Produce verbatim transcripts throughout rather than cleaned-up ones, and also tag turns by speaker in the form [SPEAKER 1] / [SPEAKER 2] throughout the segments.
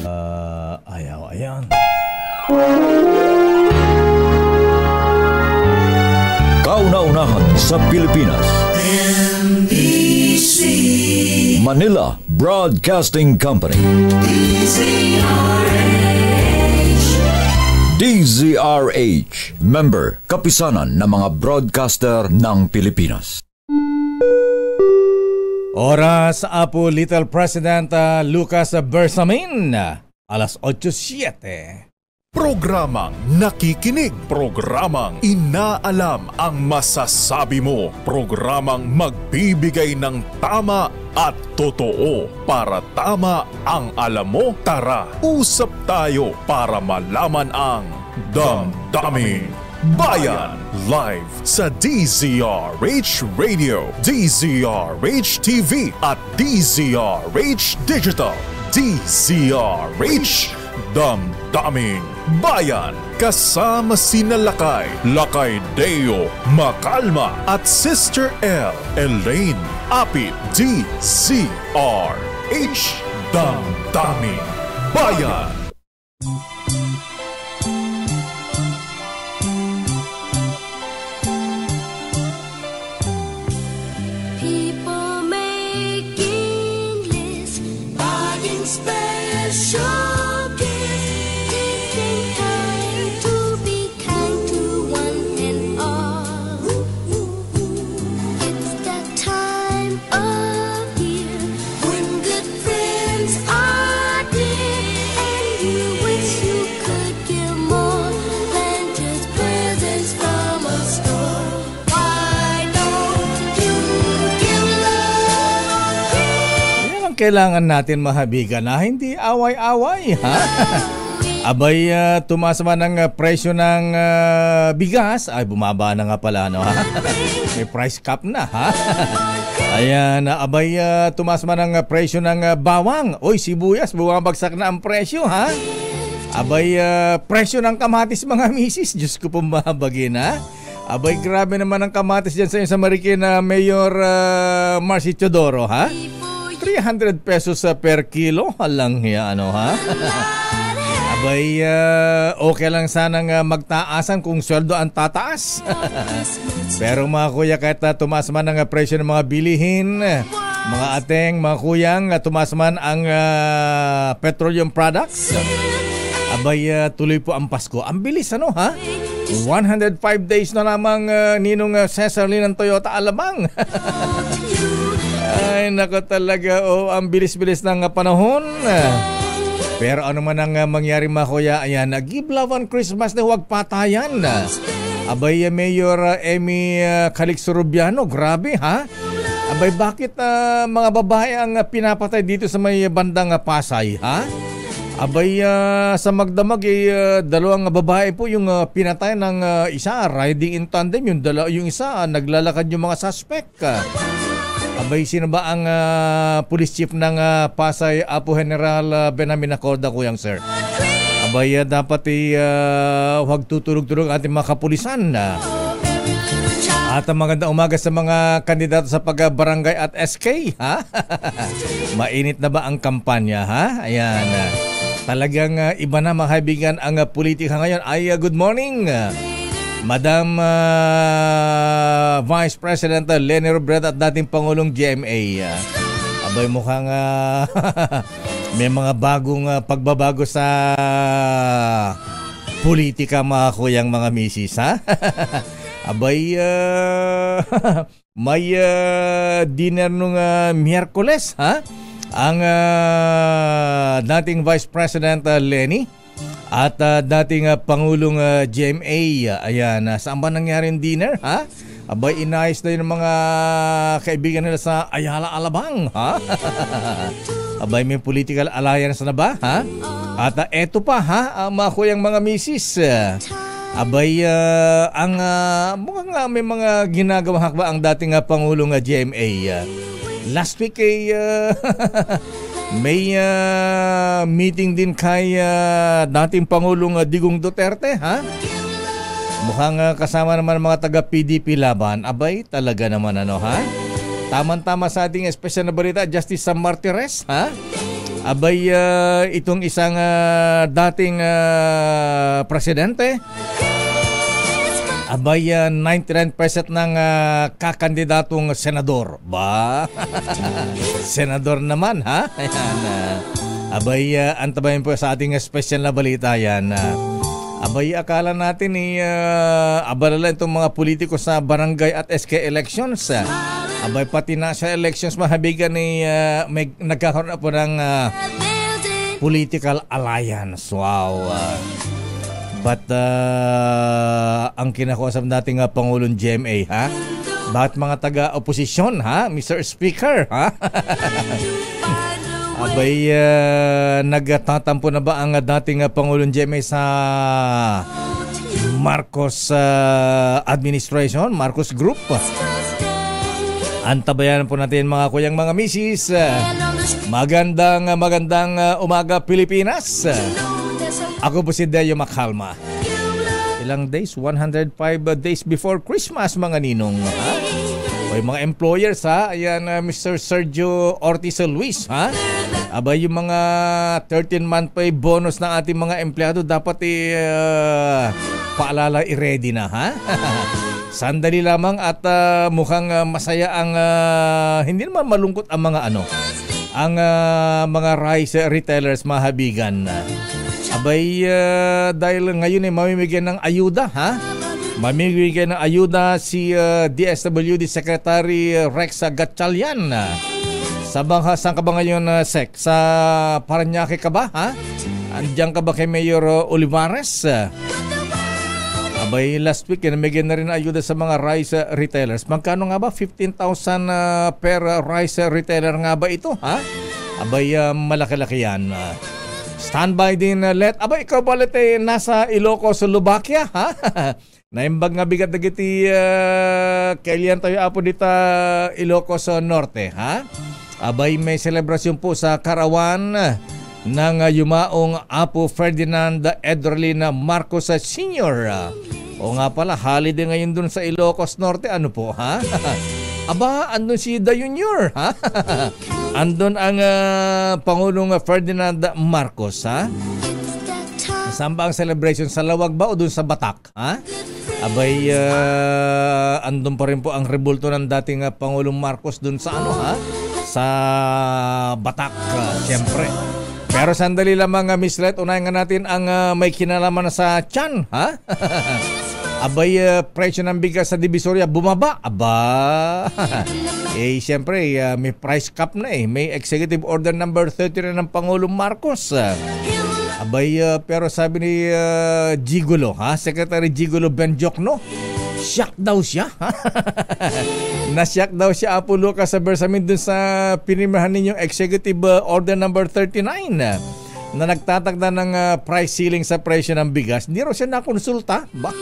[SPEAKER 1] Uh, ayaw, ayan.
[SPEAKER 2] Kauna-unahan sa Pilipinas.
[SPEAKER 3] M B C
[SPEAKER 2] Manila Broadcasting Company.
[SPEAKER 3] D Z R H
[SPEAKER 2] D Z R H, member kapisanan ng mga broadcaster ng Pilipinas.
[SPEAKER 1] Oras Apo Little President uh, Lucas Bersamin, alas otso siyete.
[SPEAKER 4] Programang nakikinig, programang inaalam ang masasabi mo, programang magbibigay ng tama at totoo para tama ang alam mo. Tara, usap tayo para malaman ang Damdaming Bayan. Live sa D Z R H Radio, D Z R H T V at D Z R H Digital. D Z R H Damdaming Bayan. Kasama sina Lakay, Lakay Deo, Makalma at Sister L, Elaine Apit. D Z R H Damdaming Bayan.
[SPEAKER 5] People making lists, buying special gifts, taking time to be kind to one and all. It's that time of year when good friends are dear, and you wish you could give more than just presents from a store. Why don't you give love?
[SPEAKER 1] Yan ang kailangan natin mahabigan na hindi away-away, ha? Abay, uh, tumaas man ang uh, presyo ng uh, bigas. Ay, bumaba na nga pala, no, ha? May price cap na, ha? Ayan, uh, abay, uh, tumaas man ang uh, presyo ng uh, bawang. Oy, sibuyas, bumabagsak na ang presyo, ha? Abay, uh, presyo ng kamatis, mga misis. Diyos ko pong mabagin, ha? Abay, grabe naman ang kamatis dyan sa, sa Marikina, Mayor uh, Marcy Teodoro, ha? three hundred pesos uh, per kilo. Halang ya, ano, ha? Abay, uh, okay lang sanang uh, magtaasan kung sweldo ang tataas. Pero mga kuya, kahit uh, tumaas man ang uh, presyo ng mga bilihin, uh, mga ateng, mga kuyang, uh, tumaas man ang uh, petroleum products, abay, uh, tuloy po ang Pasko. Ang bilis, ano, ha? one hundred five days na lamang, uh, Ninong uh, Cesar Lee ng Toyota Alabang. Ay, nako talaga, oh, ang bilis-bilis ng uh, panahon. Pero ano man ang uh, mangyari, mga kuya, ayan, uh, give love on Christmas na huwag patayan. Abay, uh, Mayor uh, Emmy uh, Calixto Rubiano, grabe, ha? Abay, bakit uh, mga babae ang uh, pinapatay dito sa may bandang uh, Pasay, ha? Abay, uh, sa magdamag, eh, uh, dalawang babae po yung uh, pinatay ng uh, isa, riding in tandem, yung, dala, yung isa, uh, naglalakad yung mga suspect. Uh. Abay, sino ba ang uh, police chief ng uh, Pasay, Apo General uh, Benamin Acorda, kuyang sir? Abay, uh, dapat eh, uh, huwag tutulog-tulog ating mga kapulisan. Uh. At ang magandang umaga sa mga kandidato sa pag-barangay at S K, ha? Mainit na ba ang kampanya, ha? Ayan. Uh, talagang uh, iba na, mga kaibigan, ang uh, politika ngayon. Ay, uh, good morning, uh, Madam uh, Vice President uh, Leni Robredo at dating Pangulong G M A. Uh, abay, mukhang uh, may mga bagong uh, pagbabago sa politika, mga kuyang, mga misis, ha? Abay, uh, may uh, dinner nung uh, Miyerkules, ha? Ang uh, dating Vice President uh, Leni at uh, dating uh, Pangulong uh, G M A. Uh, ayan, uh, saan ba nangyari yung dinner, ha? Abay, inayos na yung mga kaibigan nila sa Ayala Alabang, ha? Abay, may political alliance na ba, ha? At uh, eto pa, ha, uh, mga kuyang, mga misis, uh, abay, uh, ang uh, mukhang uh, may mga ginagawa hakba ang dating uh, Pangulong uh, G M A. Uh, last week ay uh, may uh, meeting din kay uh, dating Pangulong uh, Digong Duterte, ha? Mukhang uh, kasama naman ang mga taga-P D P laban. Abay, talaga naman, ano, ha? Tama-tama sa ating espesyal na balita, Justice Sam Martires, ha? Abay, uh, itong isang uh, dating uh, presidente, abay, uh, ninety-nine percent ng uh, kakandidatong senador. Ba? Senador naman, ha? Ayan, uh, abay, uh, antabayin po sa ating uh, special na balita yan. Uh, abay, akala natin ni uh, abalala itong mga politiko sa barangay at S K elections. Uh, abay, pati na sa elections, mahabigan ni uh, may, nagkakaroon na po ng uh, political alliance. Wow. Uh, but uh, ang kinakuasap nating uh, Pangulong G M A, ha? Bakit mga taga-oposisyon, ha? Mister Speaker, ha? Abay, uh, nagtatampo na ba ang uh, dating uh, Pangulong G M A sa Marcos uh, administration, Marcos Group? Antabayan po natin mga kuyang mga misis. Uh, magandang uh, magandang uh, umaga Pilipinas. Uh, ako po si Deo Macalma. Ilang days? one hundred five days before Christmas, mga ninong. Ha? O yung mga employers, ha? Ayan, uh, Mister Sergio Ortiz Luis, ha? Aba, yung mga thirteen month pay bonus ng ating mga empleyado dapat i uh, paalala, i-ready na, ha? Sandali lamang at uh, mukhang uh, masaya ang uh, hindi naman malungkot ang mga ano, ang uh, mga rice retailers, mahabigan. Abay, uh, dahil ngayon ay mamimigyan ng ayuda, ha? Mamimigyan ng ayuda si uh, D S W D Secretary Rex Gatchalian. Sa bangha, saan ka ba ngayon, uh, Sec? Sa Parañaque ka ba, ha? Andiyan ka ba kay Mayor uh, Olivares? Abay, last week, namigyan na rin ayuda sa mga rice uh, retailers. Magkano nga ba? fifteen thousand uh, per uh, rice uh, retailer nga ba ito, ha? Abay, uh, malaki-laki yan. Uh, standby din, uh, let. Abay, ikaw ba, let, eh, nasa Ilocos, Slovakia, ha? Naimbag nga bigat na giti uh, kailan tayo apo dita Ilocos Norte, ha? Abay, may selebrasyon po sa Karawan ng uh, yumaong Apo Ferdinand Edrelina Marcos Senior O nga pala, holiday ngayon dun sa Ilocos Norte. Ano po, ha? Aba, andun si Da Junior, ha? Andun ang uh, Pangulong Ferdinand Marcos, ha? Saan ba ang celebration? Sa Lawag ba o dun sa Batak, ha? Abay, uh, andun pa rin po ang rebulto ng dating uh, Pangulong Marcos dun sa ano, ha? Sa Batak, uh, siyempre. Pero sandali lamang, uh, Miss Let, unahin nga natin ang uh, may kinalaman sa tiyan, ha? Abay, uh, presyo ng bigas sa Divisoria bumaba. Aba, eh siyempre, uh, may price cap na eh. May executive order number thirty na ng Pangulong Marcos. Uh, abay, uh, pero sabi ni uh, Gigulo, ha? Secretary Gigulo Benjokno, shock daw siya. Na-shock daw siya, Apo Lucas, sa Bersamin dun sa pinirmahan ninyong executive uh, order number thirty-nine uh, na nagtatagda ng uh, price ceiling sa presyo ng bigas. Hindi raw siya nakonsulta. Ba?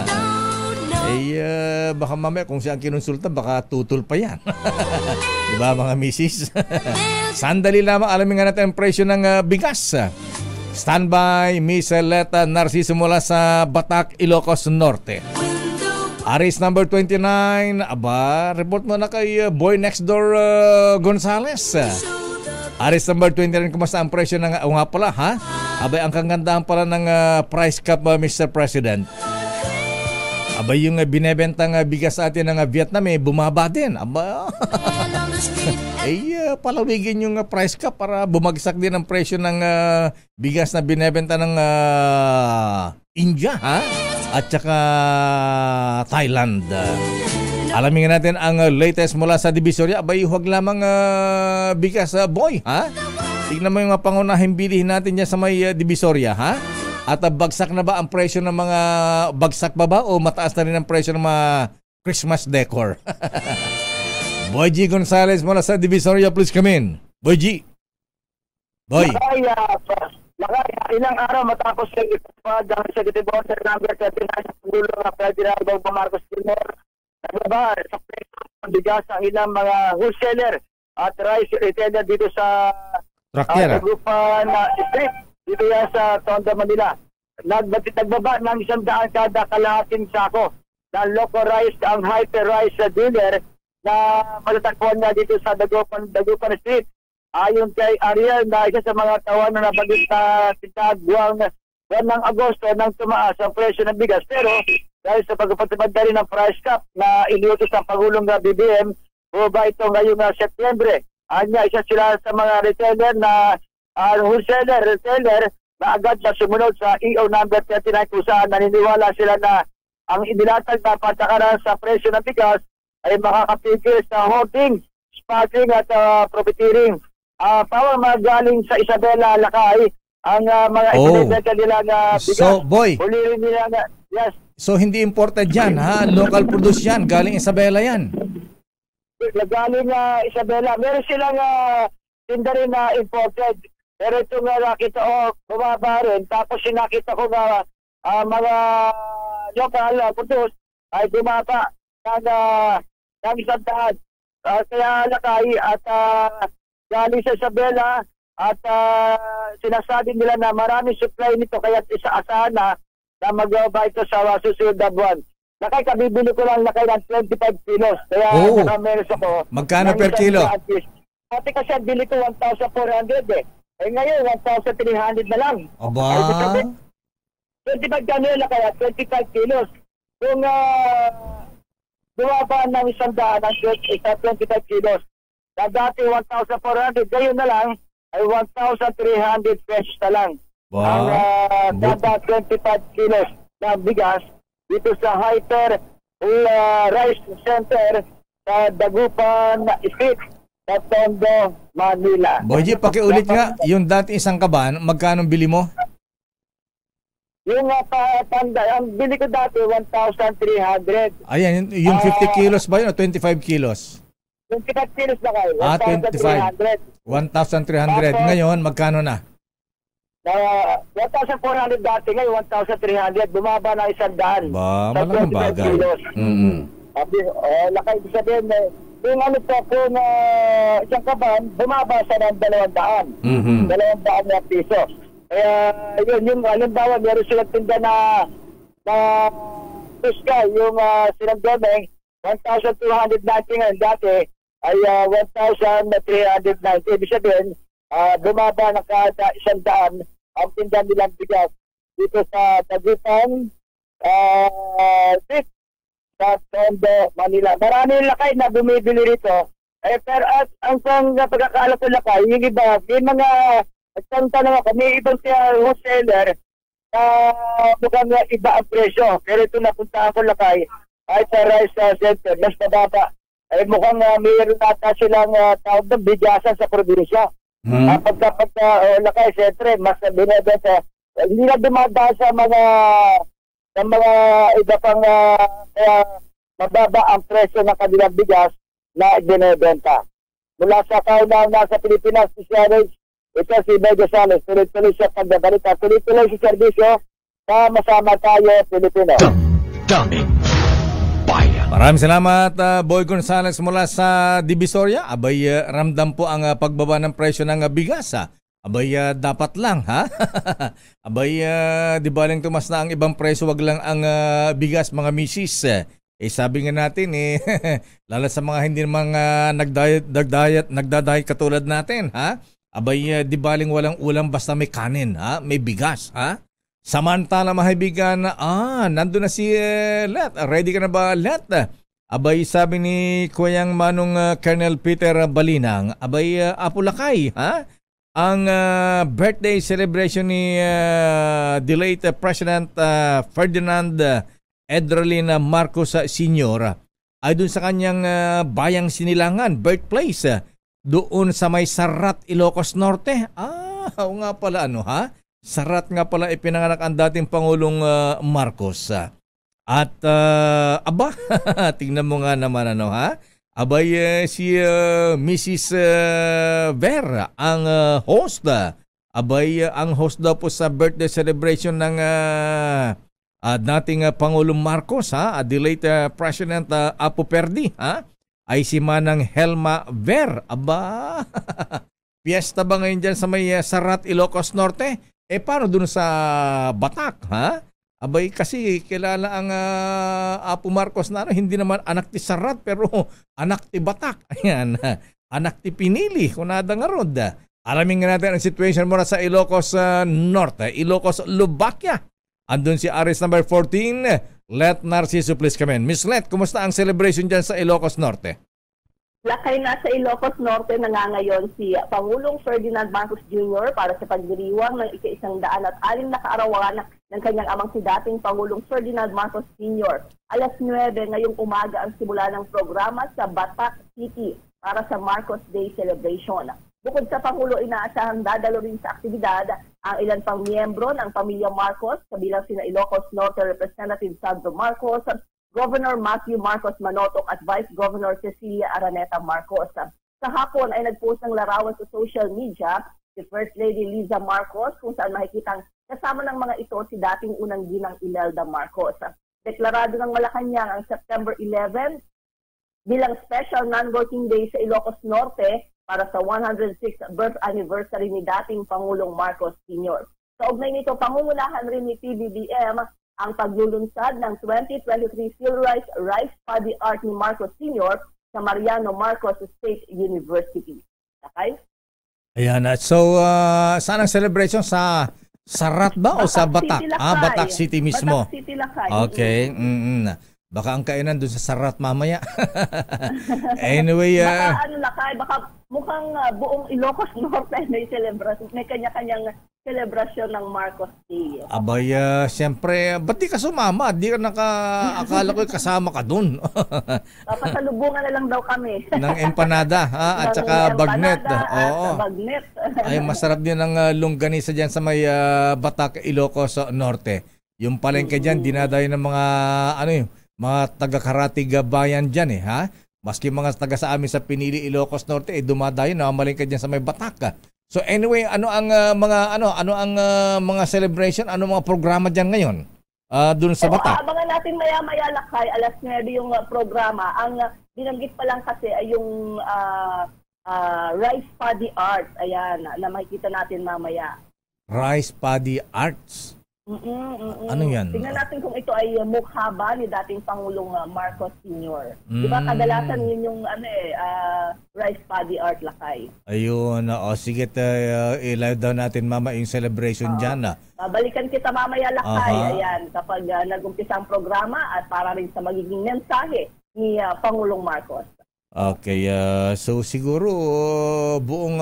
[SPEAKER 1] eh, uh, baka mamaya kung siya ang kinonsulta, baka tutol pa yan. Diba, mga misis? Sandali lamang, alamin nga natin ang presyo ng uh, bigas. Standby, Miss Leta Narciso mula sa Batak, Ilocos Norte. Aris number twenty-nine, aba, report mo na kay uh, Boy Next Door uh, Gonzales. Aris number twenty-nine, kumusta ang presyo ng, o nga pala, ha? Abay, ang kagandahan pala ng uh, price cap, uh, Mister President. Abay, yung uh, binebentang uh, bigas atin ng uh, Vietnam, eh, bumaba din. Aba, eh, uh, palawigin yung uh, price cap para bumagsak din ang presyo ng uh, bigas na binebenta ng uh, India, ha? At saka Thailand. Uh, alamin natin ang uh, latest mula sa Divisoria. Abay, huwag lamang uh, bigas, uh, boy, ha? Tignan mo yung mga pangunahing bilihin natin dyan sa may uh, Divisoria, ha? At uh, bagsak na ba ang presyo ng mga bagsak ba ba o mataas na rin ang presyo ng mga Christmas decor? Boy G Gonzales mula sa Divisoria, please come in. Boy G. Boy.
[SPEAKER 6] Nakaya, nakaya, ilang araw matapos yung ipapad ang Executive Order number thirty-nine ng Pangulo ng Ferdinand Bongbong Marcos Junior Nagbaba sa presyo ng bigas ang ilang mga wholesaler at rice retailer dito sa uh, grupa na street dito yan sa Tondo, Manila. Nagbatid nagbaba ng isang daan kada kalahating sako ng local rice ang hyper rice dealer na matatagpuan na dito sa Dagupan, Dagupan Street. ayon kay Ariel na isa sa mga tawan na nabagit na tinagwang buwan ng Agosto nang tumaas ang presyo ng bigas. Pero dahil sa pagpapatupad na rin ng price cap na iniutos ng Pangulong B B M, bumaba ito ngayong uh, Setyembre. Anya, isa sila sa mga retailer na uh, wholesaler, retailer na agad na sumunod sa E O number thirty-nine kung saan naniniwala sila na ang inilatag na patakaran sa presyo ng bigas ay makakapigil sa hoarding, smuggling at uh, profiteering. Uh, Pawang mga galing sa Isabela, Lakay, ang uh, mga
[SPEAKER 1] Oh.
[SPEAKER 6] ibinibenta nila na bigas.
[SPEAKER 1] So, boy.
[SPEAKER 6] Huli rin nila na, yes,
[SPEAKER 1] So hindi imported yan, ha? Local produce yan. Galing Isabela yan.
[SPEAKER 6] galing uh, Isabela. Meron silang uh, tinda rin na imported. Pero ito nga nakita ko, bumaba rin. Tapos sinakita ko nga uh, mga local uh, produce ay bumaba ng, uh, ng isang daan. Uh, kaya Lakay at uh, galing sa Isabela at uh, sinasabi nila na marami supply nito kaya isa asahan na na mag-baba ito sa uh, susunod na buwan. Lakay, kabibili ko lang Lakay ng twenty-five kilos. Kaya
[SPEAKER 1] Oh.
[SPEAKER 6] nakameros ako.
[SPEAKER 1] Magkano
[SPEAKER 6] ng
[SPEAKER 1] per
[SPEAKER 6] isang
[SPEAKER 1] kilo?
[SPEAKER 6] daan piece. Pati kasi ang bili ko one thousand four hundred eh. Eh ngayon, one thousand three hundred na lang.
[SPEAKER 1] Aba.
[SPEAKER 6] Ay, ibig sabihin, twenty-five kanila kaya twenty-five kilos. Kung uh, bumaba ng isang daan ng twenty-five kilos, na dati one thousand four hundred, ngayon na lang ay one thousand three hundred pesos na lang.
[SPEAKER 1] Wow.
[SPEAKER 6] Ang uh, kada twenty-five kilos na bigas dito sa Hyper uh, Rice Center sa Dagupan Street, sa Tondo, Manila.
[SPEAKER 1] Boyji, pakiulit nga, yung dati isang kaban, magkano bili mo?
[SPEAKER 6] Yung uh, patanda, ang bili ko dati one thousand three hundred.
[SPEAKER 1] Ayan, yung yung fifty kilos ba yun o twenty-five kilos?
[SPEAKER 6] twenty-five kilos na kayo,
[SPEAKER 1] Ah,
[SPEAKER 6] one thousand three hundred.
[SPEAKER 1] one thousand three hundred.
[SPEAKER 6] Tapos-
[SPEAKER 1] Ngayon, magkano na?
[SPEAKER 6] Uh, one thousand four hundred dati, ngayon one thousand three hundred. Bumaba na isang daan.
[SPEAKER 1] Ba,
[SPEAKER 6] Sa
[SPEAKER 1] malaking
[SPEAKER 6] twenty-five
[SPEAKER 1] bagay.
[SPEAKER 6] kilos.
[SPEAKER 1] Mm-mm.
[SPEAKER 6] Sabi, uh, lakay ko sabihin, eh, kung ano po, kung uh, isang kaban, bumaba sa ng dalawang daan.
[SPEAKER 1] Mhm.
[SPEAKER 6] Dalawang daan na piso. Kaya, yun, yung, halimbawa, meron silang tinda na, na, Tuska, yung uh, silang domeng, one thousand two hundred ninety ngayon dati, ay uh, one thousand three hundred ninety. Ibig sabihin, uh, bumaba na kada isang daan ang tinda nilang bigas dito sa Tagupan, uh, Street, sa Tondo, Manila. Marami Lakay na bumibili rito. Eh, pero at ang pang pagkakaalam ko Lakay, yung iba, may mga nagtanta naman ako, may ibang siya wholesaler na mukhang iba ang presyo. Pero ito napuntahan ko Lakay, ay sa Rice uh, Center, mas mababa. Ay mukhang uh, mayroon nata silang uh, tawag ng bigasan sa probinsya.
[SPEAKER 1] Hmm.
[SPEAKER 6] Uh, pagka pagka uh, Lakay, siyempre, mas binibenta. Uh, hindi na dumadaan sa mga sa mga iba pang uh, kaya mababa ang presyo ng kanilang bigas na binibenta. Mula sa kaunahan na sa Pilipinas, si Sharage, ito si Bay Gonzales, tuloy-tuloy siya pagbabalita, tuloy-tuloy si servisyo, sama-sama tayo, Pilipino.
[SPEAKER 2] Damdamin Bayan.
[SPEAKER 1] Maraming salamat, uh, Boy Gonzales mula sa Divisoria. Abay, uh, ramdam po ang uh, pagbaba ng presyo ng uh, bigas. Ha? Abay, uh, dapat lang, ha? Abay, uh, di ba lang tumas na ang ibang presyo, wag lang ang uh, bigas, mga misis. Eh, sabi nga natin, eh, lalo sa mga hindi naman uh, nagdayat, nagdayat, nagdadayat katulad natin, ha? Abay, uh, di baling walang ulam basta may kanin, ha? May bigas, ha? Samantala, mahibigan, ah, nandun na si uh, Let. Ready ka na ba, Let? Abay, sabi ni Kuyang Manong uh, Colonel Peter Balinang, abay, uh, Apo Lakay, ha? Ang uh, birthday celebration ni uh, the late uh, President uh, Ferdinand uh, Edralin Marcos uh, Senior ay dun sa kanyang uh, bayang Sinilangan, birthplace, uh, doon sa may Sarat, Ilocos Norte. Ah, oo nga pala, ano ha? Sarat nga pala ipinanganak ang dating Pangulong uh, Marcos. At uh, aba, tingnan mo nga naman ano ha? Abay uh, si uh, Missus Uh, Ver ang uh, host. Abay uh, ang host daw po sa birthday celebration ng uh, uh, dating uh, Pangulong Marcos, ha? The late uh, President uh, Apo Perdi, ha? Ay si Manang Helma Ver. Aba, piyesta ba ngayon dyan sa may uh, Sarat, Ilocos Norte? Eh, paano dun sa Batak, ha? Abay, kasi kilala ang uh, Apo Marcos na ano, hindi naman anak ti Sarat, pero anak ti Batak. Ayan. anak ti pinili kunada nga rod. Alamin nga natin ang situation mula sa Ilocos uh, Norte, Ilocos Lubakia. Andun si Aris number fourteen, Let Narciso, please come in. Miss Let, kumusta ang celebration dyan sa Ilocos Norte?
[SPEAKER 7] Lakay na sa Ilocos Norte nangangayon si Pangulong Ferdinand Marcos Junior para sa pagdiriwang ng ika-isang daan at alim na kaarawan ng kanyang amang si dating Pangulong Ferdinand Marcos Senior Alas nuwebe ngayong umaga ang simula ng programa sa Batac City para sa Marcos Day Celebration. Bukod sa Pangulo, inaasahang dadalo rin sa aktibidad ang ilan pang miyembro ng pamilya Marcos, kabilang sina Ilocos Norte Representative Sandro Marcos, Governor Matthew Marcos Manotoc at Vice Governor Cecilia Araneta Marcos. Sa hapon ay nagpost ng larawan sa social media si First Lady Liza Marcos kung saan makikitang kasama ng mga ito si dating unang ginang Imelda Marcos. Deklarado ng Malacanang ang September eleventh bilang special non-working day sa Ilocos Norte para sa one hundred sixth birth anniversary ni dating Pangulong Marcos Senior Sa ugnay nito, pangungunahan rin ni P B B M ang paglulunsad ng twenty twenty-three Silrice Rice Paddy Art ni Marcos Senior sa Mariano Marcos State University. Okay?
[SPEAKER 1] Ayan. So, uh, saan ang celebration? Sa Sarat ba o sa Batac?
[SPEAKER 7] City,
[SPEAKER 1] Ah, Batac City mismo.
[SPEAKER 7] Batac City, Lakay.
[SPEAKER 1] Okay. Mm-hmm. Baka ang kainan doon sa Sarat mamaya. Anyway, uh,
[SPEAKER 7] baka ano Lakay, baka mukhang uh, buong Ilocos Norte may celebration, may kanya-kanyang celebration ng Marcos Day.
[SPEAKER 1] abay, uh, siyempre, ba't di ka sumama? Di ka naka, akala ko kasama ka doon.
[SPEAKER 7] Papasalubungan na lang daw kami.
[SPEAKER 1] Ng empanada, ha? At
[SPEAKER 7] Ng
[SPEAKER 1] saka bagnet.
[SPEAKER 7] empanada at
[SPEAKER 1] Oo.
[SPEAKER 7] bagnet.
[SPEAKER 1] Ay, masarap din ang uh, longganisa dyan sa may uh, Batac, Ilocos uh, Norte. Yung palengke dyan, dinadayo ng mga, ano yun, mga taga-Karatig bayan dyan eh, ha? Maski mga taga sa amin sa Pinili, Ilocos Norte, eh, dumadayo na malengke dyan sa may Batac. So anyway, ano ang uh, mga ano ano ang uh, mga celebration, ano mga programa diyan ngayon? Uh, doon sa
[SPEAKER 7] So,
[SPEAKER 1] Batac.
[SPEAKER 7] abangan natin maya-maya Lakay, alas nuwebe yung uh, programa. Ang uh, binanggit pa lang kasi ay yung uh, uh, Rice Paddy Art. Ayan, na makikita natin mamaya.
[SPEAKER 1] Rice Paddy Arts.
[SPEAKER 7] Mm-mm, mm-mm.
[SPEAKER 1] Ano yan?
[SPEAKER 7] Tingnan natin kung ito ay uh, mukha ba ni dating Pangulong uh, Marcos Senior Di ba
[SPEAKER 1] Mm.
[SPEAKER 7] kadalasan yun yung ano eh, uh, Rice Paddy Art Lakay.
[SPEAKER 1] Ayun, o sige, uh, i-live daw natin mama yung celebration diyan. Ah.
[SPEAKER 7] Uh, balikan kita mamaya Lakay,
[SPEAKER 1] Aha.
[SPEAKER 7] ayan, kapag uh, nag-umpisa ang programa at para rin sa magiging mensahe ni uh, Pangulong Marcos.
[SPEAKER 1] Okay, uh, so siguro uh, buong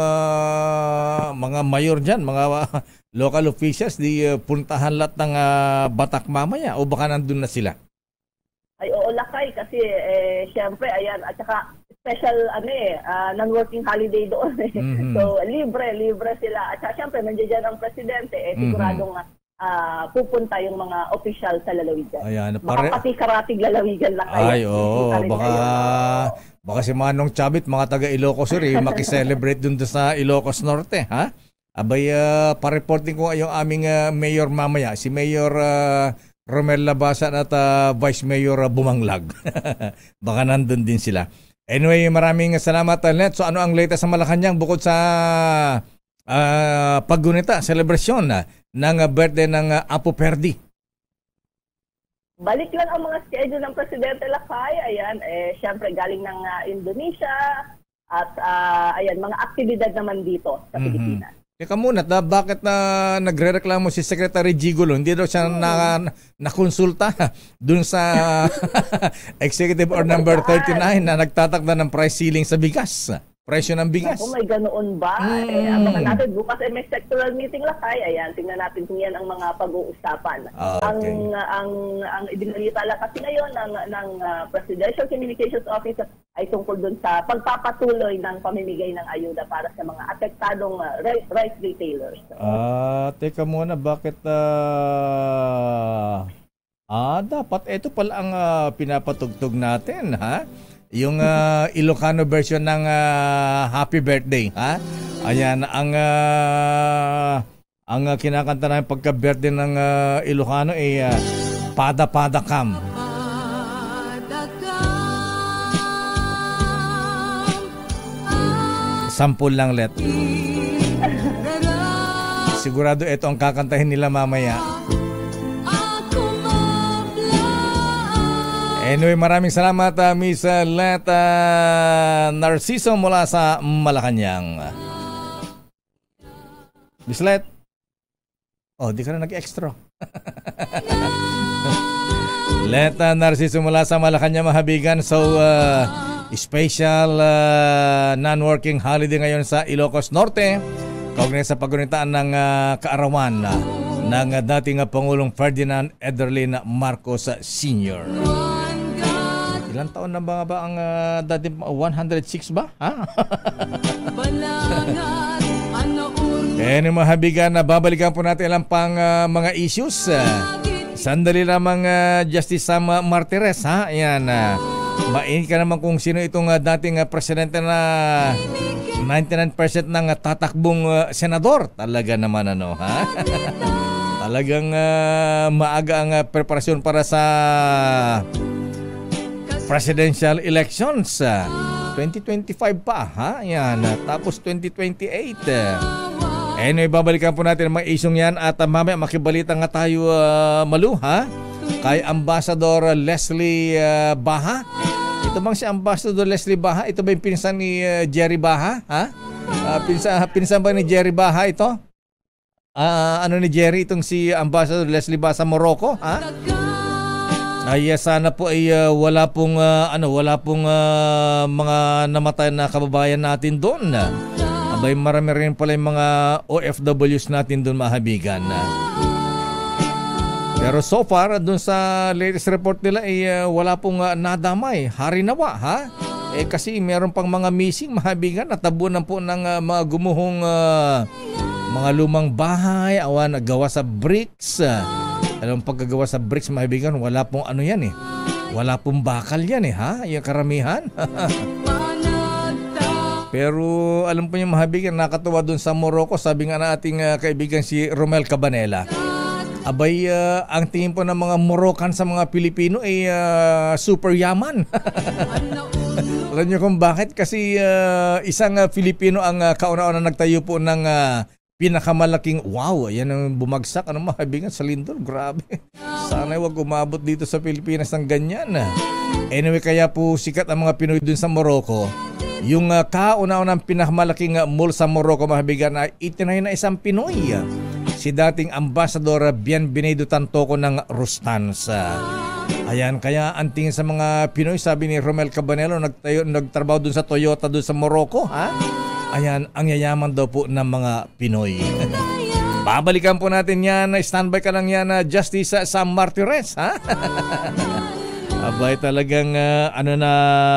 [SPEAKER 1] uh, mga mayor diyan, mga uh, local officials, di uh, puntahan lahat ng uh, Batac mamaya o baka nandun na sila?
[SPEAKER 7] Ay, oo, Lakay, kasi eh, syempre, ayan, at saka special, ano eh, uh, non-working holiday doon eh.
[SPEAKER 1] Mhm.
[SPEAKER 7] So, libre, libre sila. At saka syempre, nandiyan dyan ang presidente, eh, siguradong uh, pupunta yung mga official sa lalawigan.
[SPEAKER 1] Ayan,
[SPEAKER 7] Baka
[SPEAKER 1] pare-
[SPEAKER 7] pati Karatig lalawigan, Lakay.
[SPEAKER 1] Ay, oo,
[SPEAKER 7] Kita rin
[SPEAKER 1] baka
[SPEAKER 7] kayo.
[SPEAKER 1] baka si Manong Chabit, mga taga Ilocos Sur, eh, makiselebrate dun sa Ilocos Norte, ha? Abay, uh, pa-reporting ko yung aming uh, mayor mamaya, si Mayor uh, Romel Labasan at uh, Vice Mayor uh, Bumanglag. Baka nandun din sila. Anyway, maraming salamat, Net. So ano ang latest sa Malacanang bukod sa uh, paggunita, celebration uh, ng uh, birthday ng uh, Apo Perdi?
[SPEAKER 7] Balik lang ang mga schedule ng Presidente Lakay. Ayan, eh, syempre galing ng uh, Indonesia at uh, ayan, mga aktibidad naman dito sa
[SPEAKER 1] Mhm.
[SPEAKER 7] Pilipinas.
[SPEAKER 1] Teka muna, na, bakit na nagre-reklamo si Secretary Gigulo? Hindi daw siya na, nakonsulta dun sa Executive Order number thirty-nine na nagtatakda ng price ceiling sa bigas. Presyo ng bigas.
[SPEAKER 7] Kung may ganoon ba,
[SPEAKER 1] Mm.
[SPEAKER 7] eh, abangan natin. Bukas ay may sectoral meeting Lakay. Ayan, tingnan natin kung yan ang mga pag-uusapan.
[SPEAKER 1] Ah, okay.
[SPEAKER 7] Ang ang ang ibinalita lang kasi ngayon ng, ng uh, Presidential Communications Office ay tungkol dun sa pagpapatuloy ng pamimigay ng ayuda para sa mga apektadong uh, rice, rice retailers.
[SPEAKER 1] Ah, teka muna, bakit ah ah, dapat ito pala ang ah, pinapatugtog natin, ha? Yung ah, Ilocano version ng ah, Happy Birthday, ha? Ayan, ang ah, ang ah, kinakanta namin pagka-birthday ng ah, Ilocano ay ah, Pada Pada Kam. Sampul lang, Let. Sigurado ito ang kakantahin nila mamaya. Anyway, maraming salamat uh, Miss uh, Leta Narciso mula sa Malacanang. Miss Let. Oh, di ka na nag-extra. Leta Narciso mula sa Malacanang, mahabigan. So, uh, special uh, non-working holiday ngayon sa Ilocos Norte. Kaugnay sa pagunitaan ng uh, kaarawan uh, ng uh, dating uh, Pangulong Ferdinand Ederlin Marcos uh, Senior Ilang taon na ba ba ang uh, dating one hundred six ba? Ha? Kaya mga habigan, na babalikan po natin ilang pang uh, mga issues. Uh, sandali lamang uh, Justice Sam Martires, ha? Ayan, uh, mainit ka naman kung sino itong uh, dating uh, presidente na ninety-nine percent ng uh, tatakbong uh, senador. Talaga naman ano, ha? Talagang uh, maaga ang uh, preparasyon para sa presidential elections. Uh, twenty twenty-five pa, ha? Ayan, uh, tapos twenty twenty-eight. Uh, Anyway, babalikan po natin ang mga isyong yan at uh, mamaya makibalita nga tayo uh, Malu, ha? Kay Ambassador Leslie uh, Baha. Ito bang si Ambassador Leslie Baha? Ito ba yung pinsan ni uh, Jerry Baha? Ha? Uh, pinsan, pinsan ba ni Jerry Baha ito? Uh, ano ni Jerry itong si Ambassador Leslie Baha sa Morocco? Ha? Ay uh, sana po ay uh, wala pong uh, ano, wala pong uh, mga namatay na kababayan natin doon. Abay, marami rin pala yung mga O F Ws natin doon, mahabigan. Pero so far, doon sa latest report nila, eh, wala pong uh, nadamay. Harinawa, ha? Eh, kasi meron pang mga missing, mahabigan. Natabunan po ng uh, mga gumuhong uh, mga lumang bahay, awan, gawa sa bricks. Uh, alam, paggagawa sa bricks, mahabigan, wala pong ano yan eh. Wala pong bakal yan eh, ha? Yung karamihan. Pero alam po niyo mahabigan, nakatuwa doon sa Morocco, sabi nga na ating uh, kaibigan si Romel Cabanela. Abay, uh, ang tingin po ng mga Moroccan sa mga Pilipino ay uh, super yaman. Alam niyo kung bakit? Kasi uh, isang uh, Filipino ang uh, kauna-una nagtayo po ng uh, pinakamalaking, wow, yan ang bumagsak. Ano mahabigan sa lindol? Grabe. Sana wag umabot dito sa Pilipinas ng ganyan. Anyway, kaya po sikat ang mga Pinoy doon sa Morocco. Yung uh, kauna-unang pinakamalaking uh, mall sa Morocco, mahabigan, na itinayo na isang Pinoy. Uh, si dating Ambassador uh, Bienvenido Tantoco ng Rustans. Uh, ayan, kaya ang tingin sa mga Pinoy, sabi ni Romel Cabanelo, nagtayo, nagtrabaho dun sa Toyota dun sa Morocco, ha? Ayan, ang yayaman daw po ng mga Pinoy. Babalikan po natin yan. Standby ka lang yan, uh, Justice uh, Sam Martires, ha? Abay, talagang uh, ano na...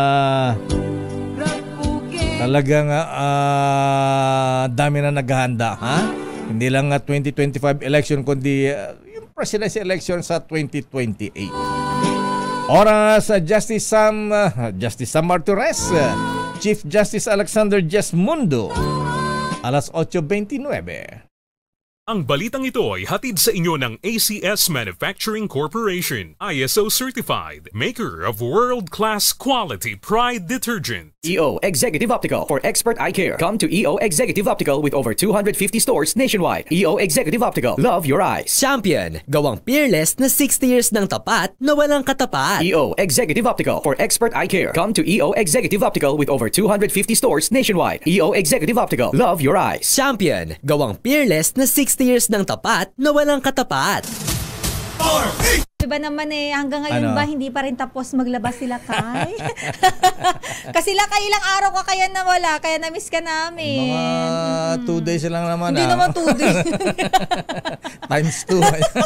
[SPEAKER 1] Talagang uh, dami na naghahanda, ha? Hindi lang uh, twenty twenty-five election, kundi uh, yung presidency election sa twenty twenty-eight. Oras, uh, Justice Sam, uh, Justice Sam Martires, uh, Chief Justice Alexander Jesmundo, alas eight twenty-nine.
[SPEAKER 8] Ang balitang ito ay hatid sa inyo ng A C S Manufacturing Corporation, I S O certified, maker of world-class quality Pride detergent.
[SPEAKER 9] E O Executive Optical for expert eye care. Come to E O Executive Optical with over two hundred fifty stores nationwide. E O Executive Optical, love your eyes.
[SPEAKER 10] Champion, gawang peerless na sixty years ng tapat na walang katapat.
[SPEAKER 9] E O Executive Optical for expert eye care. Come to E O Executive Optical with over two hundred fifty stores nationwide. E O Executive Optical, love your eyes.
[SPEAKER 10] Champion, gawang peerless na sixty years ng tapat na walang katapat.
[SPEAKER 11] Diba naman eh, hanggang ngayon
[SPEAKER 1] Ano?
[SPEAKER 11] ba hindi pa rin tapos maglabas sila, Kai? Kasi la ilang araw ka kaya nawala, kaya na-miss ka namin.
[SPEAKER 1] Mga two days lang naman.
[SPEAKER 11] Hindi
[SPEAKER 1] ah.
[SPEAKER 11] naman two days.
[SPEAKER 1] Times two.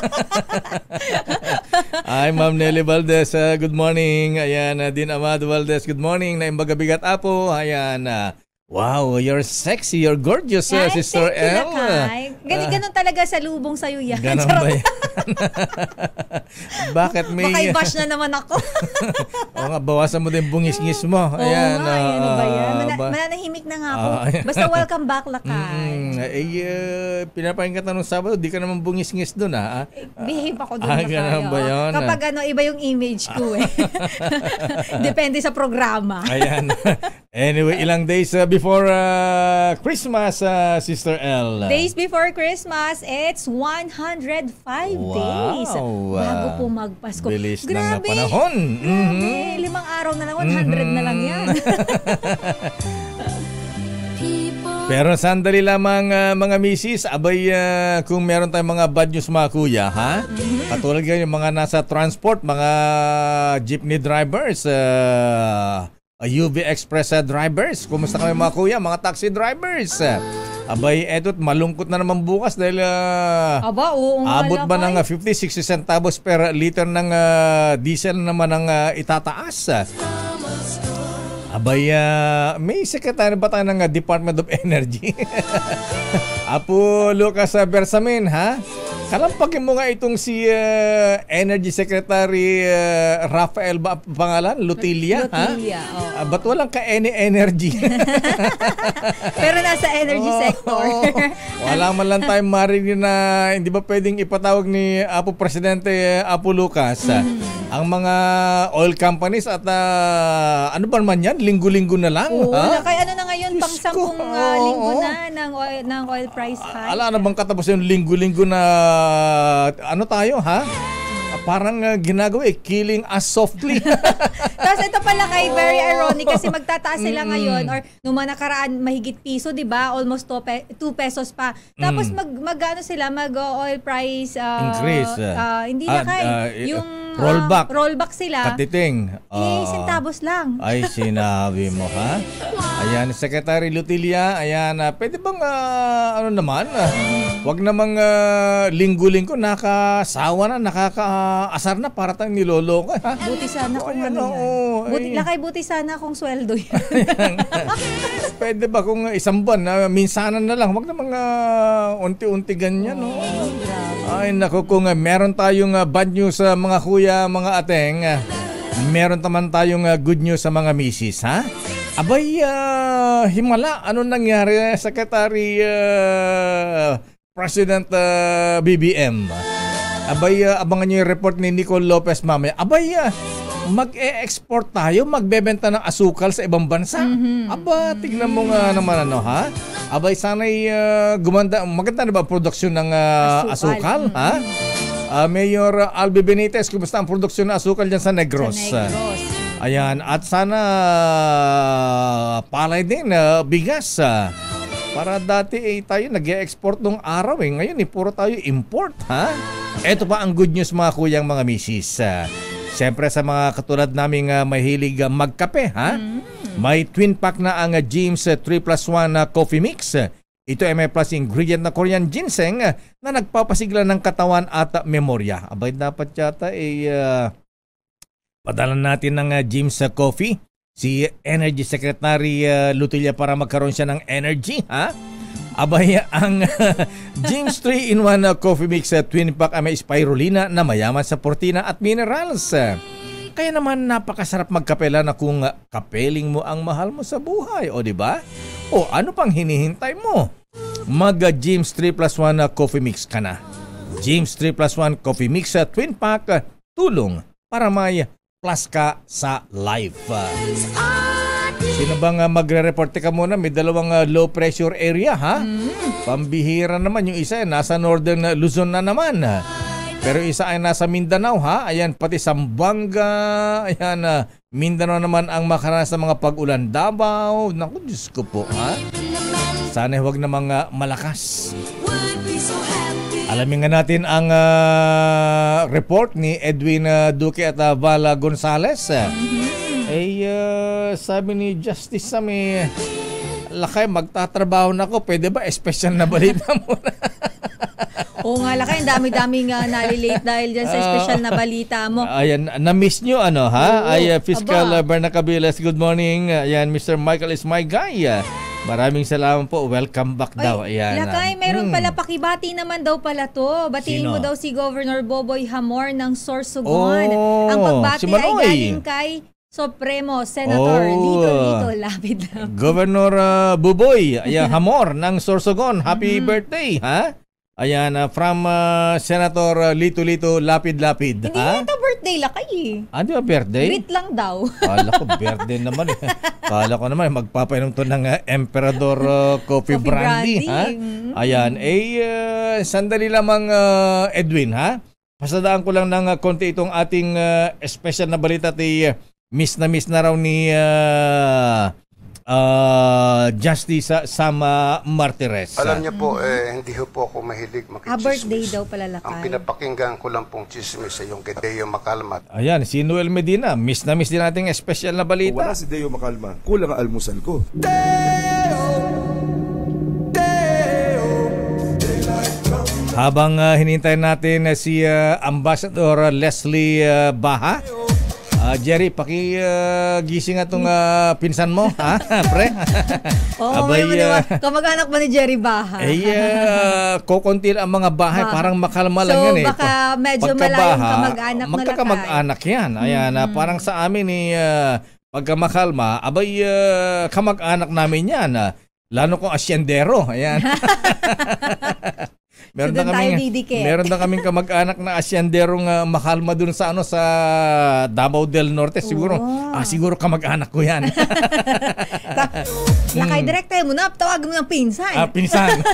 [SPEAKER 1] Ay, Ma'am Nelly Valdez, uh, good morning. Ayan, uh, Din Amado Valdez, good morning. Naimbaga bigat apo. Ayan, uh, wow, you're sexy, you're gorgeous, uh,
[SPEAKER 11] Ay,
[SPEAKER 1] Sister
[SPEAKER 11] thank you na,
[SPEAKER 1] L.
[SPEAKER 11] Kai. Ganon, ganon talaga sa lubong sa'yo yan.
[SPEAKER 1] Ganon
[SPEAKER 11] Charot.
[SPEAKER 1] ba yan? Bakit may...
[SPEAKER 11] Baka i-bash na naman ako.
[SPEAKER 1] O nga, bawasan mo din bungis-ngis mo. Ayan.
[SPEAKER 11] Oo nga,
[SPEAKER 1] uh,
[SPEAKER 11] ano ba yan? Mana-
[SPEAKER 1] ba-
[SPEAKER 11] mananahimik na nga ako.
[SPEAKER 1] Ah, ayan.
[SPEAKER 11] Basta welcome back, Lakay.
[SPEAKER 1] Mm, eh, uh, pinapahingkat na nung Sabado, di ka naman bungis-ngis dun, ha?
[SPEAKER 11] Behave ako doon,
[SPEAKER 1] Ah,
[SPEAKER 11] Lakay.
[SPEAKER 1] ganun ba
[SPEAKER 11] oo.
[SPEAKER 1] yun?
[SPEAKER 11] Kapag ano, iba yung image ko eh. Depende sa programa.
[SPEAKER 1] Ayan. Anyway, ilang days uh, before uh, Christmas, uh, Sister L?
[SPEAKER 11] Days before Christmas, it's one hundred five
[SPEAKER 1] Wow.
[SPEAKER 11] days bago po magpasko.
[SPEAKER 1] Bilis ng
[SPEAKER 11] Grabe.
[SPEAKER 1] panahon.
[SPEAKER 11] Grabe.
[SPEAKER 1] Mhm.
[SPEAKER 11] Limang araw na lang, one hundred na lang yan.
[SPEAKER 1] Pero sandali lamang uh, mga misis, abay uh, kung meron tayong mga bad news mga kuya, ha? Katulad ganyan, yung mga nasa transport, mga jeepney drivers, uh, U V Express uh, drivers, kumusta kami mga kuya, mga taxi drivers? Uh, abay, eto, malungkot na naman bukas dahil uh,
[SPEAKER 11] Aba, oo nga
[SPEAKER 1] abot ba
[SPEAKER 11] lakay.
[SPEAKER 1] ng uh, fifty to sixty centavos per liter ng uh, diesel naman ang uh, itataas? Abay, uh, may sekretary ba tayo ng uh, Department of Energy? Apo Lucas uh, Bersamin, ha? Kalampagin mo nga itong si uh, Energy Secretary uh, Rafael ba ang pangalan? Lutilia, ha?
[SPEAKER 11] Lutilia, oo.
[SPEAKER 1] Uh, ba't walang ka-any energy?
[SPEAKER 11] Pero nasa energy
[SPEAKER 1] Oo,
[SPEAKER 11] sector.
[SPEAKER 1] oo. Wala man lang tayong marinig na hindi ba pwedeng ipatawag ni Apo Presidente uh, Apo Lucas uh, ang mga oil companies at uh, ano ba naman yan? Linggo-linggo na lang,
[SPEAKER 11] Oo,
[SPEAKER 1] ha?
[SPEAKER 11] kaya ano na ngayon, pang sampung uh, linggo na ng oil, ng oil price hike.
[SPEAKER 1] Ala na bang katapos yung linggo-linggo na ano tayo, ha? Parang uh, ginagawa eh, killing us softly.
[SPEAKER 11] Tapos ito pala kay very ironic kasi magtataas sila ngayon or nung mga nakaraan mahigit piso, 'di ba? Almost two pesos pa. Tapos
[SPEAKER 1] Mm.
[SPEAKER 11] mag magano sila mag uh, oil price uh,
[SPEAKER 1] Increase, uh,
[SPEAKER 11] uh, hindi
[SPEAKER 1] ah,
[SPEAKER 11] na kay
[SPEAKER 1] ah,
[SPEAKER 11] yung
[SPEAKER 1] rollback.
[SPEAKER 11] uh, rollback sila.
[SPEAKER 1] Katiting.
[SPEAKER 11] Eh,
[SPEAKER 1] Ah.
[SPEAKER 11] centavos lang.
[SPEAKER 1] Ay, sinabi mo, ha? Ayan, Secretary Lutilia, ayan, uh, pwede bang, uh, ano naman, uh, wag namang uh, linggo-linggo, nakasawa na, nakakaasar na, para tayong niloloko, ha?
[SPEAKER 11] Buti sana kung
[SPEAKER 1] Ayan,
[SPEAKER 11] ano yan.
[SPEAKER 1] oo,
[SPEAKER 11] Buti,
[SPEAKER 1] ay.
[SPEAKER 11] lakay buti sana kung sweldo yan.
[SPEAKER 1] Pwede ba kung uh, isang buwan, uh, minsanan na lang, wag namang uh, unti-unti ganyan, no? Ay, naku, kung uh, meron tayong uh, bad news sa mga kuya, mga ateng, uh, meron naman tayong uh, good news sa mga misis, ha? Abay, uh, himala, ano nangyari, Secretary uh, President uh, B B M? Abay, uh, abangan nyo yung report ni Nicole Lopez mamaya. Abay, uh, mag-e-export tayo, magbebenta ng asukal sa ibang bansa. Aba, tignan mo nga naman ano, ha? Abay, sana'y uh, gumanda, maganda na ba ang produksyon ng uh, asukal,
[SPEAKER 11] Asukal.
[SPEAKER 1] ha? Uh, Mayor Albi Benitez, kumusta ang produksyon ng asukal dyan sa Negros?
[SPEAKER 11] Sa Negros.
[SPEAKER 1] Ayan, at sana uh, palay din, uh, bigas. Uh, para dati eh, tayo nag-e-export nung araw eh. Ngayon eh, puro tayo import, ha? Ito pa ang good news mga kuyang mga misis. Uh, Siyempre sa mga katulad naming uh, mahilig uh, magkape, ha? May twin pack na ang uh, James uh, three plus one uh, coffee mix. Ito ay may plus ingredient na Korean ginseng uh, na nagpapasigla ng katawan at uh, memorya. Abay, dapat yata eh... Uh, padala natin ng uh, James uh, Coffee, si Energy Secretary uh, Lutilia para magkaroon siya ng energy, ha? Abay, ang uh, James three in one uh, Coffee Mix uh, Twin Pack ay may spirulina na mayaman sa protina at minerals. Uh, kaya naman napakasarap magkapela na kung uh, kapeling mo ang mahal mo sa buhay, o di ba? O ano pang hinihintay mo? Mag uh, James three plus one uh, Coffee Mix ka na. James three plus one Coffee Mix uh, Twin Pack, uh, tulong para may plus ka sa life. Uh, sino bang uh, magre-report ka muna? May dalawang uh, low pressure area, ha? Pambihira naman. Yung isa ay nasa northern uh, Luzon na naman. Uh, pero isa ay nasa Mindanao, ha? Ayan, pati Zamboanga. Ayan, uh, Mindanao naman ang makaranas ng mga pag-ulan. Davao. Naku, Diyos ko po, ha? Sana huwag namang uh, malakas. Alamin nga natin ang uh, report ni Edwin uh, Duque at uh, Vala Gonzales. Mm-hmm. Eh, uh, sabi ni Justice Sami, lakay, magtatrabaho na ako. Pwede ba espesyal na balita muna?
[SPEAKER 11] Oo nga, lakay, ang dami-dami nga nalilate dahil dyan sa special na balita mo.
[SPEAKER 1] Ayan, na-miss nyo ano, ha?
[SPEAKER 11] Oo,
[SPEAKER 1] Ay, uh, Fiscal
[SPEAKER 11] aba.
[SPEAKER 1] uh, Berna Cabiles, good morning. Ayan, Mister Michael is my guy. Uh, Maraming salamat po. Welcome back daw. Ayan.
[SPEAKER 11] Lakay, mayroon
[SPEAKER 1] Hmm.
[SPEAKER 11] pala pakibati naman daw pala to. Batiin
[SPEAKER 1] Sino?
[SPEAKER 11] mo daw si Governor Boboy Hamor ng Sorsogon.
[SPEAKER 1] Oh,
[SPEAKER 11] Ang pagbati
[SPEAKER 1] si
[SPEAKER 11] ay
[SPEAKER 1] Manoy.
[SPEAKER 11] galing kay Supremo Senator
[SPEAKER 1] Oh.
[SPEAKER 11] Lito Lito Lapid Lapid.
[SPEAKER 1] Governor uh, Buboy, ayan, Hamor ng Sorsogon. Happy birthday, ha? Ayan, uh, from uh, Senator uh, Lito Lito Lapid Lapid.
[SPEAKER 11] Hindi
[SPEAKER 1] ha?
[SPEAKER 11] yata birthday lakay eh.
[SPEAKER 1] Ah, di ba birthday?
[SPEAKER 11] Greet lang daw.
[SPEAKER 1] Kala ko birthday naman eh. Kala ko naman, magpapainom to ng uh, Emperador uh, Coffee,
[SPEAKER 11] Coffee
[SPEAKER 1] Brandy.
[SPEAKER 11] brandy.
[SPEAKER 1] Ha?
[SPEAKER 11] Mm.
[SPEAKER 1] Ayan. Eh, uh, sandali lamang, uh, Edwin, ha? Pasadaan ko lang ng uh, konti itong ating uh, special na balita. Ti, uh, miss na miss na raw ni uh, uh, Justice Sama Martires.
[SPEAKER 12] Alam niyo po, eh, hindi ho po ako mahilig
[SPEAKER 11] Ah, birthday
[SPEAKER 12] makichismis.
[SPEAKER 11] daw pala
[SPEAKER 12] Ang
[SPEAKER 11] lakay.
[SPEAKER 12] pinapakinggan ko lang pong chismis ay yung kay Deo Macalmat.
[SPEAKER 1] Ayan, si Noel Medina. Miss na miss din nating special na
[SPEAKER 13] Kung
[SPEAKER 1] balita.
[SPEAKER 13] wala si Deo Macalma, kulang ang almusal ko.
[SPEAKER 1] Habang uh, hinintay natin uh, si uh, Ambassador Leslie uh, Baha, uh, Jerry, paki uh, gising atong uh, pinsan mo, ha, pre?
[SPEAKER 11] Oo,
[SPEAKER 1] Abay,
[SPEAKER 11] may
[SPEAKER 1] uh,
[SPEAKER 11] maniwa- kamag-anak ba ni Jerry Baha?
[SPEAKER 1] ay, uh, kukunti ang mga bahay,
[SPEAKER 11] Ba-
[SPEAKER 1] parang makalma
[SPEAKER 11] So,
[SPEAKER 1] lang yan eh.
[SPEAKER 11] baka
[SPEAKER 1] Pa-
[SPEAKER 11] medyo
[SPEAKER 1] pagkabaha,
[SPEAKER 11] malayong kamag-anak na
[SPEAKER 1] magkakamag-anak yan. Ayan, uh, parang sa amin ni uh, pagka makalma, abay, uh, kamag-anak namin yan. Uh, lalo kung asyendero. Ayan. Meron
[SPEAKER 11] So,
[SPEAKER 1] na
[SPEAKER 11] doon tayo
[SPEAKER 1] kaming
[SPEAKER 11] didikit.
[SPEAKER 1] meron na kaming kamag-anak na asyenderong uh, makalma dun sa ano sa Davao del Norte siguro.
[SPEAKER 11] Oh.
[SPEAKER 1] Ah siguro kamag-anak ko 'yan.
[SPEAKER 11] Lakay, direct tayo muna. Tawag mo ng pinsan.
[SPEAKER 1] Ah, pinsan.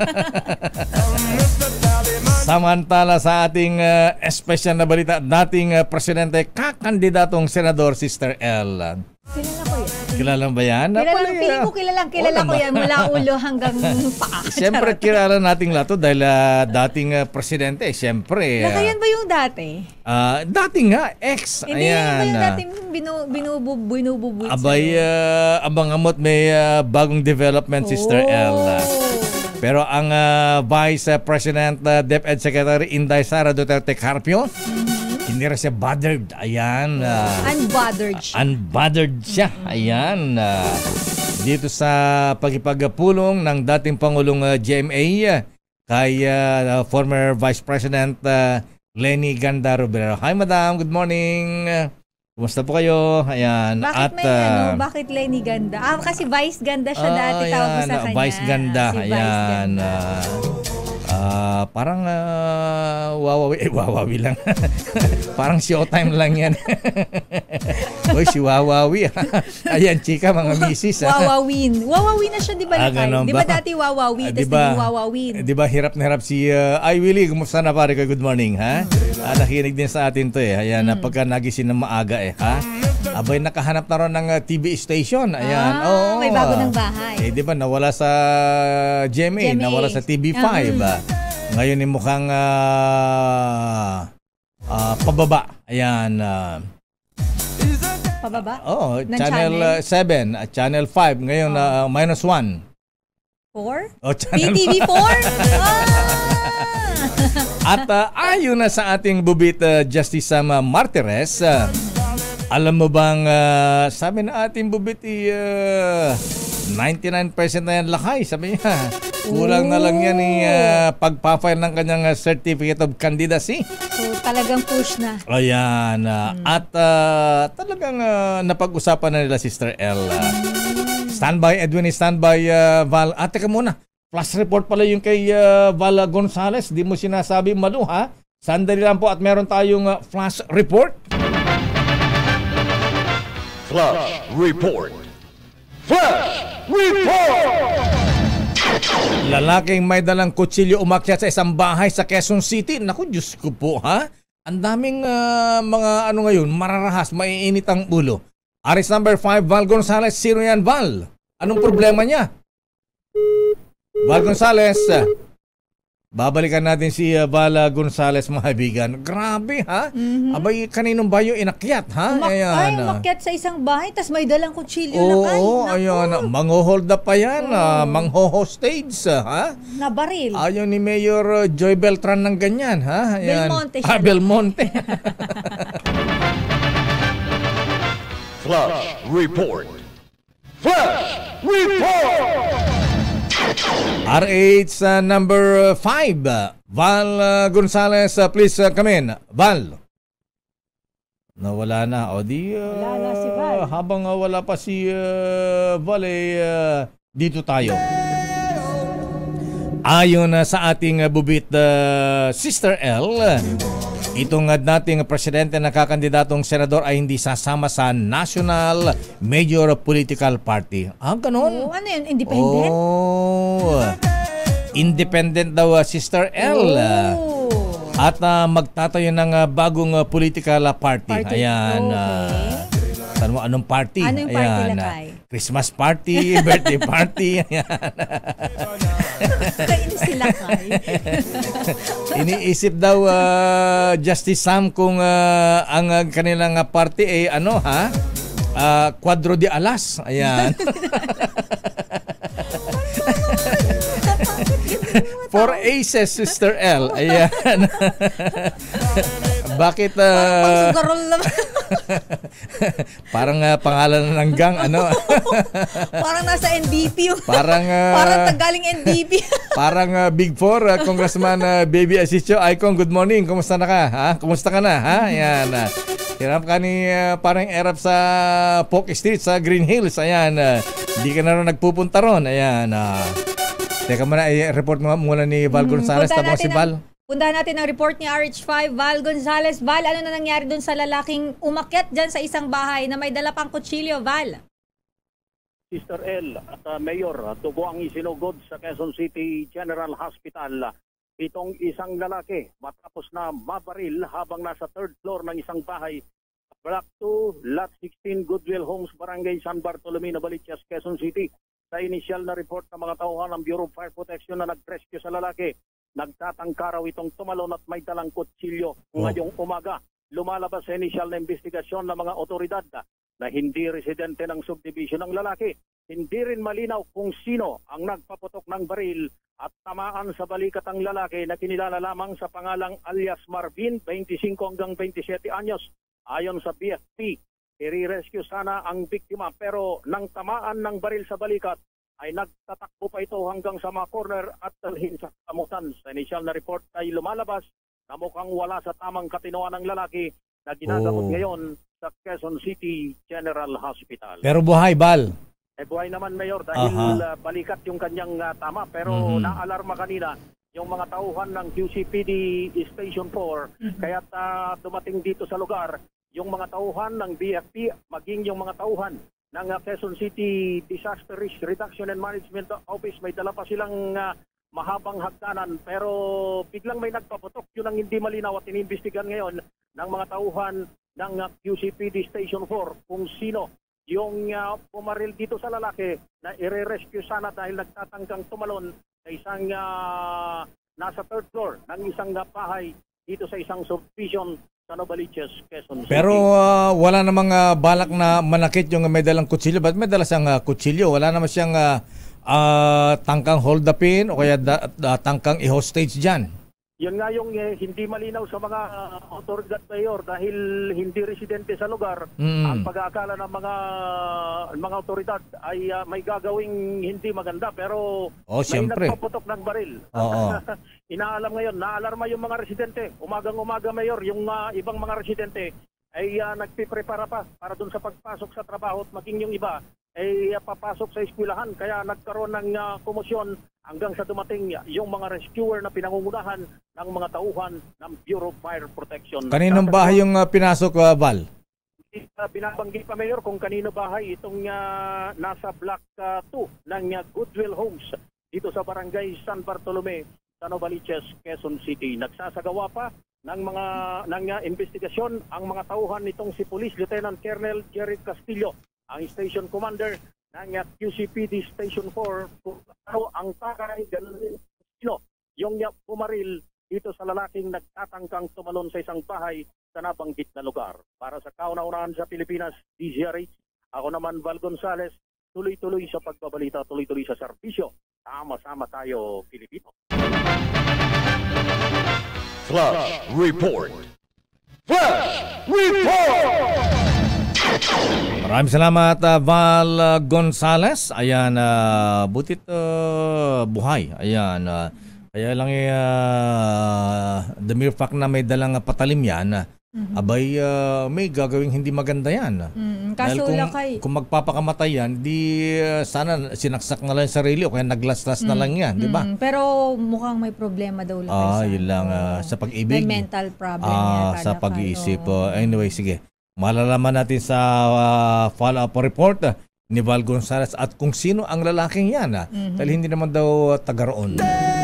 [SPEAKER 1] Samantala sa ating uh, special na balita, dating uh, presidente kakandidatong senador Sister L.
[SPEAKER 11] Kilala ko yan.
[SPEAKER 1] Kilala ba yan?
[SPEAKER 11] Kilala,
[SPEAKER 1] Napalaya.
[SPEAKER 11] feeling ko kilalang kilala
[SPEAKER 1] Oo
[SPEAKER 11] ko
[SPEAKER 1] naman.
[SPEAKER 11] yan mula ulo hanggang paa.
[SPEAKER 1] Siyempre kilala nating lahat to dahil uh, dating uh, presidente, siyempre. uh,
[SPEAKER 11] Lakayan ba yung dati?
[SPEAKER 1] uh, dating nga, ex.
[SPEAKER 11] Hindi, yun ba
[SPEAKER 1] Ayan.
[SPEAKER 11] yung
[SPEAKER 1] uh,
[SPEAKER 11] dati binu, binubu, binububuit
[SPEAKER 1] Abay, uh, abang amot may uh, bagong development, Sister L. uh. Pero ang uh, Vice uh, President, uh, DepEd Secretary Inday Sara Duterte Carpio, hindi rin siya bothered. Ayan. Uh,
[SPEAKER 11] Unbothered siya.
[SPEAKER 1] unbothered siya. Ayan. uh, dito sa pagipagpulong ng dating Pangulong uh, G M A uh, kay uh, former Vice President uh, Leni Ganda Robredo. Hi, Madam. Good morning. Kumusta po kayo? Ayan.
[SPEAKER 11] Bakit
[SPEAKER 1] At,
[SPEAKER 11] may
[SPEAKER 1] uh,
[SPEAKER 11] ano, bakit Lenny Ganda? Ah, kasi Vice Ganda siya
[SPEAKER 1] ah,
[SPEAKER 11] dati, tawag mo
[SPEAKER 1] ayan,
[SPEAKER 11] sa kanya.
[SPEAKER 1] Vice Ganda.
[SPEAKER 11] Si Vice
[SPEAKER 1] Ayan.
[SPEAKER 11] Ganda.
[SPEAKER 1] ah, ah, parang ah, wawawi. Eh, wawawi lang. Parang showtime lang yan. Uy, si Wawawi. Ayan, chika, mga misis. ah.
[SPEAKER 11] Wawawin. Wawawin na siya, di ba?
[SPEAKER 1] Ah,
[SPEAKER 11] Lakay?
[SPEAKER 1] ganun
[SPEAKER 11] Di ba
[SPEAKER 1] ba?
[SPEAKER 11] dati Wawawi,
[SPEAKER 1] Ah,
[SPEAKER 11] tapos
[SPEAKER 1] diba?
[SPEAKER 11] naging Wawawin.
[SPEAKER 1] Di ba hirap na hirap si uh, Ay Willie, kumusta na pare ko? Good morning, ha? Ah, nakinig din sa atin to eh. Ayan,
[SPEAKER 11] Hmm.
[SPEAKER 1] pagka nagising ng maaga eh, ha? Abay, nakahanap na ron ng uh, T V station. Ayan,
[SPEAKER 11] Ah,
[SPEAKER 1] oo.
[SPEAKER 11] may bago ng bahay.
[SPEAKER 1] Eh, di ba, nawala sa G M A,
[SPEAKER 11] G M A.
[SPEAKER 1] nawala sa T V five.
[SPEAKER 11] Ah,
[SPEAKER 1] ah. Ngayon eh, mukhang ah, ah, pababa. Ayan, ah,
[SPEAKER 11] Pababa?
[SPEAKER 1] oh,
[SPEAKER 11] Ng
[SPEAKER 1] channel
[SPEAKER 11] channel?
[SPEAKER 1] uh, seven, at channel five. Ngayon, ah, minus one.
[SPEAKER 11] Four?
[SPEAKER 1] Oh,
[SPEAKER 11] P
[SPEAKER 1] channel
[SPEAKER 11] T V four? Ah!
[SPEAKER 1] At uh, ayon na sa ating bubit uh, Justice Sama Martires, uh, alam mo bang uh, sabi na ating bubit uh, ninety-nine percent na yan lakay, sabi niya. Kulang na lang yan ni uh, pagpa-file ng kanyang uh, Certificate of Candidacy.
[SPEAKER 11] So, talagang push na.
[SPEAKER 1] Ayan. uh, At uh, talagang uh, napag-usapan na nila Sister L. Uh, standby, Edwin, standby, uh, Val. Ah, teka muna. Flash report pala yung kay uh, Val Gonzales. Di mo sinasabi malu, ha? Sandali lang po at meron tayong uh, flash report.
[SPEAKER 2] Flash Report. Flash Report!
[SPEAKER 1] Lalaking may dalang kutsilyo umakyat sa isang bahay sa Quezon City. Naku, Diyos ko po, ha? Ang daming uh, mga ano ngayon, mararahas, maiinit ang ulo. Arrest number five, Val Gonzales. Sino yan, Val? Anong problema niya? Val Gonzales. Babalikan natin si uh, Val Gonzales, mga kaibigan. Grabe, ha?
[SPEAKER 11] Mhm.
[SPEAKER 1] Abay, kaninong bayo inakyat, ha?
[SPEAKER 11] Umak- ay,
[SPEAKER 1] ah.
[SPEAKER 11] umakyat sa isang bahay, tas may dalang kutsilyo
[SPEAKER 1] Oo,
[SPEAKER 11] lakay. Naku,
[SPEAKER 1] ayun. Mangho-hold up pa yan. ah, Mangho-hostage, ha?
[SPEAKER 11] nabaril.
[SPEAKER 1] Ayaw ni Mayor uh, Joy Beltran ng ganyan, ha? Ayan.
[SPEAKER 11] Belmonte siya.
[SPEAKER 1] Ah, Belmonte.
[SPEAKER 2] Flash Report. Flash Report!
[SPEAKER 1] R H uh, number five, Val uh, Gonzales, uh, please uh, come in. Val. Nawala na. O di, uh,
[SPEAKER 11] Wala na si Val.
[SPEAKER 1] habang uh, wala pa si uh, Val, eh, uh, dito tayo. Ayon uh, sa ating uh, bubit uh, Sister L, uh, itong uh, dating presidente na kakandidatong senador ay hindi sasama sa National Major Political Party. Ah, ganun?
[SPEAKER 11] Oh, ano yun? Independent?
[SPEAKER 1] Oh, independent daw uh, Sister L.
[SPEAKER 11] Oh.
[SPEAKER 1] At uh, magtatayo ng uh, bagong uh, political uh, party.
[SPEAKER 11] Party.
[SPEAKER 1] Ayan.
[SPEAKER 11] Okay.
[SPEAKER 1] Uh, Saan mo, anong party?
[SPEAKER 11] Ano yung party,
[SPEAKER 1] Ayan,
[SPEAKER 11] Lakay?
[SPEAKER 1] uh, Christmas party, birthday party. Ayan.
[SPEAKER 11] Kainis sila, Kay.
[SPEAKER 1] Iniisip daw uh, Justice Sam kung uh, ang uh, kanilang uh, party ay ano ha? Uh, Quadro de Alas. Ayan. For Aces, Sister L. Ayan. Bakit uh,
[SPEAKER 11] Pagsugarol naman.
[SPEAKER 1] parang uh, pangalan ng gang ano?
[SPEAKER 11] Parang nasa N D P yung
[SPEAKER 1] Parang uh,
[SPEAKER 11] parang tanggaling N D P.
[SPEAKER 1] Parang uh, Big Four, uh, Congressman uh, Baby Asisio. Icon, good morning. Kumusta na ka? Ha? Kumusta ka na? Ha? Ayan. Uh, hirap ka ni uh, parang erap sa Polk Street sa Green Hills. Ayan. Uh, hindi ka na rin nagpupunta ron. Ayan. Uh, teka muna, i-report mo muna ni Val Gonzalez.
[SPEAKER 11] Puntahan
[SPEAKER 1] Tapos si
[SPEAKER 11] natin
[SPEAKER 1] Val.
[SPEAKER 11] ang- Puntahan natin ang report ni R H five, Val Gonzalez. Val, ano na nangyari dun sa lalaking umakyat dyan sa isang bahay na may dala pang kutsilyo, Val?
[SPEAKER 14] Sister L at uh, Mayor, uh, dugo ang isinugod sa Quezon City General Hospital. Itong isang lalaki matapos na mabaril habang nasa third floor ng isang bahay, Block two, Lot sixteen, Goodwill Homes, Barangay San Bartolome, Navaliches, Quezon City. Sa inisyal na report ng mga tauhan ng Bureau of Fire Protection na nag-rescue sa lalaki, nagtatangka raw itong tumalon at may dalang kutsilyo. Ngayong umaga, lumalabas sa inisyal na investigasyon ng mga otoridad na hindi residente ng subdivision ng lalaki. Hindi rin malinaw kung sino ang nagpaputok ng baril at tamaan sa balikat ang lalaki na kinilala lamang sa pangalang alias Marvin, twenty-five hanggang twenty-seven anyos. Ayon sa B F P, i-rescue sana ang biktima pero nang tamaan ng baril sa balikat ay nagtatakbo pa ito hanggang sa mga corner at dalhin sa kamutan. Sa initial na report ay lumalabas na mukhang wala sa tamang katinoan ng lalaki na ginagamot
[SPEAKER 1] Oh.
[SPEAKER 14] ngayon sa Quezon City General Hospital.
[SPEAKER 1] Pero buhay, Val.
[SPEAKER 14] Eh buhay naman, Mayor, dahil
[SPEAKER 1] Aha.
[SPEAKER 14] uh, balikat yung kanyang uh, tama. Pero
[SPEAKER 1] Mhm.
[SPEAKER 14] naalarma kanina yung mga tauhan ng Q C P D Station four. Kaya't uh, dumating dito sa lugar yung mga tauhan ng B F P, maging yung mga tauhan ng uh, Quezon City Disaster Risk Reduction and Management Office. May dala pa silang uh, mahabang hagdanan pero biglang may nagpaputok. Yun ang hindi malinaw at iniimbestigan ngayon ng mga tauhan ng uh, Q C P D Station four kung sino yung uh, pumaril dito sa lalaki na ire-rescue sana dahil nagtatangkang tumalon sa isang uh, nasa third floor ng isang uh, bahay dito sa isang subdivision sa Novaliches, Quezon City.
[SPEAKER 1] Pero uh, wala namang uh, balak na manakit yung may dalang kutsilyo. Ba't may dala siyang uh, kutsilyo? Wala naman siyang uh, uh, tangkang hold upin o kaya da, da, tangkang i-hostage dyan.
[SPEAKER 14] Yun nga yung eh, hindi malinaw sa mga uh, otoridad, Mayor, dahil hindi residente sa lugar.
[SPEAKER 1] Mm.
[SPEAKER 14] Ang pag-aakala ng mga mga otoridad ay uh, may gagawing hindi maganda pero
[SPEAKER 1] Oh,
[SPEAKER 14] may
[SPEAKER 1] siyempre.
[SPEAKER 14] nagpaputok ng baril.
[SPEAKER 1] Oo.
[SPEAKER 14] Inaalam ngayon, naalarma yung mga residente. Umagang-umaga, Mayor, yung uh, ibang mga residente ay uh, nagpiprepara pa para dun sa pagpasok sa trabaho at maging yung iba ay uh, papasok sa eskwelahan. Kaya nagkaroon ng uh, komosyon hanggang sa dumating yung mga rescuer na pinangungunahan ng mga tauhan ng Bureau of Fire Protection.
[SPEAKER 1] Kaninong bahay yung uh, pinasok, uh, Val?
[SPEAKER 14] Uh, binabanggit pa, Mayor, kung kanino bahay itong uh, nasa Block uh, two ng uh, Goodwill Homes dito sa Barangay San Bartolome sa Novaliches, Quezon City. Nagsasagawa pa ng mga ng uh, investigasyon ang mga tauhan nitong si Police Lieutenant Colonel Jerry Castillo, ang Station Commander ng uh, Q C P D Station four, kung ano ang tagay ganun din sino yung uh, pumaril dito sa lalaking nagtatangkang tumalon sa isang bahay sa nabanggit na lugar. Para sa kauna-unahan sa Pilipinas, D Z R H, ako naman Val Gonzalez, tuloy-tuloy sa pagbabalita, tuloy-tuloy sa serbisyo. Sama-sama tayo, Pilipino.
[SPEAKER 2] Flash Report. Flash Report!
[SPEAKER 1] Maraming salamat, uh, Val uh, Gonzalez. Ayan, uh, butit uh, buhay. Ayan, uh, kaya lang uh, the mere fact na may dalang patalim yan, uh,
[SPEAKER 11] Mhm.
[SPEAKER 1] abay uh, may gagawing hindi maganda yan.
[SPEAKER 11] Mm,
[SPEAKER 1] Dahil
[SPEAKER 11] kaso
[SPEAKER 1] kung,
[SPEAKER 11] lakay.
[SPEAKER 1] kung magpapakamatay yan, di uh, sana sinaksak na lang yung sarili o kaya naglaslas na
[SPEAKER 11] Mm,
[SPEAKER 1] lang yan, di ba?
[SPEAKER 11] mm, pero mukhang may problema daw lakay
[SPEAKER 1] Ah,
[SPEAKER 11] siya.
[SPEAKER 1] yun lang ah, sa pag-ibig.
[SPEAKER 11] May mental problem
[SPEAKER 1] Ah,
[SPEAKER 11] yata
[SPEAKER 1] sa
[SPEAKER 11] lakay.
[SPEAKER 1] pag-iisip.
[SPEAKER 11] Oo.
[SPEAKER 1] Oh, anyway, sige. Malalaman natin sa ah, follow-up report ah, ni Val Gonzalez at kung sino ang lalaking yan. Ah.
[SPEAKER 11] Mhm.
[SPEAKER 1] Dahil hindi naman daw taga roon.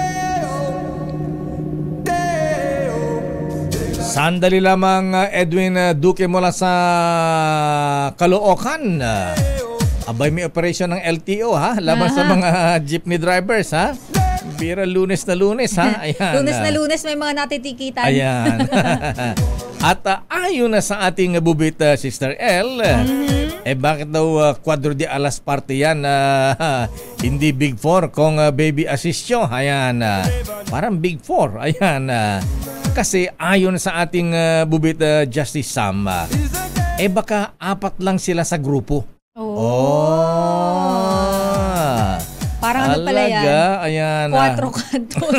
[SPEAKER 1] Sandali lamang ah, Edwin ah, Duque mula sa Caloocan. Ah, abay may operation ng L T O ha, laban sa
[SPEAKER 11] Aha.
[SPEAKER 1] mga jeepney drivers ha. Bira lunes na lunes ha. Ayan.
[SPEAKER 11] Lunes na
[SPEAKER 1] ah.
[SPEAKER 11] lunes may mga natitikitan.
[SPEAKER 1] Ayan. At uh, ayon na sa ating bubit uh, Sister L,
[SPEAKER 11] Mm-hmm.
[SPEAKER 1] eh bakit daw uh, Cuadro de Alas parte yan, uh, hindi Big Four kung uh, Baby Asistio? Ayan, uh, parang Big Four. Ayan, uh, kasi ayon sa ating uh, bubit uh, Justice Sam, uh, eh baka apat lang sila sa grupo. Oh.
[SPEAKER 11] Parang ano pala yan?
[SPEAKER 1] Talaga? Ayan. ah.
[SPEAKER 11] Quatro cantos.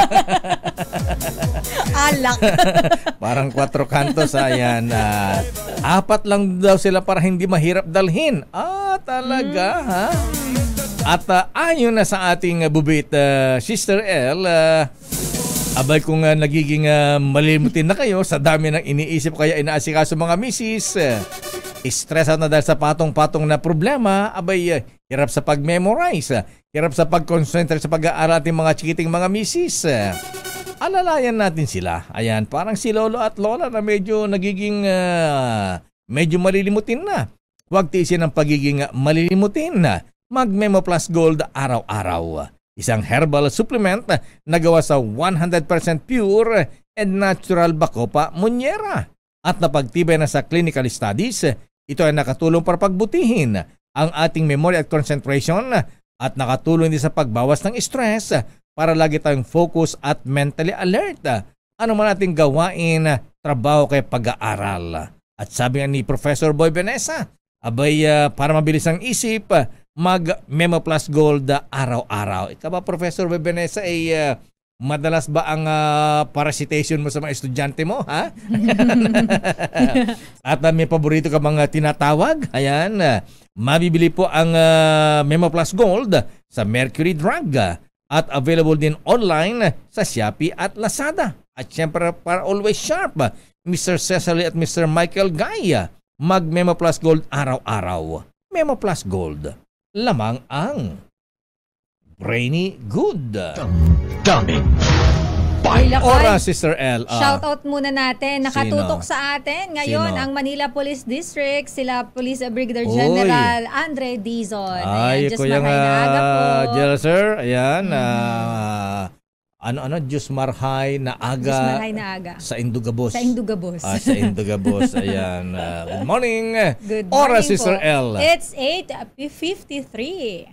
[SPEAKER 11] Alak.
[SPEAKER 1] Parang quattro cantos, ayan. ah. apat lang daw sila para hindi mahirap dalhin. Ah, talaga, ha? At ah, ayon na sa ating uh, bubit, uh, Sister L, uh, abay kung uh, nagiging uh, malimutin na kayo sa dami ng iniisip kaya inaasikaso mga misis, uh, stress out na dahil sa patong-patong na problema, abay uh, hirap sa pag-memorize, uh, hirap sa pag-concentrate sa pag-aaral ating mga chikiting mga misis. Uh, alalayan natin sila. Ayan, parang si lolo at lola na medyo nagiging uh, medyo malilimutin na. Huwag tiisin ang pagiging uh, malilimutin na. Mag-Memo Plus Gold araw-araw. Isang herbal supplement na gawa sa one hundred percent pure and natural Bacopa Monnieri. At napagtibay na sa clinical studies, ito ay nakatulong para pagbutihin ang ating memory at concentration at nakatulong din sa pagbawas ng stress para lagi tayong focus at mentally alert. Ano man ating gawain, trabaho kay pag-aaral. At sabi nga ni Professor Boy Benessa, abay uh, para mabilis ang isip, mag-Memo Plus Gold araw-araw. Ikaw ba, Professor Boy Benessa, ay uh, madalas ba ang uh, parasitation mo sa mga estudyante mo, ha? At uh, may paborito ka mga tinatawag? Ayan, uh, mabibili po ang uh, Memo Plus Gold sa Mercury Drug uh, at available din online sa Shopee at Lazada. At syempre, para always sharp, uh, Mister Cecily at Mister Michael Guy, mag-Memo Plus Gold araw-araw. Memo Plus Gold, lamang ang brainy good. Daming
[SPEAKER 11] Uy, lakay.
[SPEAKER 1] Ora, Sister L. ah.
[SPEAKER 11] Shoutout muna natin. Nakatutok
[SPEAKER 1] Sino?
[SPEAKER 11] sa atin ngayon
[SPEAKER 1] Sino?
[SPEAKER 11] ang Manila Police District, sila Police Brigadier
[SPEAKER 1] Uy.
[SPEAKER 11] General Andre Dizon.
[SPEAKER 1] Ay,
[SPEAKER 11] Diyos
[SPEAKER 1] kuya
[SPEAKER 11] mahay na aga po.
[SPEAKER 1] nga, General Sir. Ayan. ah, ano-ano, Diyos Marhay na aga.
[SPEAKER 11] Diyos mahay na aga.
[SPEAKER 1] Sa Indugabos.
[SPEAKER 11] Sa Indugabos.
[SPEAKER 1] Ah, sa Indugabos. Ayan. ah, good morning.
[SPEAKER 11] Good
[SPEAKER 1] Ora,
[SPEAKER 11] morning
[SPEAKER 1] Sister
[SPEAKER 11] po.
[SPEAKER 1] L.
[SPEAKER 11] It's eight fifty-three.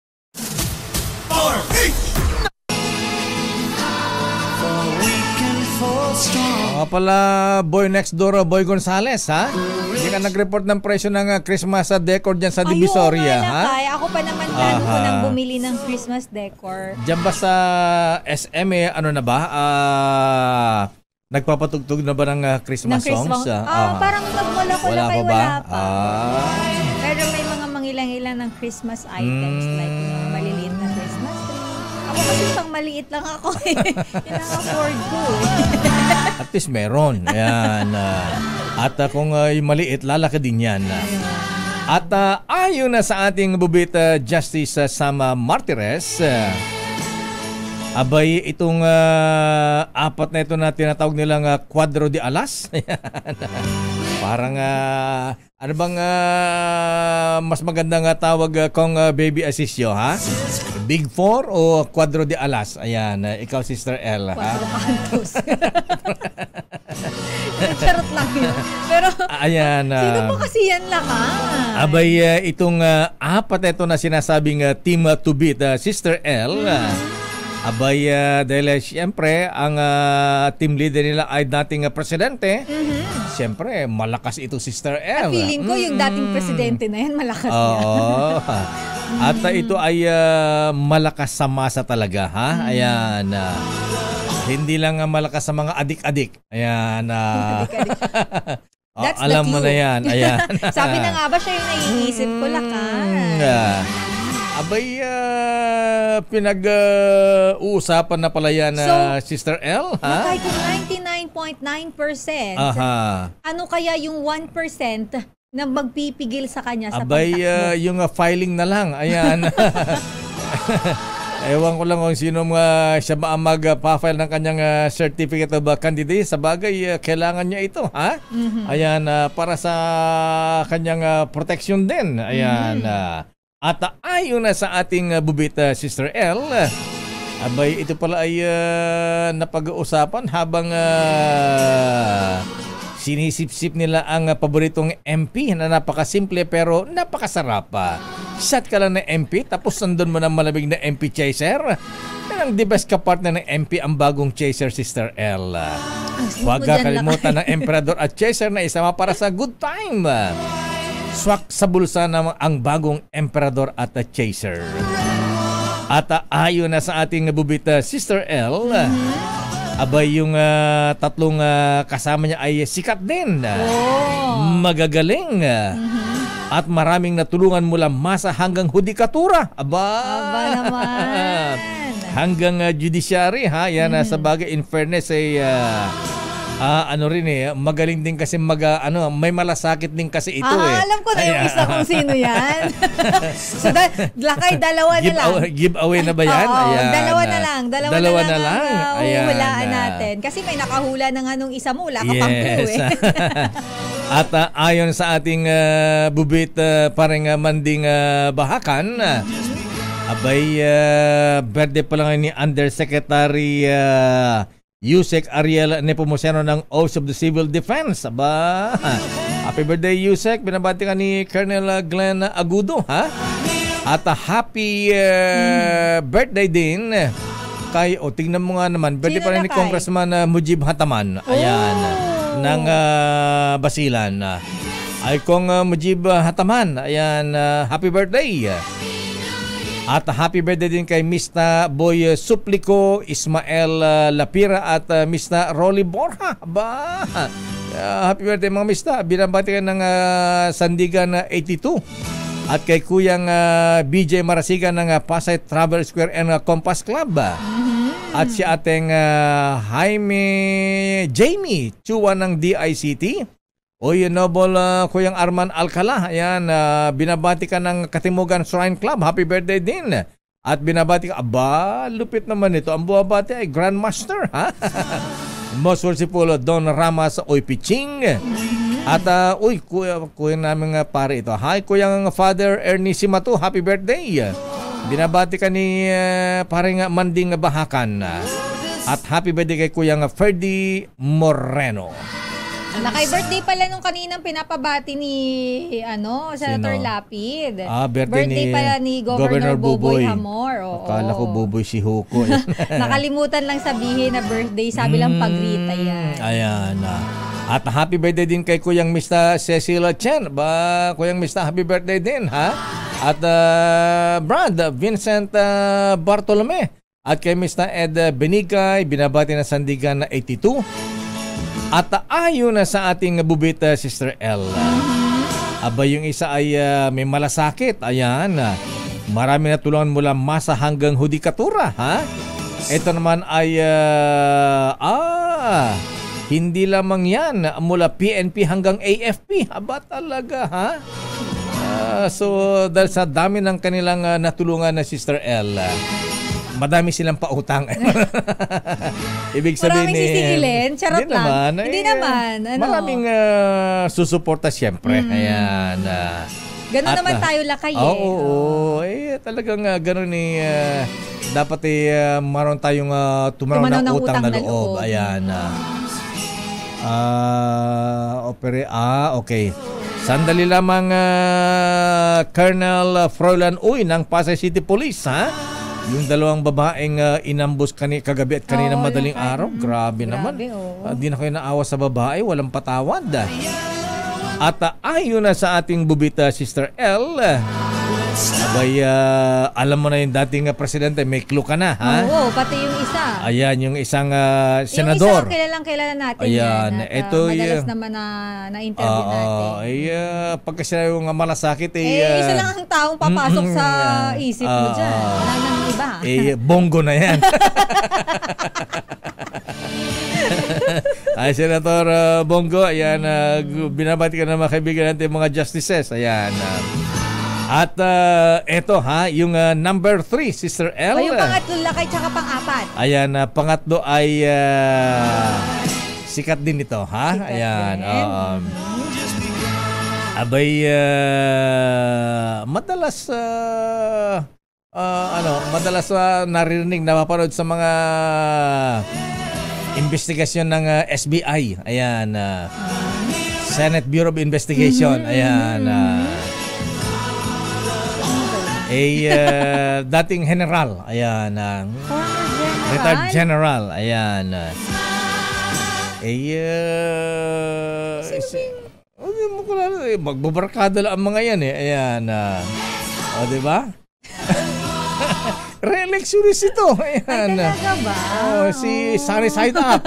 [SPEAKER 1] Mga pala, boy next door, Boy Gonzales, ha? Hindi ka nag-report ng presyo ng ah, Christmas sa decor dyan sa Divisoria,
[SPEAKER 11] Ayun,
[SPEAKER 1] ha?
[SPEAKER 11] Ay, ako pa naman plano ko
[SPEAKER 1] Aha.
[SPEAKER 11] nang bumili ng Christmas decor.
[SPEAKER 1] Diyan ba sa S M eh, ano na ba? Ah, nagpapatugtog na ba ng ah, Christmas
[SPEAKER 11] ng Christmas.
[SPEAKER 1] songs?
[SPEAKER 11] Ah,
[SPEAKER 1] Ah,
[SPEAKER 11] parang nagmula ko
[SPEAKER 1] wala
[SPEAKER 11] na kayo,
[SPEAKER 1] pa ba?
[SPEAKER 11] wala pa.
[SPEAKER 1] Ah.
[SPEAKER 11] Pero may mga mangilang-ilang ng Christmas items
[SPEAKER 1] Mm.
[SPEAKER 11] like yung mga maliliit na Christmas tree. Ako kasi pang maliit lang ako eh. Yun ang afford ko eh.
[SPEAKER 1] At least meron. Ayan. ah. at ah, kung ah, yung maliit, lalaki din yan. At ah, ayon na sa ating bubit ah, Justice uh, Sama Martires, ah, abay itong ah, apat na ito na tinatawag nilang ah, Cuadro de Alas. Ayan. Parang ah, ano bang ah, mas magandang ah, tawag ah, kung ah, Baby Asistio, ha? Big Four o Cuadro de Alas? Ayan, ah, ikaw Sister L, ha?
[SPEAKER 11] Quatro cantos. Charot lang yun. Pero,
[SPEAKER 1] Ayan. ah,
[SPEAKER 11] sino ba kasi yan lakas?
[SPEAKER 1] Abay, ah, itong ah, apat na ito na sinasabing ah, team ah, to beat, ah, Sister L. ah, abay, ah, dahil ah, siyempre, ang ah, team leader nila ay dating ah, presidente. Siyempre, malakas ito, Sister L.
[SPEAKER 11] At feeling ko yung dating presidente na yan, malakas
[SPEAKER 1] Oo.
[SPEAKER 11] yan.
[SPEAKER 1] At ah, ito ay ah, malakas sa masa talaga, ha? Ayan. ah, hindi lang ah, malakas sa mga adik-adik. Ayan. ah. Ah,
[SPEAKER 11] That's
[SPEAKER 1] alam
[SPEAKER 11] the clue.
[SPEAKER 1] mo na yan. Ayan.
[SPEAKER 11] Sabi na nga ba siya yung naiisip ko, Lakay.
[SPEAKER 1] Ah. Abay, uh, pinag-uusapan na pala yan,
[SPEAKER 11] So,
[SPEAKER 1] uh, Sister L, ha?
[SPEAKER 11] Lakay, kung ninety-nine point nine percent,
[SPEAKER 1] Aha.
[SPEAKER 11] ano kaya yung one percent na magpipigil sa kanya sa
[SPEAKER 1] Abay,
[SPEAKER 11] pagtakbo?
[SPEAKER 1] uh, yung uh, filing na lang. Ayan. Ewan ko lang kung sino uh, siya ba ang mag-file ng kanyang uh, certificate of uh, candidate. Sa bagay, uh, kailangan niya ito, ha?
[SPEAKER 11] Mhm.
[SPEAKER 1] Ayan, uh, para sa kanyang uh, protection din. Ayan.
[SPEAKER 11] Mhm.
[SPEAKER 1] Uh, at uh, ayon na sa ating uh, bubita, Sister L, uh, abay, ito pala ay uh, napag-uusapan habang uh, sinisip-sip nila ang uh, paboritong M P na napakasimple pero napakasarap pa. Shot ka lang ng M P tapos nandun mo ng malamig na M P chaser. Yan ang the best kapartner ng M P, ang bagong chaser, Sister L. Huwag ka kalimutan ng Emperador at chaser na isama para sa good time. Swak sa bulsa naman ang bagong Emperador at chaser. At uh, ayon na sa ating bubita, Sister L, abay yung uh, tatlong uh, kasama niya ay sikat din.
[SPEAKER 11] Oh.
[SPEAKER 1] Magagaling. At maraming natulungan mula masa hanggang hudikatura. Aba.
[SPEAKER 11] Aba naman.
[SPEAKER 1] Hanggang uh, judiciary, ha. Yan uh, sa bagay, in fairness ay uh, uh, ano rin eh, magaling din kasi mag, uh, ano, may malasakit din kasi ito
[SPEAKER 11] ah,
[SPEAKER 1] eh.
[SPEAKER 11] alam ko na yung
[SPEAKER 1] Ay,
[SPEAKER 11] isa kung sino yan. So, da- Lakay, dalawa na
[SPEAKER 1] give
[SPEAKER 11] lang.
[SPEAKER 1] Away, give away na ba yan?
[SPEAKER 11] Oo,
[SPEAKER 1] Ayan.
[SPEAKER 11] dalawa na lang. Dalawa,
[SPEAKER 1] Dalawa
[SPEAKER 11] na lang,
[SPEAKER 1] na lang.
[SPEAKER 11] ang uh,
[SPEAKER 1] Ayan.
[SPEAKER 11] uhulaan natin. Kasi may nakahula na nga nung isa mo, wala ka pang clue eh.
[SPEAKER 1] At uh, ayon sa ating uh, bubit, uh, parang uh, manding uh, bahakan, uh, abay, uh, birthday pa lang ni Undersecretary uh, Yusek Ariel Nepomuceno ng Office of the Civil Defense. Aba, happy birthday, Yusek. Binabati ka ni Colonel Glenn Agudo, ha? At uh, happy uh, birthday din kay, o oh, tingnan mo nga naman, birthday
[SPEAKER 11] Sino
[SPEAKER 1] pa rin
[SPEAKER 11] na
[SPEAKER 1] ni
[SPEAKER 11] kay?
[SPEAKER 1] Congressman uh, Mujib Hataman. Ayan. Ng uh, Basilan. Ay kong uh, Mujib Hataman. Ayan, uh, happy birthday. At uh, happy birthday din kay Mister Boy Suplico, Ismael uh, Lapira at uh, Mister Rolly Borja. Ba? Uh, happy birthday mga Mister. Binabati ka ng uh, Sandigan uh, eighty-two. At kay Kuyang uh, B J Marasigan ng uh, Pasay Travel Square and uh, Compass Club. At si ating uh, Jaime Jamie Chua ng D I C T. O yung noble uh, Kuyang Arman Alcala. Ayan, uh, binabati ka ng Katimugan Shrine Club. Happy birthday din. At binabati ka, aba, lupit naman ito. Ang buwabati ay Grandmaster, ha? Most worshipful Don Ramas Oy Piching. At uh, uy, kuya, kuya namin nga pare ito. Hi, Kuyang Father Ernie Simato. Happy birthday. Binabati ka ni uh, parang Manding Bahakan. At happy birthday kay Kuyang Ferdy Moreno.
[SPEAKER 11] Nakay birthday pala nung kaninang pinapabati ni ano, Senator
[SPEAKER 1] Sino?
[SPEAKER 11] Lapid.
[SPEAKER 1] Ah, birthday,
[SPEAKER 11] birthday
[SPEAKER 1] ni
[SPEAKER 11] pala ni Governor,
[SPEAKER 1] Governor
[SPEAKER 11] Boboy
[SPEAKER 1] Boboy.
[SPEAKER 11] Hamor. Oo.
[SPEAKER 1] Akala ko Boboy si Huko.
[SPEAKER 11] Nakalimutan lang sabihin na birthday, sabi lang pagrita yan.
[SPEAKER 1] Ayan. At happy birthday din kay Kuyang Mister Cecil Chen. Ba, Kuyang Mister, happy birthday din, ha? At uh, Brad Vincent uh, Bartolome. At kay Mister Ed Benigay, binabati na Sandigan na eighty-two. At uh, ayon na sa ating bubita, Sister L. Aba, yung isa ay uh, may malasakit. Ayan. Uh, marami na tulungan mula masa hanggang hudikatura, ha? Ito naman ay uh, ah, hindi lamang yan mula P N P hanggang A F P. Aba talaga, ha? Uh, so dahil sa dami ng kanilang uh, natulungan na Sister L, uh, madami silang pautang. Ibig sabihin
[SPEAKER 11] maraming
[SPEAKER 1] eh,
[SPEAKER 11] sisingilin? Charot
[SPEAKER 1] hindi
[SPEAKER 11] lang.
[SPEAKER 1] Naman,
[SPEAKER 11] Hindi
[SPEAKER 1] eh,
[SPEAKER 11] naman. Ano?
[SPEAKER 1] Maraming uh, susuporta siyempre.
[SPEAKER 11] Mm.
[SPEAKER 1] Ayan. Uh,
[SPEAKER 11] Ganun
[SPEAKER 1] at,
[SPEAKER 11] naman
[SPEAKER 1] uh,
[SPEAKER 11] tayo lakay eh.
[SPEAKER 1] Oo, oo. Eh, talagang uh, ganun eh. Uh, dapat eh, uh, maroon tayong uh, tumanaw ng, ng utang, utang na loob. loob. Ayan. Ah, uh, uh, opere, ah, okay. Sandali lamang, uh, Colonel Froilan Uy ng Pasay City Police, ha? Yung dalawang babaeng uh, inambus kani kagabi at kanina
[SPEAKER 11] Oo,
[SPEAKER 1] madaling
[SPEAKER 11] lakay.
[SPEAKER 1] araw. Grabe,
[SPEAKER 11] Grabe,
[SPEAKER 1] naman.
[SPEAKER 11] oo.
[SPEAKER 1] Uh, di na kayo naawa sa babae, walang patawad. At uh, ayon na sa ating bubita, Sister L, uh, Abay, ah, alam mo na yung dating ah, presidente, may clue ka na, ha?
[SPEAKER 11] Oo, pati yung isa.
[SPEAKER 1] Ayan, yung isang ah,
[SPEAKER 11] Yung
[SPEAKER 1] senador.
[SPEAKER 11] isa kilalang kilala natin
[SPEAKER 1] Ayan,
[SPEAKER 11] yan. At,
[SPEAKER 1] ito
[SPEAKER 11] uh, madalas
[SPEAKER 1] y-
[SPEAKER 11] naman na na-interview
[SPEAKER 1] Oo,
[SPEAKER 11] natin.
[SPEAKER 1] ay, ah, pagka siya yung ah, malasakit, eh,
[SPEAKER 11] Eh,
[SPEAKER 1] ah,
[SPEAKER 11] isa lang ang taong papasok
[SPEAKER 1] mm,
[SPEAKER 11] sa
[SPEAKER 1] ah,
[SPEAKER 11] isip mo
[SPEAKER 1] ah,
[SPEAKER 11] dyan. Wala nang iba.
[SPEAKER 1] eh, bongo na yan. Ay, Senator uh, Bongo, ayan, uh, binabati ka na mga kaibigan natin, mga justices, ayan. Uh, at uh, eto ha, yung uh, number three, Sister L.
[SPEAKER 11] O yung pangatlo lakay tsaka pang-apat.
[SPEAKER 1] Ayan, uh, pangatlo ay uh, sikat din ito, ha?
[SPEAKER 11] Sikat
[SPEAKER 1] ayan,
[SPEAKER 11] din.
[SPEAKER 1] um, abay, uh, madalas, uh, uh, ano, madalas uh, naririnig, napapanood sa mga investigasyon ng uh, S B I. Ayan, uh, Senate Bureau of Investigation. Ayan, uh, a uh, dating general. Ayan, uh, retired general. Ayan, uh, a uh, Hindi mo ko lang, eh, magbabarkada lang ang mga yan eh. Ayan, uh, o, diba? Re-electionist ito. Ayan.
[SPEAKER 11] Ay, talaga ba?
[SPEAKER 1] Oh, si Sunny Side Up.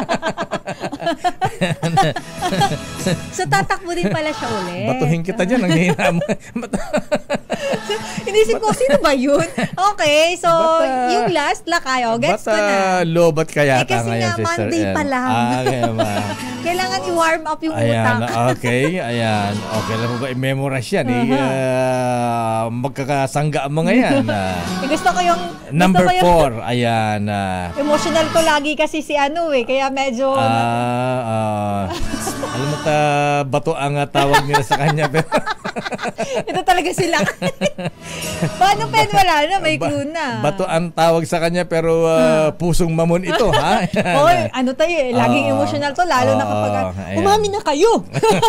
[SPEAKER 11] So, tatakbo din pala siya ulit.
[SPEAKER 1] Batuhin kita dyan. Ang hihina mo.
[SPEAKER 11] Inisip ko, sino ba yun? Okay, so,
[SPEAKER 1] Bata-
[SPEAKER 11] yung last lakay, oh, gets ko na.
[SPEAKER 1] Bata lobat kaya
[SPEAKER 11] Eh, kasi
[SPEAKER 1] ngayon,
[SPEAKER 11] nga,
[SPEAKER 1] Sister
[SPEAKER 11] Monday
[SPEAKER 1] L.
[SPEAKER 11] pa lang.
[SPEAKER 1] Ah, kaya ba?
[SPEAKER 11] Kailangan i-warm up yung
[SPEAKER 1] Ayan,
[SPEAKER 11] utak.
[SPEAKER 1] okay. Ayan. Okay lang mo ba i-memorize yan? Eh, uh, magkakasangga mo ngayon. Uh,
[SPEAKER 11] Eh, gusto ko yung...
[SPEAKER 1] number
[SPEAKER 11] gusto ko yung,
[SPEAKER 1] four. Ayan. Uh,
[SPEAKER 11] emotional ko lagi kasi si ano eh, kaya medyo...
[SPEAKER 1] Ah, ah. Alam mo ta, bato ang uh, tawag nila sa kanya. Pero
[SPEAKER 11] ito talaga sila. Paano pen wala na, may clue na.
[SPEAKER 1] bato ang tawag sa kanya pero uh, pusong mamon ito, ha?
[SPEAKER 11] Hoy, ano tayo eh, laging
[SPEAKER 1] Ah,
[SPEAKER 11] emotional to, lalo na kapag
[SPEAKER 1] ah,
[SPEAKER 11] uh,
[SPEAKER 1] ayan.
[SPEAKER 11] umami na kayo.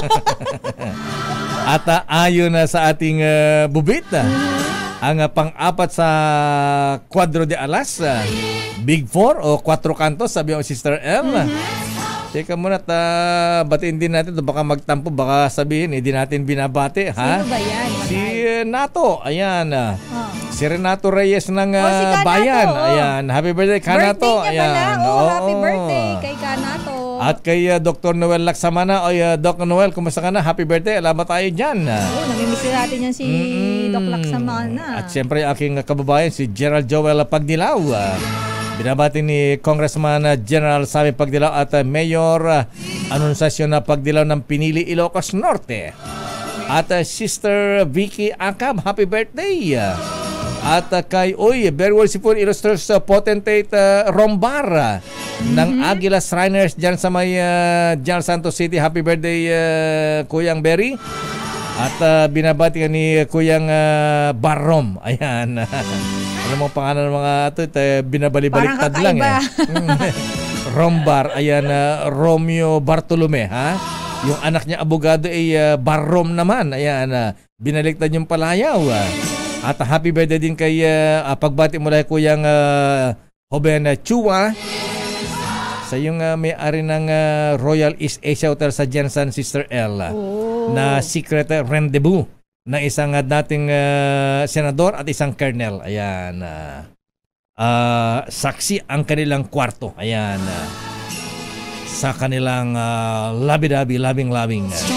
[SPEAKER 1] At uh, ayon na sa ating uh, bubit, uh, ang uh, pang-apat sa Cuadro de Alas, uh, Big Four o Quatro Cantos, sabi mo Sister L. Teka muna, ta, batiin din natin ito. Baka magtampo, baka sabihin, hindi natin binabati, ha?
[SPEAKER 11] Sino ba yan?
[SPEAKER 1] Si uh, Nato, ayan. Uh,
[SPEAKER 11] Oh.
[SPEAKER 1] Si Renato Reyes ng uh,
[SPEAKER 11] Oh, si Kanato,
[SPEAKER 1] Bayan.
[SPEAKER 11] oh.
[SPEAKER 1] Ayan, happy birthday, Kanato.
[SPEAKER 11] Birthday niya pala.
[SPEAKER 1] Ayan.
[SPEAKER 11] Oh, happy
[SPEAKER 1] Oo.
[SPEAKER 11] birthday kay Kanato.
[SPEAKER 1] At kay uh, Doctor Noel Laksamana. O uh, Doc Noel, kumusta ka na? Happy birthday. Alam ba tayo dyan?
[SPEAKER 11] Oh, namimiss natin yan si Doc Laksamana.
[SPEAKER 1] At siyempre aking kababayan si Gerald Joel Pagdilaw. Uh, binabati ni Congressman uh, General Sammy Pagdilaw at uh, Mayor uh, Anunciacion na Pagdilaw ng Pinili, Ilocos Norte. At uh, Sister Vicky Acab, happy birthday. Uh, At uh, kay Uy, very worshipful illustrious uh, potentate uh, Rombar uh, ng Aguila Shriners dyan sa may uh, General Santos City. Happy birthday uh, Kuyang Berry. At uh, binabati ka ni Kuyang uh, Barrom. Ayan. Ano mo pangalan ng mga ito? ito binabali-baliktad
[SPEAKER 11] Parang
[SPEAKER 1] lang eh.
[SPEAKER 11] kakaiba.
[SPEAKER 1] Rombar. Ayan, uh, Romeo Bartolome. Ha? Yung anak niya abogado ay uh, Barrom naman. Ayan, uh, binaliktad yung palayaw. Uh. At happy birthday din kay uh, pagbati mula Kuyang uh, Hoben uh, Chua sa yung uh, may-ari ng uh, Royal East Asia Hotel sa Jensen, Sister L.
[SPEAKER 11] Oh.
[SPEAKER 1] Na secret rendezvous ng isang uh, dating uh, senador at isang colonel. Ayan. Uh, uh, saksi ang kanilang kwarto. Ayan. Uh, sa kanilang uh, labi-dabi, labing-labing. Uh.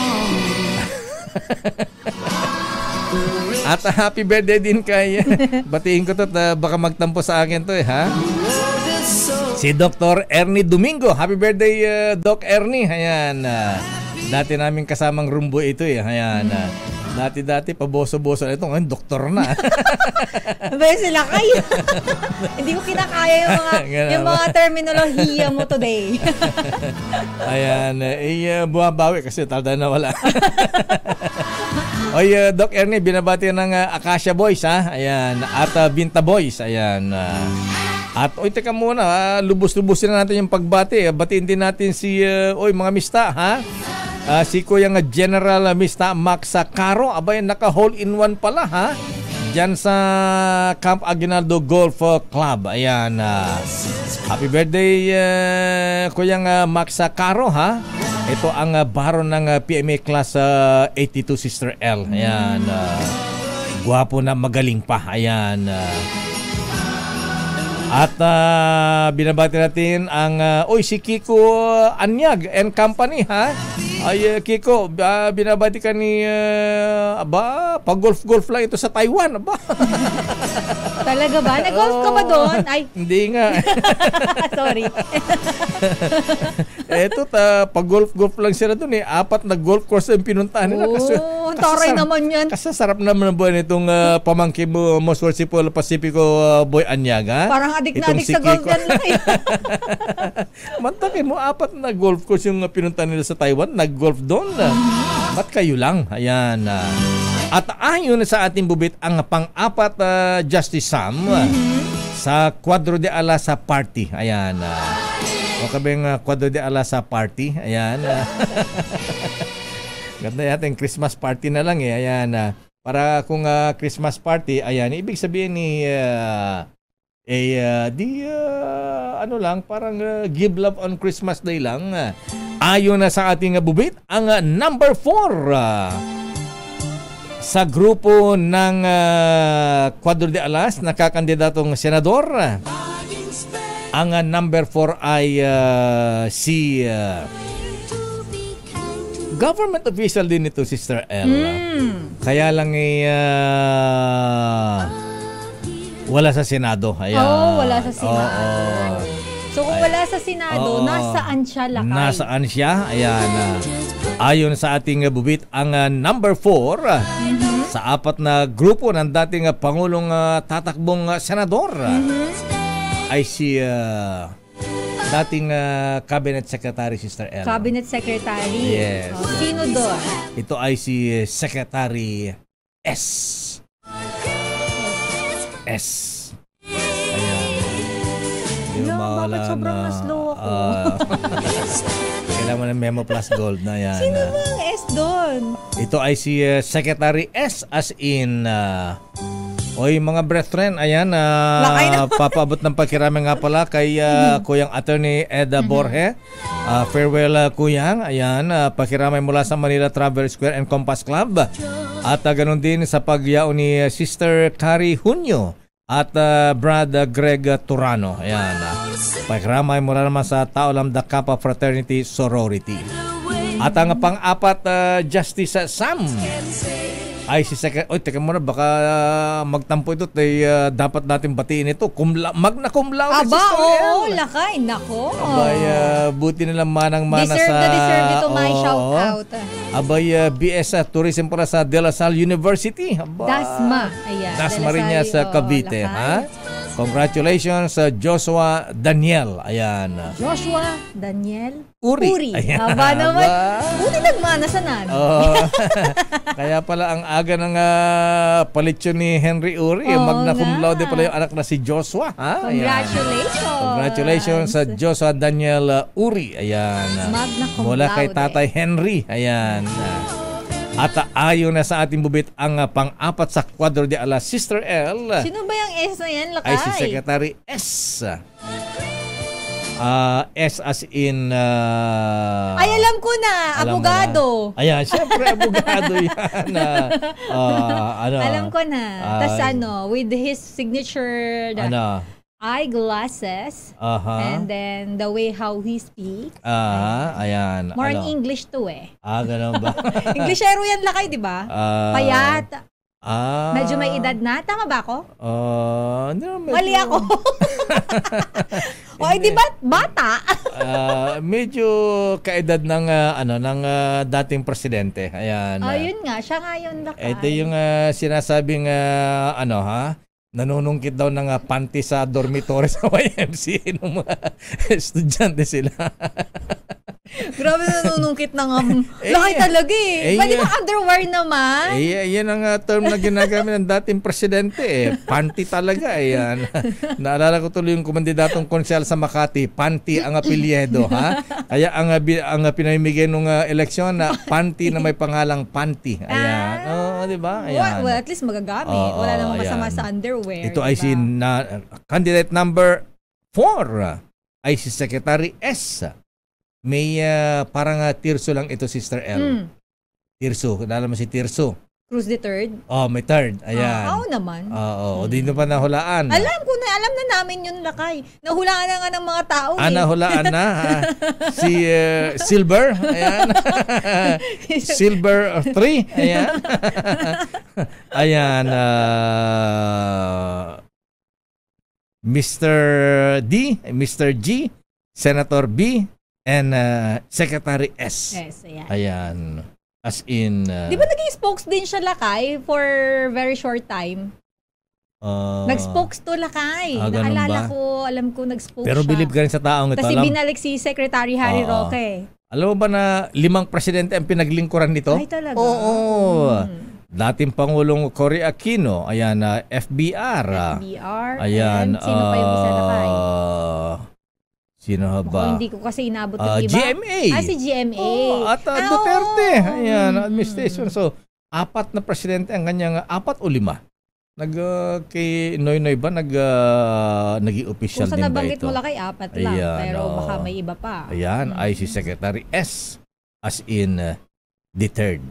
[SPEAKER 1] At uh, happy birthday din kay batiin ko to uh, baka magtampo sa akin to eh, ha? Si Doctor Ernie Domingo. Happy birthday uh, Doc Ernie. Ayan. Uh, dati namin kasamang rumbo ito eh. Ayan. Uh, dati-dati paboso-boso ito ngayon doktor na.
[SPEAKER 11] Ba sila kayo? Hindi ko kinakaya yung mga yung mga terminolohiya mo today.
[SPEAKER 1] Ayan. Uh, eh, uh, bumabawi kasi talda na wala. Oy, uh, Doc Ernie, binabati ng uh, Acacia Boys, ha? Ayan. At uh, Binta Boys, ayan. Uh, at, oy, teka muna, ha? Lubos-lubosin na natin yung pagbati. Batiin din natin si, uh, oy, mga mista, ha? Uh, si Kuyang uh, General uh, Mista Max Caro. Abay, naka-hole-in-one pala, ha? Diyan sa Camp Aguinaldo Golf uh, Club. Ayan. Uh, happy birthday, uh, Kuyang uh, Max Caro, ha? Ito ang uh, baron ng uh, P M A Class uh, eighty-two, Sister L. Ayan. Uh, Gwapo na magaling pa. Ayan. ah. At ah, binabati natin ang uh, oy si Kiko Anyag and Company ha. Ay uh, Kiko, uh, binabati ka ni uh, aba, pag golf-golf lang ito sa Taiwan, aba.
[SPEAKER 11] Talaga ba? Nag-golf ka ba doon? Ay,
[SPEAKER 1] Hindi nga.
[SPEAKER 11] sorry.
[SPEAKER 1] Eto ta, pag golf-golf lang sila doon eh. Apat na golf course ang pinuntahan nila. Kasi,
[SPEAKER 11] Oh, ang taray naman yan.
[SPEAKER 1] Kasasarap naman ang buwan itong uh, pamangkin mo, Most Worshipful Pacifico uh, Boy Anyag ha.
[SPEAKER 11] Parang adik na
[SPEAKER 1] Itong
[SPEAKER 11] adik
[SPEAKER 1] si
[SPEAKER 11] sa golf
[SPEAKER 1] Kiko.
[SPEAKER 11] yan lang eh.
[SPEAKER 1] Mantakin mo, apat na golf course yung uh, pinuntahan nila sa Taiwan. Nag-golf doon. Ba't kayo lang? Ayan. ah. At ayon sa ating bubit, ang pang-apat uh, Justice Sam uh, sa Quadro de Alasa Party. Ayan. Uh, o kabing uh, Quadro de Alasa Party. Ayan. Uh, ganda yating Christmas party na lang eh. Ayan. Uh, para kung uh, Christmas party, ayan, ibig sabihin ni uh, eh, uh, di uh, ano lang, parang uh, give love on Christmas Day lang. Uh, ayon na sa ating uh, bubit, ang uh, number four uh, sa grupo ng uh, Quadro de Alas, nakakandidatong senador. Uh, ang uh, number four ay uh, si uh, government official din ito, Sister L.
[SPEAKER 11] Mm.
[SPEAKER 1] Kaya lang eh, uh, wala sa Senado. Ayan.
[SPEAKER 11] Oo, wala sa Senado.
[SPEAKER 1] Oo.
[SPEAKER 11] So kung wala sa Senado,
[SPEAKER 1] Oo.
[SPEAKER 11] nasaan siya lakay?
[SPEAKER 1] Nasaan siya? Ayan. Uh, ayon sa ating uh, bubit, ang uh, number four uh,
[SPEAKER 11] Mm-hmm.
[SPEAKER 1] sa apat na grupo ng dating uh, Pangulong uh, tatakbong uh, senador uh,
[SPEAKER 11] Mm-hmm.
[SPEAKER 1] ay si uh, dating uh, Cabinet Secretary, Sister L.
[SPEAKER 11] Cabinet Secretary.
[SPEAKER 1] Yes.
[SPEAKER 11] Oh, sino doon?
[SPEAKER 1] Ito ay si uh, Secretary S. S. Ayan. Yung
[SPEAKER 11] Yo,
[SPEAKER 1] mawala
[SPEAKER 11] bakit sobrang
[SPEAKER 1] na,
[SPEAKER 11] naslow ako?
[SPEAKER 1] ah, kailangan mo ng Memo Plus Gold na yan.
[SPEAKER 11] Sino
[SPEAKER 1] ah.
[SPEAKER 11] ba ang S doon?
[SPEAKER 1] Ito ay si uh, Secretary S as in uh, oy mga brethren, ayan
[SPEAKER 11] Lakay
[SPEAKER 1] uh,
[SPEAKER 11] naman.
[SPEAKER 1] papaabot ng pagkirami nga pala kay uh, Kuyang Attorney Eda Borge. Uh, farewell uh, Kuyang, ayan uh, pakiramay mula sa Manila Travel Square and Compass Club. At uh, ganun din sa pagyao ni uh, Sister Carrie Hunyo at uh, Brad uh, Greg uh, Turano. Ayan. Uh, pakiramay mula naman sa Tao Lambda Kappa Fraternity Sorority. At ang pang-apat uh, Justice uh, Sam ay si Secretary. Oy, teka muna, baka uh, magtampo ito. Tay, uh, dapat natin batiin ito. Kumla, magna cum laude.
[SPEAKER 11] Aba,
[SPEAKER 1] Sister
[SPEAKER 11] oo,
[SPEAKER 1] L.
[SPEAKER 11] lakay. Nako.
[SPEAKER 1] Abay, uh, buti nilang manang-mana
[SPEAKER 11] Deserve
[SPEAKER 1] sa...
[SPEAKER 11] na deserve ito, my
[SPEAKER 1] Oo.
[SPEAKER 11] shout out.
[SPEAKER 1] Abay, uh, B S uh, Tourism para sa De La Salle University. Aba.
[SPEAKER 11] Dasma. Ayan.
[SPEAKER 1] Dasma
[SPEAKER 11] De La
[SPEAKER 1] rin niya
[SPEAKER 11] Salle,
[SPEAKER 1] sa
[SPEAKER 11] oo,
[SPEAKER 1] Cavite.
[SPEAKER 11] lakay.
[SPEAKER 1] Ha? Congratulations sa Joshua Daniel. Ayan.
[SPEAKER 11] Joshua Daniel
[SPEAKER 1] Uri.
[SPEAKER 11] Uri.
[SPEAKER 1] Ayan.
[SPEAKER 11] Aba naman.
[SPEAKER 1] Aba.
[SPEAKER 11] Buti nagmanasanan.
[SPEAKER 1] Oo. Kaya pala ang aga ng uh, palitsyo ni Henry Uri.
[SPEAKER 11] Oo
[SPEAKER 1] Magna cum
[SPEAKER 11] nga.
[SPEAKER 1] laude pala yung anak na si Joshua. Ha? Ayan.
[SPEAKER 11] Congratulations.
[SPEAKER 1] Congratulations sa Joshua Daniel uh, Uri. Ayan.
[SPEAKER 11] Magna cum
[SPEAKER 1] Mula kay
[SPEAKER 11] laude.
[SPEAKER 1] Tatay Henry. Ayan. At uh, ayon na sa ating bubit, ang uh, pang-apat sa Quadro de Alas, Sister L,
[SPEAKER 11] Sino ba yung S na yan, lakay?
[SPEAKER 1] ay si Secretary S. Uh, S as in... Uh,
[SPEAKER 11] Ay, alam ko na.
[SPEAKER 1] alam mo
[SPEAKER 11] Abogado.
[SPEAKER 1] na. Ayan, syempre abogado yan. Uh, uh, ano,
[SPEAKER 11] Alam ko na.
[SPEAKER 1] Ah,
[SPEAKER 11] Tapos ano, with his signature the
[SPEAKER 1] ano,
[SPEAKER 11] eyeglasses
[SPEAKER 1] aha.
[SPEAKER 11] and then the way how he speaks.
[SPEAKER 1] Ah, ayan.
[SPEAKER 11] More
[SPEAKER 1] ano?
[SPEAKER 11] in English to eh.
[SPEAKER 1] Ah, ganun ba?
[SPEAKER 11] Englishero yan lakay, di ba?
[SPEAKER 1] Ah,
[SPEAKER 11] Payat.
[SPEAKER 1] Ah.
[SPEAKER 11] Medyo may edad na. Tama ba ako?
[SPEAKER 1] Ah, hindi naman medyo-
[SPEAKER 11] Mali ako. O, di ba? Bata.
[SPEAKER 1] Ah, medyo kaedad ng ah, ano ng ah, dating presidente. Ayan.
[SPEAKER 11] Oh, yun nga. Siya nga yun lakay.
[SPEAKER 1] Ito yung ah, sinasabing ah, ano ha? Nanunungkit daw ng uh, panty sa dormitory sa Y M C A ng mga estudyante sila.
[SPEAKER 11] Grabe nanunungkit ng um,
[SPEAKER 1] Eh,
[SPEAKER 11] lakay talaga eh.
[SPEAKER 1] eh,
[SPEAKER 11] Pwede
[SPEAKER 1] yeah.
[SPEAKER 11] ba underwear naman?
[SPEAKER 1] Eh, yan ang uh, term na ginagamit ng dating presidente eh. Panty talaga eh. Yan. Naalala ko tuloy yung kumandidatong konsyal sa Makati, panty ang apelyedo, ha? Kaya ang, uh, bi- ang uh, pinamimigay nung uh, eleksyon na panty na may pangalang panty. Ayan. Oo, di ba?
[SPEAKER 11] Well,
[SPEAKER 1] Ayan.
[SPEAKER 11] well, at least magagamit.
[SPEAKER 1] Oo,
[SPEAKER 11] Wala namang masama
[SPEAKER 1] ayan.
[SPEAKER 11] sa underwear.
[SPEAKER 1] Ito ay
[SPEAKER 11] diba?
[SPEAKER 1] si na, candidate number four ay si Secretary S. May uh, parang uh, Tirso lang ito, Sister L.
[SPEAKER 11] Mm.
[SPEAKER 1] Tirso, kilala mo si Tirso.
[SPEAKER 11] Cruz the third?
[SPEAKER 1] Oh, may third. Ayan.
[SPEAKER 11] Ah, oo naman.
[SPEAKER 1] Oo, hmm. di na pa nahulaan.
[SPEAKER 11] Alam ko na, alam na namin yun, Lakay. Nahulaan na nga ng mga tao.
[SPEAKER 1] Ah,
[SPEAKER 11] eh.
[SPEAKER 1] nahulaan na. Ha? Si uh, Silver. Ayan. Silver three. Ayan. Ayan. Uh, Mister D, Mister G, Senator B, and uh, Secretary S.
[SPEAKER 11] Yes, ayan.
[SPEAKER 1] Ayan. As in... Uh,
[SPEAKER 11] Di ba naging spokes din siya, Lakay, for very short time?
[SPEAKER 1] Uh,
[SPEAKER 11] Nag-spokes to, Lakay.
[SPEAKER 1] Ah, ganun
[SPEAKER 11] Naalala
[SPEAKER 1] ba?
[SPEAKER 11] ko, alam ko nag-spokes
[SPEAKER 1] Pero
[SPEAKER 11] siya.
[SPEAKER 1] believe ka rin sa taong ito.
[SPEAKER 11] Kasi
[SPEAKER 1] Alam,
[SPEAKER 11] binalik si Secretary Harry
[SPEAKER 1] Oo.
[SPEAKER 11] Roque.
[SPEAKER 1] alam mo ba na limang presidente ang pinaglingkuran nito?
[SPEAKER 11] Ay, talaga?
[SPEAKER 1] Oo.
[SPEAKER 11] Hmm.
[SPEAKER 1] Dating Pangulong Cory Aquino, ayan, uh, F B R.
[SPEAKER 11] F B R.
[SPEAKER 1] Ayan.
[SPEAKER 11] And sino pa yung isa, Lakay?
[SPEAKER 1] Uh, sino
[SPEAKER 11] Ako,
[SPEAKER 1] ba?
[SPEAKER 11] hindi ko kasi inabot
[SPEAKER 1] Uh,
[SPEAKER 11] yung iba.
[SPEAKER 1] G M A.
[SPEAKER 11] Ah, si G M A.
[SPEAKER 1] Oh, at uh,
[SPEAKER 11] Ah,
[SPEAKER 1] Duterte.
[SPEAKER 11] oo.
[SPEAKER 1] Ayan,
[SPEAKER 11] Mm.
[SPEAKER 1] administration. So, apat na presidente ang kanyang, apat o lima? Nag, uh, kay Noynoy ba, nag, uh, naging official
[SPEAKER 11] Kung sa
[SPEAKER 1] din ba
[SPEAKER 11] nabanggit
[SPEAKER 1] ito?
[SPEAKER 11] mo, Lakay, apat lang.
[SPEAKER 1] Ayan,
[SPEAKER 11] Pero
[SPEAKER 1] oo.
[SPEAKER 11] baka may iba pa.
[SPEAKER 1] Ayan, ay si Secretary S. As in, uh, the third.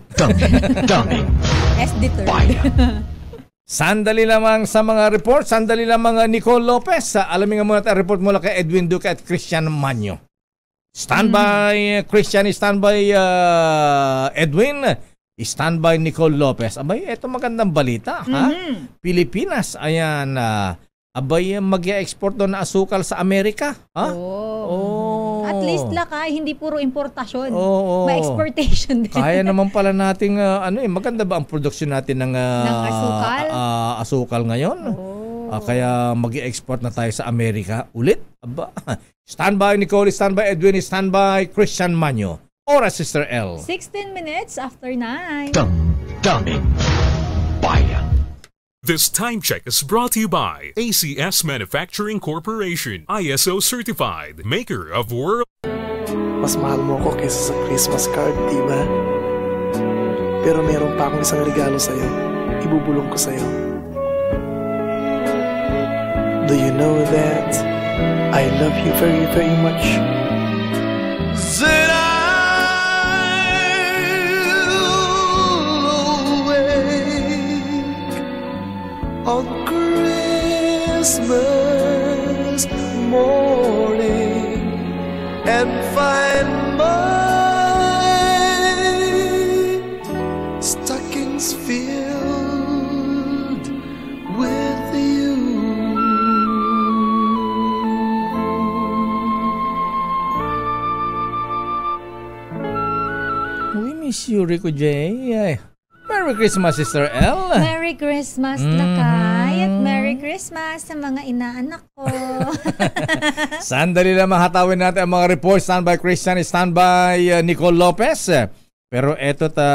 [SPEAKER 11] S the third.
[SPEAKER 1] Sandali lamang sa mga report. Sandali lamang uh, Nicole Lopez. Uh, alamin nga muna tayo report mula kay Edwin Duque at Christian Manyo. Standby, mm. Christian, standby uh, Edwin. Standby Nicole Lopez. Abay, eto magandang balita.
[SPEAKER 11] Mm-hmm.
[SPEAKER 1] Ha? Pilipinas, ayan. Uh, abay, mag-export doon na asukal sa Amerika. Ha?
[SPEAKER 11] Oh.
[SPEAKER 1] Oh.
[SPEAKER 11] At least, Lakay, hindi puro importasyon.
[SPEAKER 1] Oo.
[SPEAKER 11] May exportation din.
[SPEAKER 1] Kaya naman pala nating uh, ano eh, maganda ba ang production natin ng, uh,
[SPEAKER 11] Ng asukal?
[SPEAKER 1] uh, asukal ngayon?
[SPEAKER 11] Oh.
[SPEAKER 1] Uh, kaya mag-i-export na tayo sa Amerika ulit. Aba. Standby Nicole, standby Edwin, standby Christian Manyo. Oras, Sister L.
[SPEAKER 11] sixteen minutes after nine.
[SPEAKER 2] Damdamin Bayan.
[SPEAKER 8] This time check is brought to you by A C S Manufacturing Corporation, I S O certified, maker of world.
[SPEAKER 15] Mas mahal mo ko kaysa sa Christmas card, di ba? Pero meron pa akong isang regalo sa'yo. Ibubulong ko sa'yo. Do you know that I love you very, very much?
[SPEAKER 3] Said I'll awake on Christmas morning and find my stockings filled with you.
[SPEAKER 1] We miss you, Rico J. Ay. Merry Christmas, Sister L.
[SPEAKER 11] Merry Christmas,
[SPEAKER 1] Mhm.
[SPEAKER 11] Lakay. At Merry Christmas sa mga inaanak ko.
[SPEAKER 1] Sandali lang hatawin natin ang mga reports. Standby Christian, standby uh, Nicole Lopez. Pero eto ta,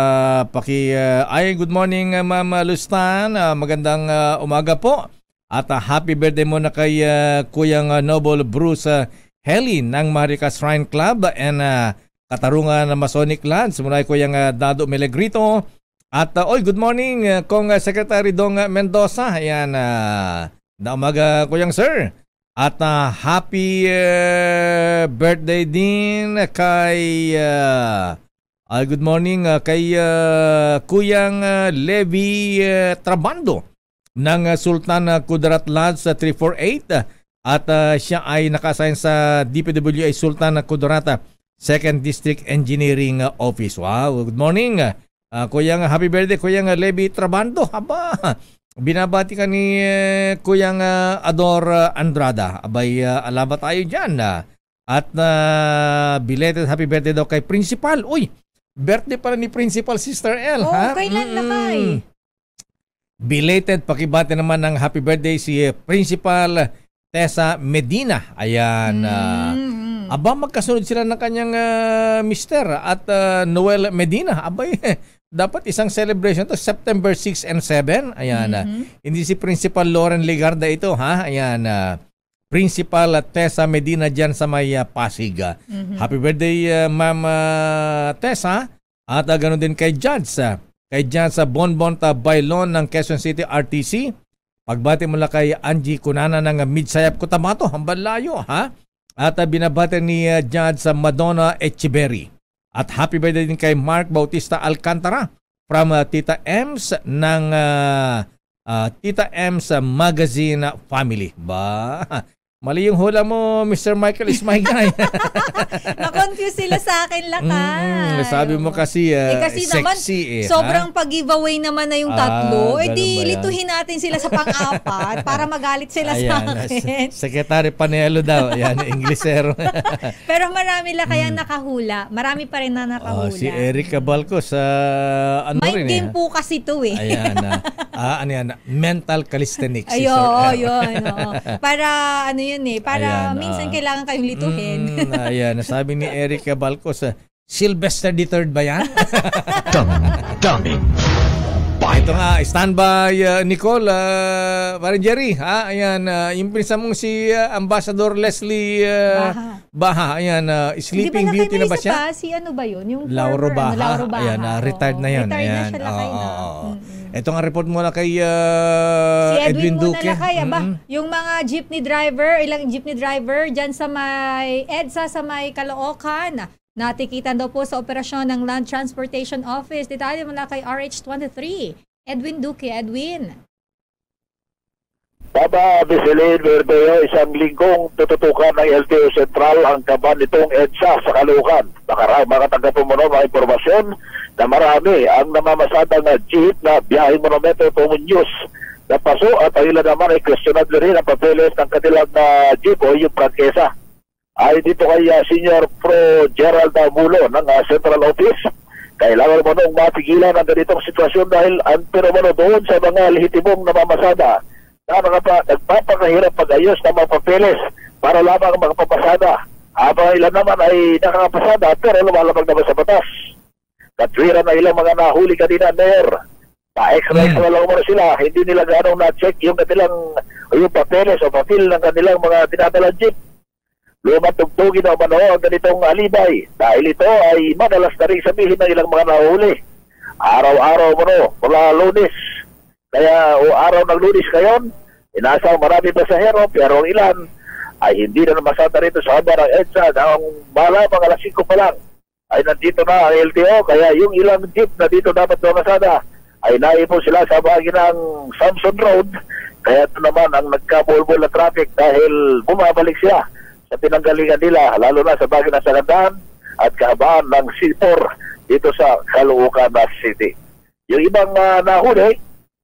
[SPEAKER 1] paki, uh, ay, good morning, uh, Ma'am Lustan. Uh, magandang uh, umaga po. At uh, happy birthday muna kay uh, Kuyang uh, Noble Bruce uh, Heli ng Maricas Shrine Club and uh, Katarungan na Masonic Lands. Muna kay Kuyang uh, Dado Melegrito. At uh, oy, good morning, uh, Kong uh, Secretary Dong uh, Mendoza. Ayan, uh, na umaga, Kuyang Sir. At uh, happy uh, birthday din kay uh, uh, good morning uh, kay uh, Kuyang uh, Levi uh, Trabando ng uh, Sultan uh, Kudarat Lands uh, three forty-eight uh, at uh, siya ay naka-assign sa D P W A Sultan uh, Kudarat second District Engineering uh, Office. Wow, good morning. Uh, uh, Kuyang uh, happy birthday Kuyang uh, Levi Trabando. Aba. Binabati ka ni uh, Kuyang uh, Ador uh, Andrada. Abay, uh, alaba tayo dyan. Uh, at uh, belated happy birthday daw kay Principal. Uy, birthday pala ni Principal Sister L.
[SPEAKER 11] Oh,
[SPEAKER 1] ha?
[SPEAKER 11] kailan, Lakay?
[SPEAKER 1] Belated, pakibati naman ng happy birthday si uh, Principal Tessa Medina. Ayan. Uh, aba, magkasunod sila ng kanyang uh, mister at uh, Noel Medina. Abay, dapat isang celebration to September six and seven. Ayan.
[SPEAKER 11] Mm-hmm.
[SPEAKER 1] Uh, hindi si Principal Lauren Ligarda ito, ha? Ayan. Uh, Principal uh, Tessa Medina dyan sa may uh, Pasig.
[SPEAKER 11] Mm-hmm.
[SPEAKER 1] Happy birthday, uh, Ma'am uh, Tessa. At uh, ganoon din kay Judge. Uh, kay Judge sa uh, Bonbon ta Bailon ng Quezon City R T C. Pagbati mula kay Angie Kunana ng uh, Midsayap Cotabato. Hambal layo, ha? At uh, binabati ni uh, Judge sa uh, Madonna Echeverry. At happy birthday din kay Mark Bautista Alcantara from uh, Tita Ems ng uh, uh, Tita Ems uh, Magazine Family. Ba? Mali yung hula mo, Mister Michael is my guy.
[SPEAKER 11] Na-confuse sila sa akin, Lakay.
[SPEAKER 1] Mm, sabi mo kasi, uh,
[SPEAKER 11] eh, kasi naman,
[SPEAKER 1] sexy eh.
[SPEAKER 11] sobrang pag-giveaway naman na yung tatlo.
[SPEAKER 1] Ah,
[SPEAKER 11] eh di,
[SPEAKER 1] ganun ba yan?
[SPEAKER 11] lituhin natin sila sa pang-apat para magalit sila
[SPEAKER 1] Ayan,
[SPEAKER 11] sa akin.
[SPEAKER 1] Secretary Panelo daw. Ayan, Inglesero.
[SPEAKER 11] Pero marami lang kayang nakahula. Marami pa rin na nakahula.
[SPEAKER 1] Oh, si Erica Balco sa ano
[SPEAKER 11] Mind
[SPEAKER 1] rin
[SPEAKER 11] game
[SPEAKER 1] eh.
[SPEAKER 11] po kasi to eh.
[SPEAKER 1] Ayan, uh, ah, ano yan, mental calisthenics.
[SPEAKER 11] Ayo, oh, yun. Oh. Para ano yun eh, para
[SPEAKER 1] Ayan,
[SPEAKER 11] minsan
[SPEAKER 1] ah.
[SPEAKER 11] kailangan kayong lituhin.
[SPEAKER 1] Mm, ayan, nasabi ni Erica Balco sa Sylvester the Third ba yan?
[SPEAKER 2] Daming
[SPEAKER 1] Ito nga, standby uh, Nicole, uh, parang Jerry, ha? Ayan, uh, yung pinsa mong si uh, Ambassador Leslie uh,
[SPEAKER 11] Baha.
[SPEAKER 1] Baha, ayan, uh, Sleeping Beauty na ba siya?
[SPEAKER 11] Pa, si ano ba yun? Yung
[SPEAKER 1] Lauro
[SPEAKER 11] former,
[SPEAKER 1] Baha.
[SPEAKER 11] ano, Lauro Baha.
[SPEAKER 1] Ayan, uh, retired
[SPEAKER 11] Oo.
[SPEAKER 1] na yun.
[SPEAKER 11] Retired
[SPEAKER 1] ayan.
[SPEAKER 11] na siya, Lakay
[SPEAKER 1] Oo,
[SPEAKER 11] na.
[SPEAKER 1] oo, oo.
[SPEAKER 11] Mm-mm.
[SPEAKER 1] Ito nga report muna kay uh,
[SPEAKER 11] Si Edwin,
[SPEAKER 1] Edwin
[SPEAKER 11] muna
[SPEAKER 1] Duque.
[SPEAKER 11] Lakay, aba,
[SPEAKER 1] Mm-mm.
[SPEAKER 11] yung mga jeepney driver, ilang jeepney driver dyan sa may EDSA sa may Caloocan. Natikitan daw po sa operasyon ng Land Transportation Office. Detalye mula kay R H twenty-three. Edwin Duque, Edwin.
[SPEAKER 16] Baba, Biselin Verdeo, isang linggong tututukan ng L T O Central ang kaban nitong EDSA sa Caloocan. Nakaraan, makatanggap mo na mga impormasyon na marami ang namamasada na jeep na biyaheng monumento itong news na paso at ang ilan naman ay questionable rin ang papeles ng kanilang na jeep o yung prangkesa. Ay dito kay uh, Senior Pro Gerald Mulo ng uh, Central Office, kailangan mo nung matigilan ang ganitong sitwasyon dahil ang pinamano doon sa mga lehitimong namamasada na nakapa, nagpapakahirap pag-ayos ng mga papeles para lamang makapapasada. Habang ilan naman ay nakakapasada pero lumalabag naman sa batas. Katwira na ilang mga nahuli kanina, Mayor. Pa-extra mm. na lang muna sila. Hindi nila ganong na-check yung kanilang yung papeles o papel ng kanilang mga dinadalang jeep. Lumatugtugin na mano ang ganitong alibay dahil ito ay madalas na rin sabihin ng ilang mga nahuli. Araw-araw mano, mula Lunes. Kaya o araw ng Lunes ngayon, inasang marami pasahero pero ang ilan ay hindi na namasada rito sa haba ng EDSA. Ang bala, mga alas singko pa lang ay nandito na ang L T O, kaya yung ilang jeep na dito dapat mamasada ay naipon sila sa bahagi ng Samson Road, kaya ito naman ang nagkabulbul na traffic dahil bumabalik siya sa pinanggalingan nila, lalo na sa bahagi ng Sagandaan at kahabaan ng C four dito sa Caloocan City. Yung ibang uh, nahuli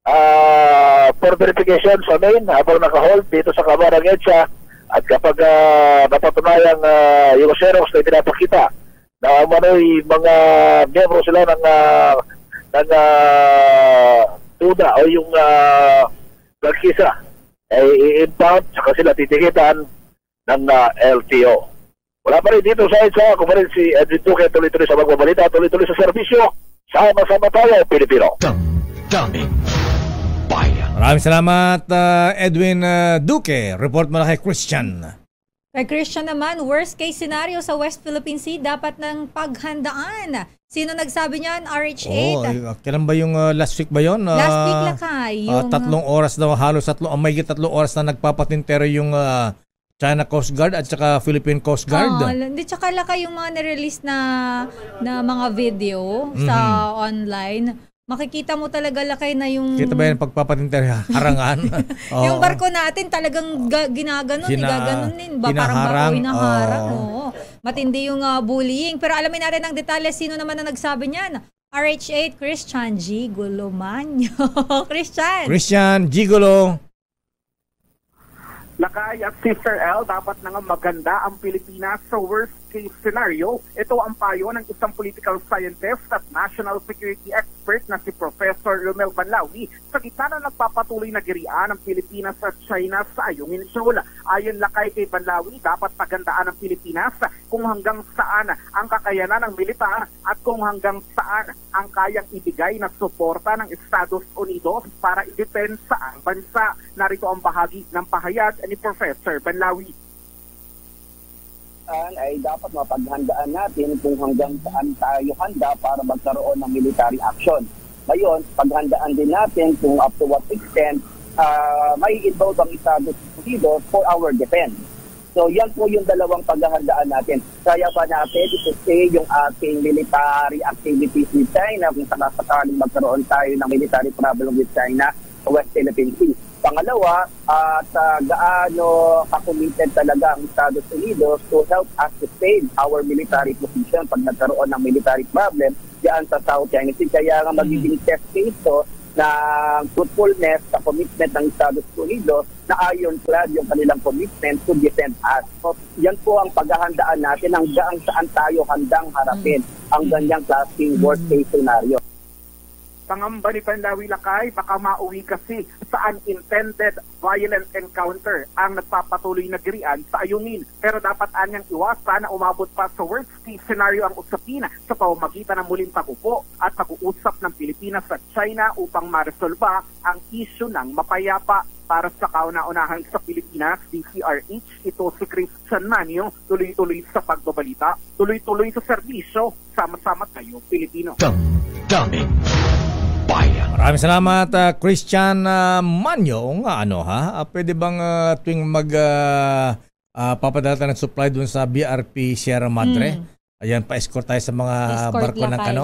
[SPEAKER 16] uh, for verification sa main habang nakahold dito sa kahabaan ng EDSA, at kapag uh, napatunayang uh, yung Xerox na pinapakita na manoy mga miyembro sila ng uh, ng uh, tuda o yung uh, prangkisa ay i-impound saka sila titikitan ng uh, L T O. Wala pa rin dito sa EDSA, kung pa rin si Edwin Duque tuloy-tuloy sa magbabalita, tuloy-tuloy sa serbisyo. Sama-sama tayo, Pilipino.
[SPEAKER 2] Daming
[SPEAKER 1] Maraming salamat, uh, Edwin uh, Duque. Report mo na kay Christian.
[SPEAKER 11] Kay Christian naman, worst case scenario sa West Philippine Sea, dapat ng paghandaan. Sino nagsabi niyan? R H eight.
[SPEAKER 1] Oh, kailan ba yung uh, last week ba yun? Uh,
[SPEAKER 11] Last week, Lakay.
[SPEAKER 1] Uh,
[SPEAKER 11] Yung,
[SPEAKER 1] tatlong oras daw, halos tatlong, uh, may tatlong oras na nagpapatintero yung uh, China Coast Guard at saka Philippine Coast Guard.
[SPEAKER 11] Oh, hindi, tsaka Lakay yung mga nirelease na, na mga video
[SPEAKER 1] Mhm.
[SPEAKER 11] sa online. Makikita mo talaga, Lakay, na yung...
[SPEAKER 1] Kita ba yung pagpapatintero? Harangan? Oo.
[SPEAKER 11] Yung barko natin talagang ga- ginaganon,
[SPEAKER 1] Hina-
[SPEAKER 11] igaganunin ba? Parang
[SPEAKER 1] hinaharang,
[SPEAKER 11] barko hinaharang.
[SPEAKER 1] oo.
[SPEAKER 11] Oo. Matindi yung uh, bullying. Pero alamin natin ang detalye. Sino naman na nagsabi niyan? R H eight, Christian G. Gulomanyo. Christian!
[SPEAKER 1] Christian Gigolo.
[SPEAKER 17] Lakay at Sister L, dapat na nga maganda ang Pilipinas sa worst case scenario. Ito ang payo ng isang political scientist at national security expert na si Professor Romel Banlawi sa gitna na nagpapatuloy na girian ng Pilipinas at China sa Ayungin Shoal. Ayon Lakay kay Banlawi, dapat pagandaan ng Pilipinas kung hanggang saan ang kakayanan ng militar at kung hanggang saan ang kayang ibigay na suporta ng Estados Unidos para i-depensa ang bansa. Narito ang bahagi ng pahayag ni Professor Banlawi.
[SPEAKER 18] Ay dapat mapaghandaan natin kung hanggang saan tayo handa para magkaroon ng military action. Ngayon, paghandaan din natin kung up to what extent uh, may involve ang Estados Unidos for our defense. So yan po yung dalawang paghahandaan natin. Kaya ba natin i-stay yung ating military activities with China kung sakasakaling magkaroon tayo ng military problem with China sa West Philippine Sea. Pangalawa, at uh, gaano ka-committed talaga ang Estados Unidos to help us sustain our military position pag nagkaroon ng military problem diyan sa South China Sea. Kaya nga magiging test case to na truthfulness sa commitment ng Estados Unidos na ironclad yung kanilang commitment to defend us. So, yan po ang paghahandaan natin hanggang saan tayo handang harapin ang ganyang klaseng worst case scenario.
[SPEAKER 17] Pangamba ni Panlawi Lakay, baka mauwi kasi sa unintended violent encounter ang nagpapatuloy na girian sa Ayungin. Pero dapat anyang iwasan na umabot pa sa worst case scenario ang usapin sa pamamagitan ng muling pag-upo at pag-uusap ng Pilipinas at China upang maresolba ang issue ng mapayapa. Para sa kauna-unahan sa Pilipinas, D C R H, ito si Christian Manio, tuloy-tuloy sa pagbabalita, tuloy-tuloy sa serbisyo, sama-sama tayo Pilipino.
[SPEAKER 2] Damdamin.
[SPEAKER 1] Maraming salamat uh, Christian uh, Manyo. Nga ano ha? Uh, pwede bang uh, tuwing mag uh, uh, papadala ng supply dun sa B R P Sierra Madre? Mm. Ayan, pa-escort tayo sa mga escort barko ng kano.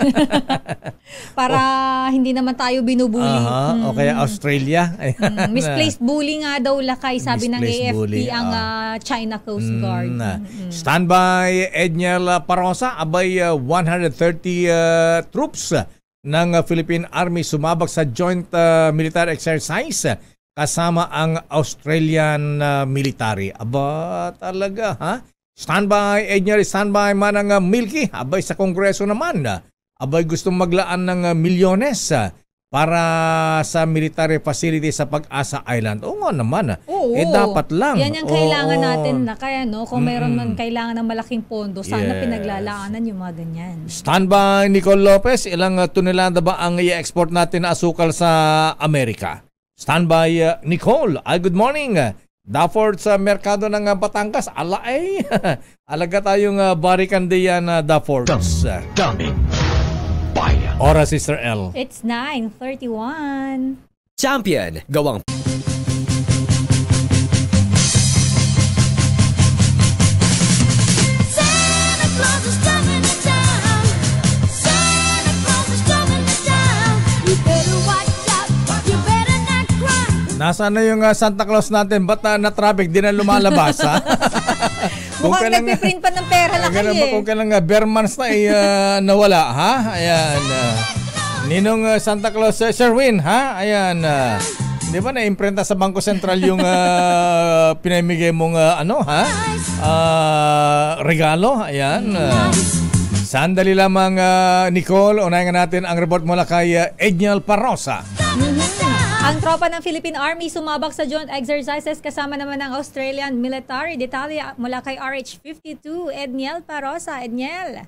[SPEAKER 11] Para oh. hindi naman tayo binubuli.
[SPEAKER 1] Uh-huh. Mm. O kaya Australia.
[SPEAKER 11] Mm. Misplaced bully nga daw Lakay, sabi ng A F P bully. Ang uh, China Coast Guard. Mm.
[SPEAKER 1] Mm. Standby Edniel Parosa, abay uh, one hundred thirty uh, troops ng uh, Philippine Army sumabak sa joint uh, military exercise kasama ang Australian uh, military. Aba, talaga ha? Standby, Edniel, standby man ang uh, Milky. Abay sa Kongreso naman. Uh, abay gustong maglaan ng uh, milyones uh, para sa military facility sa Pag-asa Island. Oo nga naman.
[SPEAKER 11] Oo,
[SPEAKER 1] eh dapat lang.
[SPEAKER 11] Yan yung kailangan
[SPEAKER 1] oo.
[SPEAKER 11] natin na kaya no. Kung mayroon man kailangan ng malaking pondo, sana
[SPEAKER 1] yes.
[SPEAKER 11] pinaglalaanan yung mga ganyan.
[SPEAKER 1] Standby, Nicole Lopez. Ilang uh, tonelada ba ang i-export natin na asukal sa Amerika? Standby, uh, Nicole. Ay, good morning. Dafford sa merkado ng uh, Batangas. Ala ay. Alaga tayong uh, barikandiyan na uh, Dafford.
[SPEAKER 2] Damdamin.
[SPEAKER 1] Ora, Sister L.
[SPEAKER 11] It's nine thirty-one.
[SPEAKER 10] Champion, gawang
[SPEAKER 5] Santa Claus is coming to town. Santa Claus is coming to town. You better watch out. You better not cry.
[SPEAKER 1] Nasaan na yung uh, Santa Claus natin? Ba't uh, na-traffic? Di na lumalabas, ha?
[SPEAKER 11] Mukhang nagpiprint pa ng pera Lakay eh.
[SPEAKER 1] Kung kailang uh, Bermans na ay uh, nawala, ha? Ayan. Uh, Ninong uh, Santa Claus, uh, Sherwin, ha? Ayan. Uh, di ba na-imprenta sa Bangko Sentral yung uh, pinamigay mong uh, ano, ha? Uh, regalo. Ayan. Uh, sandali lamang, uh, Nicole. Unahin natin ang report mula kay uh, Edniel Parosa.
[SPEAKER 11] Ang tropa ng Philippine Army sumabak sa joint exercises kasama naman ng Australian military. Detalye mula kay R H fifty-two, Edniel Parosa. Edniel.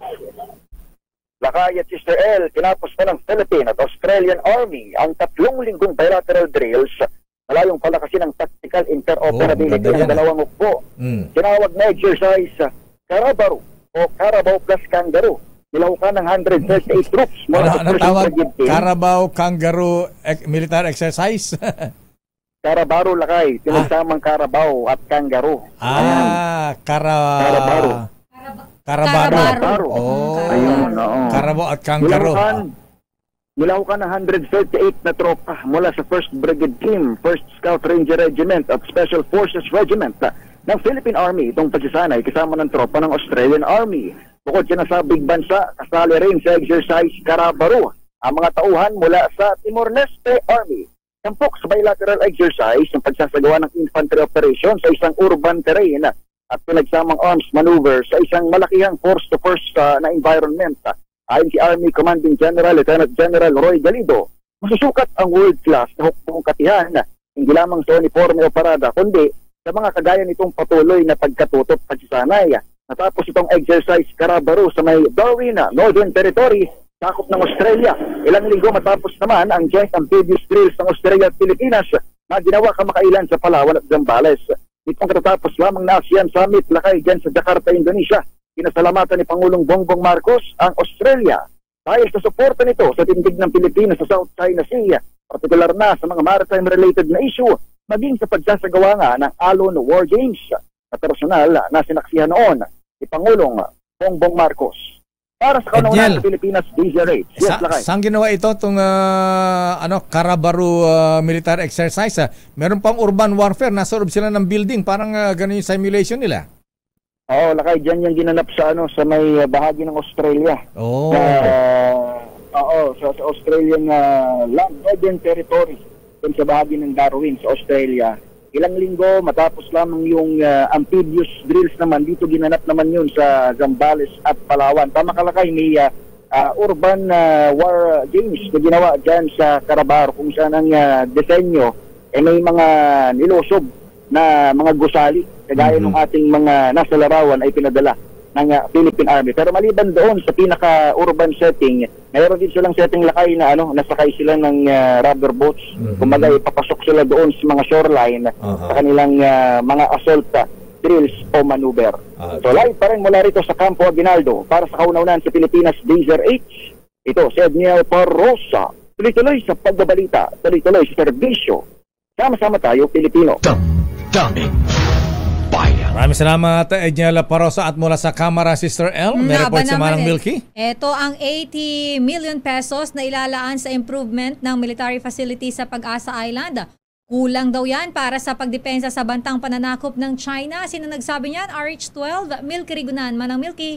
[SPEAKER 16] Lakay at Sister L, kinapos na ng Philippine at Australian Army ang tatlong linggong bilateral drills na layong palakasin ng tactical interoperability oh, ng dalawang hukbo. Mm. Tinawag na exercise Carabao o Carabao plus Kangaroo. Nilahukan ng one hundred thirty-eight troops mula sa
[SPEAKER 1] First Brigade Team. Carabao Kangaroo e- military exercise.
[SPEAKER 16] Carabao Lakay, pinagsamang ah. Carabao at Kangaroo.
[SPEAKER 1] Ah, Cara...
[SPEAKER 16] Carabao.
[SPEAKER 1] Carabao.
[SPEAKER 16] Carabao.
[SPEAKER 1] Oh.
[SPEAKER 16] Ayun, oo.
[SPEAKER 1] Carabao at Kangaroo.
[SPEAKER 16] Nilahukan, nilahukan ng one hundred thirty-eight na tropa mula sa First Brigade Team, First Scout Ranger Regiment at Special Forces Regiment ng Philippine Army. Itong pagsasanay kasama ng tropa ng Australian Army. Bukod sa nasabing bansa, kasali rin sa exercise Carabao ang mga tauhan mula sa Timor-Leste Army. Tampok sa bilateral exercise ng pagsasagawa ng infantry operation sa isang urban terrain at pinagsamang arms maneuver sa isang malakihang force-to-force uh, na environment. Ayon si Army Commanding General Lieutenant General Roy Galido, masusukat ang world-class na hukbong katihan, hindi lamang sa uniforme o parada, kundi sa mga kagaya nitong patuloy na pagkatutot pagsasanay. Natapos itong exercise Carabao sa may Darwin, Northern Territory, sakop ng Australia. Ilang linggo matapos naman ang joint amphibious drills ng Australia at Pilipinas na ginawa kamakailan sa Palawan at Zambales. Itong katatapos lamang na ASEAN Summit Lakay dyan sa Jakarta, Indonesia. Pinasalamatan ni Pangulong Bongbong Marcos ang Australia dahil sa suporta nito sa tindig ng Pilipinas sa South China Sea, partikular na sa mga maritime-related na issue, maging sa pagsasagawa nga ng Alon War Games. na personal na sinaksihan noon si Pangulong Bongbong Marcos. Para sa kaunaunan sa Pilipinas, D Z R H. Yes,
[SPEAKER 1] Sa,
[SPEAKER 16] Lakay.
[SPEAKER 1] saan ginawa ito itong uh, ano, Karabaru uh, military exercise? Uh? Meron pang urban warfare, nasa loob sila ng building, parang uh, ganun yung simulation nila.
[SPEAKER 16] Oo, Lakay, dyan yung ginanap sa ano sa may uh, bahagi ng Australia.
[SPEAKER 1] Oh.
[SPEAKER 16] Uh, oo, sa, sa Australian uh, land, Northern Territory, dun sa bahagi ng Darwin sa Australia. Ilang linggo matapos lamang yung uh, amphibious drills naman, dito ginanap naman yun sa Zambales at Palawan. Tama ka, Lakay, may uh, uh, urban uh, war games na ginawa dyan sa Carabar, kung saan ang uh, disenyo eh, may mga nilusob na mga gusali, kagaya mm-hmm. ng ating mga nasa larawan ay pinadala ng uh, Philippine Army. Pero maliban doon sa pinaka-urban setting, mayroon din silang setting, Lakay, na ano, nasakay sila ng uh, rubber boats. Mm-hmm. Kumaga, ipapasok sila doon sa mga shoreline uh-huh. sa kanilang uh, mga assault uh, drills o maneuver. Uh-huh. So live pa rin mula rito sa Campo Aguinaldo para sa kaunaunan sa Pilipinas, D Z R H. Ito, si Edniel Parrosa. Tuloy-tuloy sa pagbabalita, tuloy-tuloy sa serbisyo. Sama-sama tayo, Pilipino.
[SPEAKER 2] Daming
[SPEAKER 1] Maraming salamat, Edniel Parrosa, at mula sa Kamara, Sister L. May
[SPEAKER 11] Nga ba
[SPEAKER 1] report si
[SPEAKER 11] naman
[SPEAKER 1] Manang
[SPEAKER 11] eh.
[SPEAKER 1] Milky.
[SPEAKER 11] Ito ang eighty million pesos na ilalaan sa improvement ng military facility sa Pag-asa Island. Kulang daw yan para sa pagdepensa sa bantang pananakop ng China. Sino nagsabi niyan? R H twelve, Milky Rigunan. Manang Milky.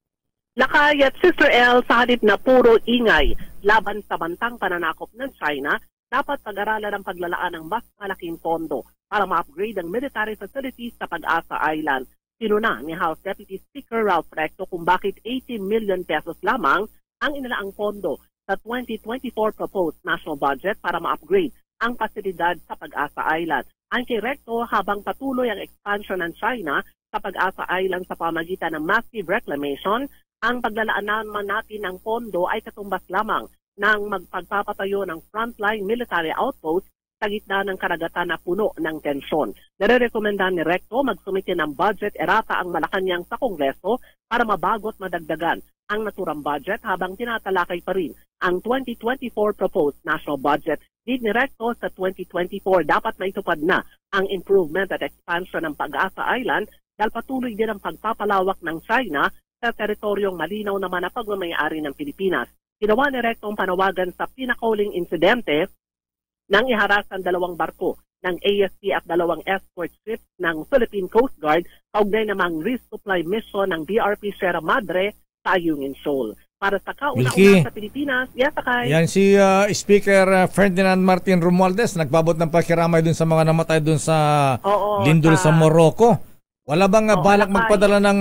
[SPEAKER 19] Lakay at Sister L, sa halip na puro ingay laban sa bantang pananakop ng China, dapat pag-aralan ang paglalaan ng mas malaking pondo para ma-upgrade ang military facilities sa Pag-asa Island. Sinuna ni House Deputy Speaker Ralph Recto kung bakit eighty million pesos lamang ang inalaang pondo sa twenty twenty-four proposed national budget para ma-upgrade ang pasilidad sa Pag-asa Island. Ang kay Recto, habang patuloy ang expansion ng China sa Pag-asa Island sa pamagitan ng massive reclamation, ang paglalaan naman natin ng pondo ay katumbas lamang ng magpagpapatayo ng frontline military outpost sa gitna ng karagatan na puno ng tensyon. Nare-rekomenda ni Recto magsumite ng budget erata ang Malacanang sa Kongreso para mabago at madagdagan ang naturang budget habang tinatalakay pa rin ang twenty twenty-four proposed national budget. Lead ni Recto sa twenty twenty-four dapat maitupad na ang improvement at expansion ng Pag-asa Island dahil patuloy din ang pagpapalawak ng China sa teritoryong malinaw naman na pagmamayari ng Pilipinas. Ginawa ni Recto ang panawagan sa pinakauling insidente nang iharas ang dalawang barko ng A S C at dalawang escort ships ng Philippine Coast Guard kaugnay namang resupply mission ng B R P Sierra Madre sa Ayungin Shoal. Para sa kauna-una sa Pilipinas, yes, Akay.
[SPEAKER 1] Yan si uh, Speaker uh, Ferdinand Martin Romualdez, nagbabot ng pakiramay dun sa mga namatay dun sa
[SPEAKER 19] Oo,
[SPEAKER 1] lindol
[SPEAKER 19] sa...
[SPEAKER 1] sa Morocco. Wala bang uh,
[SPEAKER 19] Oo,
[SPEAKER 1] balak
[SPEAKER 19] Akay.
[SPEAKER 1] magpadala ng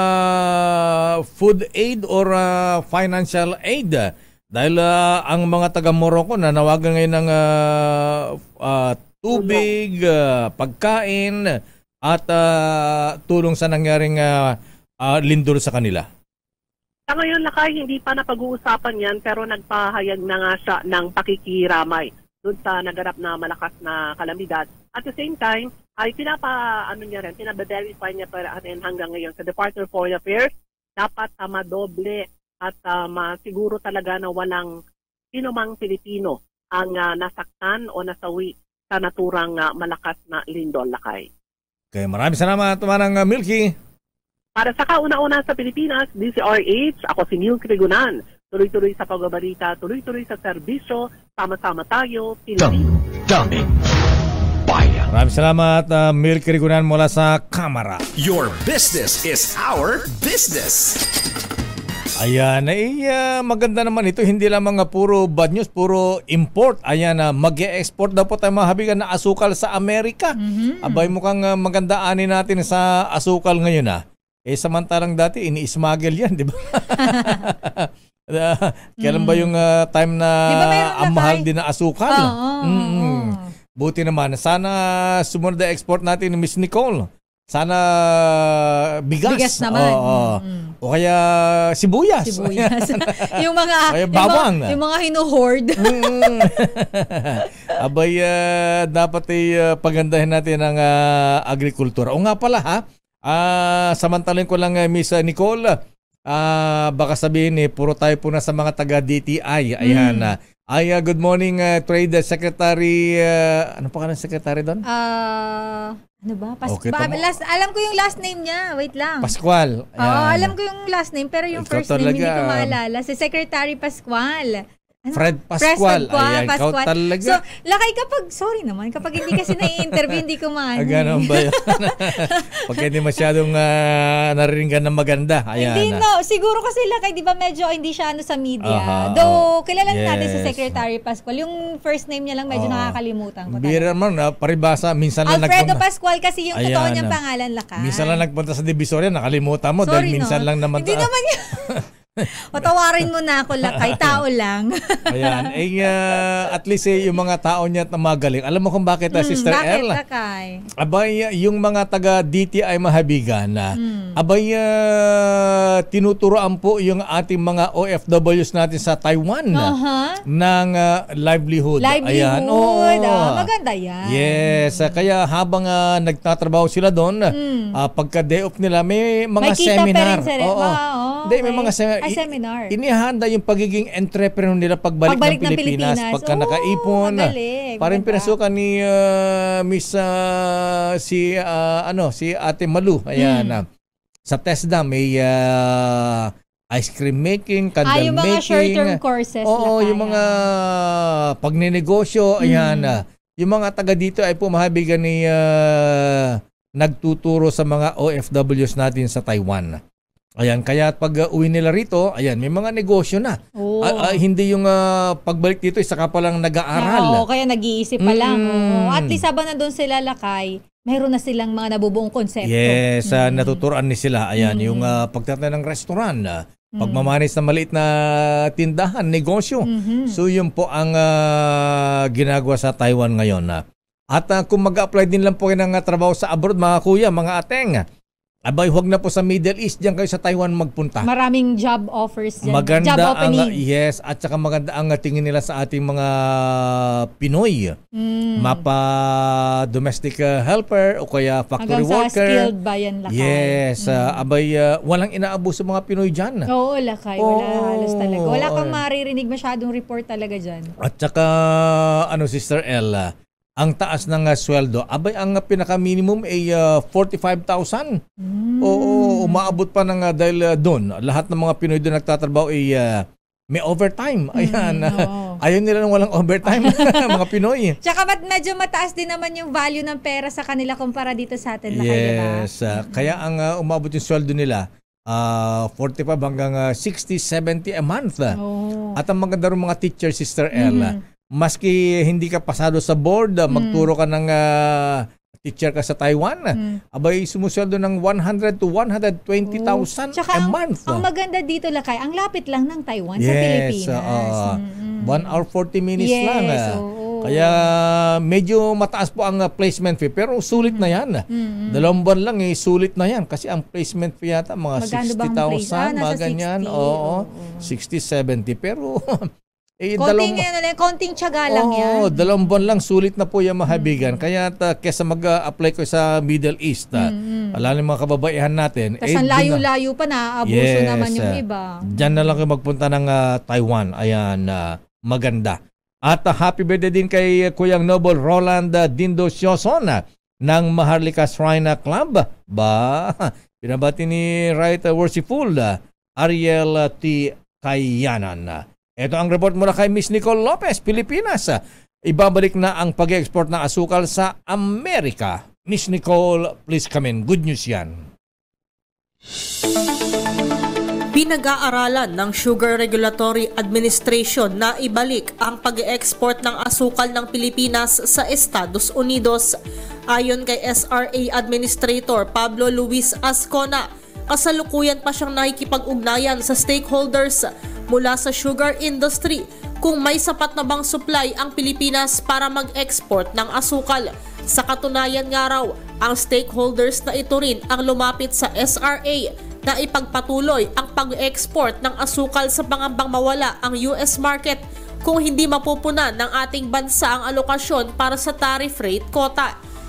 [SPEAKER 1] uh, food aid or uh, financial aid? Dahil uh, ang mga taga-Morocco nanawagan ngayon ng uh, uh, tubig, uh, pagkain, at uh, tulong sa nangyaring uh, uh, lindol sa kanila.
[SPEAKER 19] Sa ngayon, Lakay, hindi pa napag-uusapan yan pero nagpahayag na nga siya ng pakikiramay doon sa naganap na malakas na kalamidad. At the same time, ay pinapa, ano niya rin, pinabe-verify niya pa rin hanggang ngayon sa Department of Foreign Affairs, dapat uh, madoble at uh, masiguro talaga na walang sinumang Pilipino ang uh, nasaktan o nasawi sa naturang uh, malakas na lindol, Lakay.
[SPEAKER 1] Okay, maraming salamat, Manang uh, Milky.
[SPEAKER 19] Para sa kauna-una sa Pilipinas, D Z R H, ako si Neil Krigunan. Tuloy-tuloy sa pagbabalita, tuloy-tuloy sa serbisyo, sama-sama tayo, Pilipino.
[SPEAKER 2] Daming
[SPEAKER 1] Maraming salamat, uh, Milky Rigunan mula sa Kamara.
[SPEAKER 20] Your business is our business.
[SPEAKER 1] Ayan, ay uh, maganda naman ito. Hindi lang mga puro bad news, puro import. Ayan, uh, mag-e-export daw po tayo mga habigan na asukal sa Amerika. Mm-hmm. Abay, mukhang uh, maganda ani natin sa asukal ngayon ah. Eh, samantalang dati, ini-smuggle yan, di ba? uh, kailan ba yung uh, time na diba ang mahal din na asukal?
[SPEAKER 11] Oh, oh,
[SPEAKER 1] mm-hmm.
[SPEAKER 11] oh.
[SPEAKER 1] Buti naman. Sana sumunod na export natin ni Miss Nicole. Sana bigas.
[SPEAKER 11] Bigas naman.
[SPEAKER 1] Oo, oo.
[SPEAKER 11] Mm-hmm.
[SPEAKER 1] O kaya sibuyas.
[SPEAKER 11] Sibuyas. yung mga
[SPEAKER 1] kaya bawang.
[SPEAKER 11] Yung mga, yung mga hinuhoard.
[SPEAKER 1] Abay, uh, dapat ay uh, pagandahin natin ang uh, agrikultura. O nga pala ha, uh, samantalin ko lang uh, Miss Nicole, uh, baka sabihin eh, puro tayo po na sa mga taga-D T I. Ayan, mm. uh, Ay, uh, good morning, uh, Trade Secretary. Uh, ano pa ka ng secretary doon?
[SPEAKER 11] Ah, ano ba? Pas-
[SPEAKER 1] Okay,
[SPEAKER 11] ba-
[SPEAKER 1] tama.
[SPEAKER 11] last, alam ko yung last name niya. Wait lang.
[SPEAKER 1] Pascual.
[SPEAKER 11] Oo,
[SPEAKER 1] Ayan.
[SPEAKER 11] alam ko yung last name, pero yung
[SPEAKER 1] Ikaw
[SPEAKER 11] first name hindi
[SPEAKER 1] talaga,
[SPEAKER 11] ko
[SPEAKER 1] um,
[SPEAKER 11] maalala. Si Secretary Pascual. Ano?
[SPEAKER 1] Fred
[SPEAKER 11] Fred
[SPEAKER 1] Pascual.
[SPEAKER 11] Pascual,
[SPEAKER 1] Ayan, ikaw
[SPEAKER 11] Pascual.
[SPEAKER 1] talaga.
[SPEAKER 11] So, lakay kapag, sorry naman, kapag hindi kasi nai-interview, hindi ko maano.
[SPEAKER 1] Ah, ganun ba yun? Pagka hindi masyadong uh, nariringan ng maganda. Ayan.
[SPEAKER 11] Hindi no, siguro kasi lakay, di ba medyo hindi siya ano sa media.
[SPEAKER 1] Aha,
[SPEAKER 11] Though, kilala
[SPEAKER 1] yes.
[SPEAKER 11] natin si Secretary Pascual. Yung first name niya lang medyo
[SPEAKER 1] Oo.
[SPEAKER 11] nakakalimutan ko.
[SPEAKER 1] Bira naman, uh, paribasa. Minsan lang
[SPEAKER 11] Alfredo
[SPEAKER 1] nagpunta.
[SPEAKER 11] Pascual kasi yung totoo
[SPEAKER 1] Ayan,
[SPEAKER 11] niyang
[SPEAKER 1] ah.
[SPEAKER 11] pangalan lakay.
[SPEAKER 1] Minsan lang nagpunta sa Divisoria, nakalimutan mo
[SPEAKER 11] Sorry,
[SPEAKER 1] dahil minsan
[SPEAKER 11] no?
[SPEAKER 1] lang naman.
[SPEAKER 11] Hindi naman yun. Patawarin mo na ako lakay, tao lang.
[SPEAKER 1] Ayan. Eh, uh, at least eh, yung mga tao niya na magaling. Alam mo kung bakit, uh,
[SPEAKER 11] Hmm,
[SPEAKER 1] Sister
[SPEAKER 11] bakit,
[SPEAKER 1] El?
[SPEAKER 11] lakay?
[SPEAKER 1] Abay, yung mga taga D T I Mahabigan na
[SPEAKER 11] Hmm.
[SPEAKER 1] abay uh, tinuturoan po yung ating mga O F Ws natin sa Taiwan
[SPEAKER 11] Aha.
[SPEAKER 1] ng uh, livelihood.
[SPEAKER 11] Livelihood.
[SPEAKER 1] Ayan. Oo.
[SPEAKER 11] Ah, maganda yan.
[SPEAKER 1] Yes, uh, kaya habang uh, nagtatrabaho sila doon,
[SPEAKER 11] Mm.
[SPEAKER 1] uh, pagka day off nila may mga
[SPEAKER 11] May kita pa
[SPEAKER 1] seminar.
[SPEAKER 11] rin sila.
[SPEAKER 1] Oo.
[SPEAKER 11] Ah, oo,
[SPEAKER 1] Hindi, may
[SPEAKER 11] okay.
[SPEAKER 1] mga seminar.
[SPEAKER 11] Ay, seminar.
[SPEAKER 1] Inihanda yung pagiging entrepreneur nila pagbalik,
[SPEAKER 11] Pagbalik
[SPEAKER 1] ng
[SPEAKER 11] ng
[SPEAKER 1] Pilipinas,
[SPEAKER 11] Pilipinas.
[SPEAKER 1] pagka
[SPEAKER 11] Oo,
[SPEAKER 1] nakaipon.
[SPEAKER 11] magaling,
[SPEAKER 1] Parang
[SPEAKER 11] maganda.
[SPEAKER 1] pinasukan ni uh, Miss uh, si uh, ano si Ate Malu. Ayan.
[SPEAKER 11] Mm.
[SPEAKER 1] ah. Sa TESDA may uh, ice cream making, candle
[SPEAKER 11] Ah, yung mga
[SPEAKER 1] making.
[SPEAKER 11] short-term courses.
[SPEAKER 1] Oo,
[SPEAKER 11] lakay,
[SPEAKER 1] yung mga
[SPEAKER 11] ah.
[SPEAKER 1] pagninegosyo, ayan.
[SPEAKER 11] Mm.
[SPEAKER 1] ah. Yung mga taga dito ay pumahabigan ni uh, nagtuturo sa mga O F Ws natin sa Taiwan. Ayan, kaya pag uh, uwi nila rito, ayan, may mga negosyo na.
[SPEAKER 11] Oo.
[SPEAKER 1] Ah, ah, hindi yung uh, pagbalik dito, isa ka pa lang nag-aaral.
[SPEAKER 11] Oo, kaya nag-iisip pa lang.
[SPEAKER 1] Mm.
[SPEAKER 11] Oo. At least habang nandun sila lakay, mayroon na silang mga nabubuong konsepto.
[SPEAKER 1] Yes, ah,
[SPEAKER 11] Mm.
[SPEAKER 1] natuturuan ni sila. Ayan,
[SPEAKER 11] Mm.
[SPEAKER 1] yung uh, pagtatayo ng restaurant, ah,
[SPEAKER 11] Mm.
[SPEAKER 1] pagmamanis ng maliit na tindahan, negosyo.
[SPEAKER 11] Mhm.
[SPEAKER 1] So yun po ang ah, ginagawa sa Taiwan ngayon. ah. At ah, kung mag-apply din lang po kayo ng ah, trabaho sa abroad, mga kuya, mga ateng, abay, huwag na po sa Middle East, diyan kayo sa Taiwan magpunta.
[SPEAKER 11] Maraming job offers dyan.
[SPEAKER 1] Maganda
[SPEAKER 11] job
[SPEAKER 1] ang
[SPEAKER 11] opening.
[SPEAKER 1] yes, at saka maganda ang ah, tingin nila sa ating mga Pinoy.
[SPEAKER 11] Mm.
[SPEAKER 1] Mapa domestic ah, helper o kaya factory
[SPEAKER 11] Hanggang sa
[SPEAKER 1] worker.
[SPEAKER 11] skilled ba yan lakay?
[SPEAKER 1] Yes, ah, abay ah, walang inaabuso mga Pinoy diyan.
[SPEAKER 11] Oo, lakay. Wala
[SPEAKER 1] Oo.
[SPEAKER 11] halos talaga. Wala kang
[SPEAKER 1] Oo.
[SPEAKER 11] maririnig masyadong report talaga dyan.
[SPEAKER 1] At saka ano Sister Ella, ang taas ng uh, sweldo, abay ang uh, pinaka-minimum ay uh, forty-five thousand.
[SPEAKER 11] Mm.
[SPEAKER 1] Oo, umaabot pa ng uh, dahil uh, doon. Lahat ng mga Pinoy doon nagtatrabaho ay uh, may overtime. Ayan.
[SPEAKER 11] oo.
[SPEAKER 1] Ayaw nila nang walang overtime mga Pinoy.
[SPEAKER 11] Tsaka mat- medyo mataas din naman yung value ng pera sa kanila kumpara dito sa atin lakay, di ba?
[SPEAKER 1] Yes. uh, kaya ang uh, umabot yung sweldo nila uh, forty-five hanggang uh, sixty, seventy a month.
[SPEAKER 11] Oo.
[SPEAKER 1] At ang maganda rin mga teacher, Sister Ella,
[SPEAKER 11] Mhm.
[SPEAKER 1] maski hindi ka pasado sa board, uh, magturo ka ng uh, teacher ka sa Taiwan,
[SPEAKER 11] Mm.
[SPEAKER 1] abay sumusweldo ng one hundred to one hundred twenty thousand
[SPEAKER 11] Tsaka
[SPEAKER 1] a
[SPEAKER 11] ang,
[SPEAKER 1] month.
[SPEAKER 11] ang maganda dito lakay, ang lapit lang ng Taiwan sa
[SPEAKER 1] Yes,
[SPEAKER 11] Pilipinas.
[SPEAKER 1] uh,
[SPEAKER 11] Mm-mm.
[SPEAKER 1] one hour forty minutes
[SPEAKER 11] Yes,
[SPEAKER 1] lang. ah.
[SPEAKER 11] oo.
[SPEAKER 1] Kaya medyo mataas po ang uh, placement fee, pero sulit na yan.
[SPEAKER 11] Mm-mm.
[SPEAKER 1] Dalawang buwan lang eh, sulit na yan. Kasi ang placement fee yata mga
[SPEAKER 11] Magkano
[SPEAKER 1] sixty
[SPEAKER 11] bang place? Ah,
[SPEAKER 1] thousand, mga
[SPEAKER 11] nasa
[SPEAKER 1] ganyan.
[SPEAKER 11] sixty.
[SPEAKER 1] Oo,
[SPEAKER 11] Oo.
[SPEAKER 1] sixty, seventy. Pero eh,
[SPEAKER 11] Konting,
[SPEAKER 1] dalawang,
[SPEAKER 11] ano lang, konting tiyaga lang
[SPEAKER 1] Oo,
[SPEAKER 11] yan.
[SPEAKER 1] dalawang buwan lang, sulit na po yung mahabigan. Kaya ta, kesa mag-apply ko sa Middle East, ah,
[SPEAKER 11] Mm-mm.
[SPEAKER 1] alam ng mga kababaihan natin.
[SPEAKER 11] Tapos ang
[SPEAKER 1] doon na-
[SPEAKER 11] layo-layo pa na, abuso
[SPEAKER 1] Yes,
[SPEAKER 11] naman yung
[SPEAKER 1] ah,
[SPEAKER 11] iba.
[SPEAKER 1] Diyan na lang kayo magpunta ng ah, Taiwan. Ayan, ah, maganda. At ah, happy birthday din kay Kuyang Noble Roland ah, Dindo Sioson ah, ng Maharlika Shrine Club. Ba, pinabati ni Right uh, Worshipful ah, Ariel ah, T. Kayanan. Ito ang report mula kay Miss Nicole Lopez, Pilipinas. Ah, Ibabalik na ang pag-export ng asukal sa Amerika. Miss Nicole, please come in. Good news yan.
[SPEAKER 21] Pinag-aaralan ng Sugar Regulatory Administration na ibalik ang pag-export ng asukal ng Pilipinas sa Estados Unidos. Ayon kay S R A Administrator Pablo Luis Ascona, kasalukuyan pa siyang nakikipag-ugnayan sa stakeholders mula sa sugar industry kung may sapat na bang supply ang Pilipinas para mag-export ng asukal. Sa katunayan nga raw, ang stakeholders na ito rin ang lumapit sa S R A na ipagpatuloy ang pag-export ng asukal sa pangambang mawala ang U S market kung hindi mapupunan ng ating bansa ang alokasyon para sa tariff rate quota.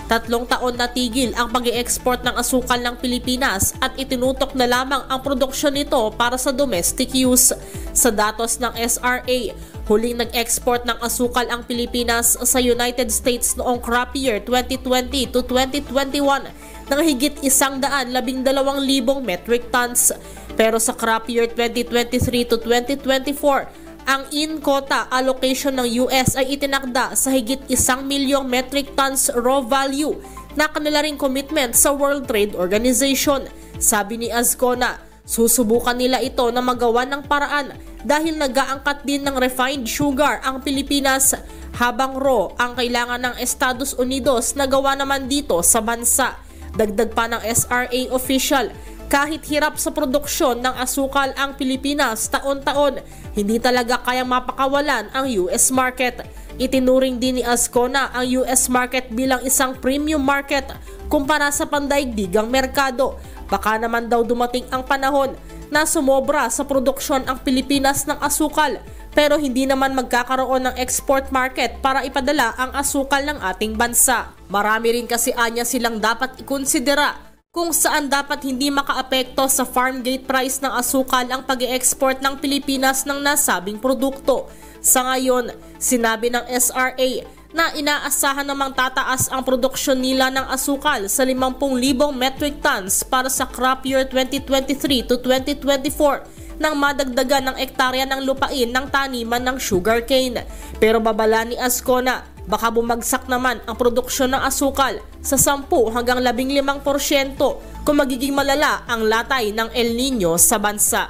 [SPEAKER 21] Tatlong taon natigil ang pag-i-export ng asukal ng Pilipinas at itinutok na lamang ang produksyon nito para sa domestic use. Sa datos ng S R A, huling nag-export ng asukal ang Pilipinas sa United States noong crop year twenty twenty to twenty twenty-one ng higit isang daan labing dalawang libong metric tons. Pero sa crop year twenty twenty-three to twenty twenty-four, ang in-quota allocation ng U S ay itinakda sa higit isang milyong metric tons raw value na kanila ring commitment sa World Trade Organization. Sabi ni Azcona, susubukan nila ito na magawa ng paraan dahil nag-aangkat din ng refined sugar ang Pilipinas habang raw ang kailangan ng Estados Unidos na gawa naman dito sa bansa. Dagdag pa ng S R A official, kahit hirap sa produksyon ng asukal ang Pilipinas taon-taon, hindi talaga kayang mapakawalan ang U S market. Itinuring din ni Azcona ang U S market bilang isang premium market kumpara sa pandaigdigang merkado. Baka naman daw dumating ang panahon na sumobra sa produksyon ang Pilipinas ng asukal, pero hindi naman magkakaroon ng export market para ipadala ang asukal ng ating bansa. Marami rin kasi anya silang dapat ikonsidera kung saan dapat hindi makaapekto sa farm gate price ng asukal ang pag-i-export ng Pilipinas ng nasabing produkto. Sa ngayon, sinabi ng S R A na inaasahan namang tataas ang produksyon nila ng asukal sa limampu libong metric tons para sa crop year twenty twenty-three to twenty twenty-four nang madagdagan ng ektarya ng lupain ng taniman ng sugarcane. Pero babala ni Azcona, baka bumagsak naman ang produksyon ng asukal sa sampu hanggang labing limang porsyento kung magiging malala ang latay ng El Nino sa bansa.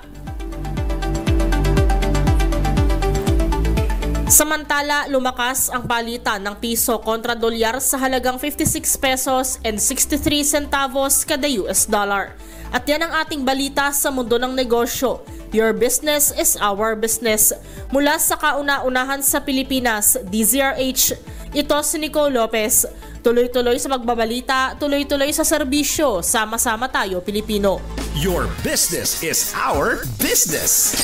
[SPEAKER 21] Samantala, lumakas ang palitan ng piso kontra dolyar sa halagang fifty-six pesos and sixty-three centavos kada U S dollar. At yan ang ating balita sa mundo ng negosyo. Your business is our business. Mula sa kauna-unahan sa Pilipinas, D Z R H, ito si Nicole Lopez. Tuloy-tuloy sa magbabalita, tuloy-tuloy sa serbisyo. Sama-sama tayo, Pilipino.
[SPEAKER 20] Your business is our business.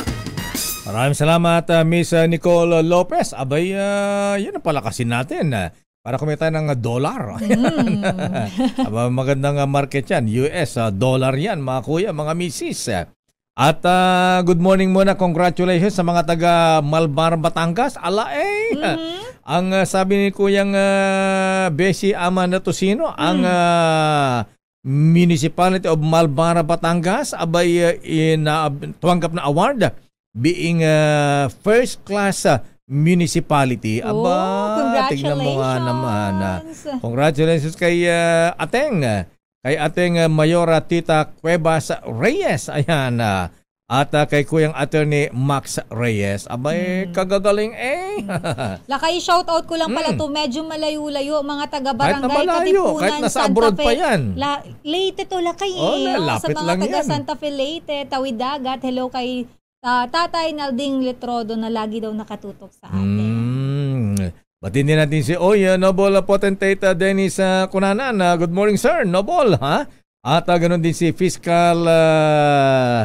[SPEAKER 1] Maraming salamat, uh, Miss uh, Nicole Lopez. Abay, uh, yun ang palakasin natin. Uh, para kumita ng uh, dollar. Mm. Aba, magandang uh, market yan. U S, uh, dollar yan, mga kuya, mga misis. At uh, good morning muna. Congratulations sa mga taga Malbar, Batangas. Ala eh. Mm-hmm. Ang uh, sabi ni Kuyang uh, Besi Amanda Tosino, mm. ang uh, Municipality of Malbar, Batangas, abay uh, in, uh, tuwanggap na award being uh, first class uh, municipality. Aba,
[SPEAKER 11] oh, congratulations.
[SPEAKER 1] Tignan mo nga naman. Uh, congratulations kay uh, Ateng. Uh, kay Ateng uh, Mayora Tita Cuevas Reyes. Ayan. Uh, at uh, kay Kuyang Attorney Max Reyes. Abay, hmm. kagagaling eh.
[SPEAKER 11] Lakay, shoutout ko lang pala hmm. to. Medyo malayo-layo. Mga taga-barangay,
[SPEAKER 1] kahit na malayo,
[SPEAKER 11] Katipunan,
[SPEAKER 1] kahit nasa
[SPEAKER 11] Santa
[SPEAKER 1] abroad
[SPEAKER 11] Fe.
[SPEAKER 1] pa yan.
[SPEAKER 11] La, Leyte to, Lakay.
[SPEAKER 1] Oh,
[SPEAKER 11] eh, no?
[SPEAKER 1] lapit
[SPEAKER 11] Sa mga
[SPEAKER 1] lang
[SPEAKER 11] taga
[SPEAKER 1] yan.
[SPEAKER 11] Santa Fe, Leyte, Tawidagat. Hello kay Uh, Tatay Nalding Letrodo na lagi daw nakatutok sa atin. Mm.
[SPEAKER 1] Batin din natin si Oya Noble Potentate uh, Dennis uh, Kunanan. Uh, good morning, sir. Noble, ha? At uh, ganun din si Fiscal uh,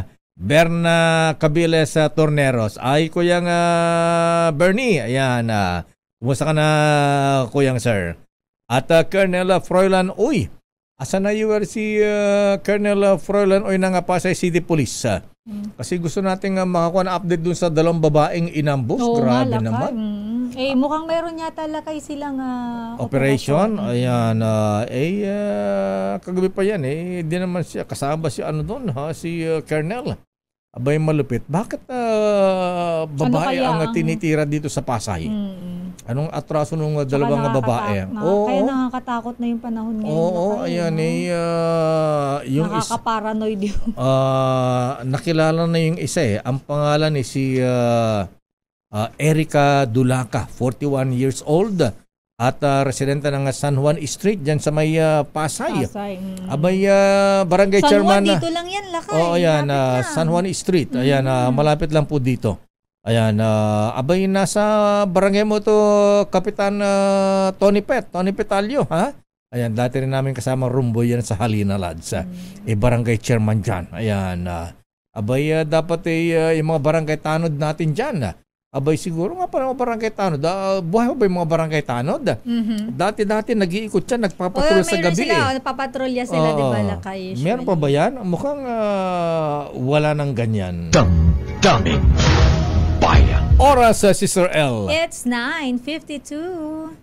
[SPEAKER 1] Berna Cabiles uh, Torneros. Ay, Kuyang uh, Bernie. Ayan. Uh, kumusta ka na, Kuyang sir? At uh, Colonel Froilan. Uy, asa na you were si uh, Colonel Froilan Uy ng Pasay City Police? Uh, Hmm. Kasi gusto natin uh, makakuha na update dun sa dalawang babaeng inambos.
[SPEAKER 11] Oo,
[SPEAKER 1] grabe
[SPEAKER 11] nga,
[SPEAKER 1] naman.
[SPEAKER 11] Mm. Eh, mukhang meron yata Lakay silang uh,
[SPEAKER 1] operation.
[SPEAKER 11] operation.
[SPEAKER 1] Ayan. Uh, eh, uh, kagabi pa yan. Eh, di naman siya. Kasama si ano doon, ha? Si uh, Colonel. Abay, malupit. Bakit uh, babae ano ang tinitira dito sa Pasay? Mm-hmm. Anong atraso nung uh, dalawang babae?
[SPEAKER 11] Na,
[SPEAKER 1] Oo,
[SPEAKER 11] kaya nakakatakot na yung panahon ngayon.
[SPEAKER 1] Oo, ayan. No? Eh, uh, yung
[SPEAKER 11] nakaka-paranoid yung...
[SPEAKER 1] Uh, nakilala na yung isa eh. Ang pangalan ni si uh, uh, Erica Dulaca, forty-one years old. At uh, residente ng San Juan Street dyan sa may uh, Pasay. Pasay. Mm. Abay, uh, barangay
[SPEAKER 11] San
[SPEAKER 1] chairman.
[SPEAKER 11] San Juan, dito lang yan, Lakay.
[SPEAKER 1] Oo, ayan, uh, San Juan Street. Ayan, mm-hmm. uh, malapit lang po dito. Ayan, uh, abay, nasa barangay mo to, Kapitan uh, Tony Pet, Tony Petalio, ha? Ayan, dati rin namin kasama rumbo yan sa Halina Lads. Mm. Eh, barangay chairman dyan. Ayan, uh, abay, uh, dapat eh, uh, yung mga barangay tanod natin dyan, uh, Abay siguro nga parang mga barangay tanod. Da, buhay mo ba yung mga barangay tanod?
[SPEAKER 11] Mhm.
[SPEAKER 1] Dati-dati nag-iikot siya, nagpapatrol sa
[SPEAKER 11] meron
[SPEAKER 1] gabi
[SPEAKER 11] sila,
[SPEAKER 1] eh.
[SPEAKER 11] oh, napapatrolya sila,
[SPEAKER 1] Oo.
[SPEAKER 11] di ba, lakay usually.
[SPEAKER 1] Meron pa ba yan? Mukhang ah, wala nang ganyan.
[SPEAKER 2] Damdamin Bayan.
[SPEAKER 1] Oras sa Sister L.
[SPEAKER 11] It's nine fifty-two.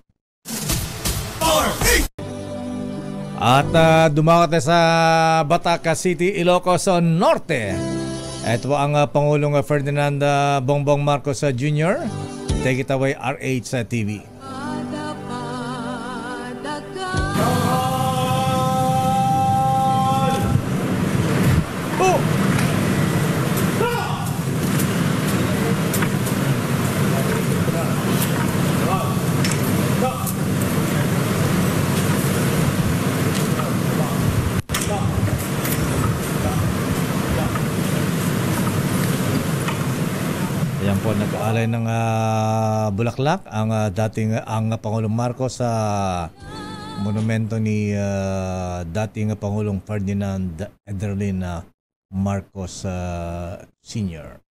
[SPEAKER 1] At uh, dumawat na sa Batangas City, Ilocos Norte. Ito ang uh, Pangulong uh, Ferdinand uh, Bongbong Marcos uh, Junior Take it away, R H uh, T V. Oh! Ayan po, nag-aalay ng ah, bulaklak ang ah, dating ang Pangulong Marcos sa monumento ni ah, dating Pangulong Ferdinand Ederlin ah, Marcos ah, Senior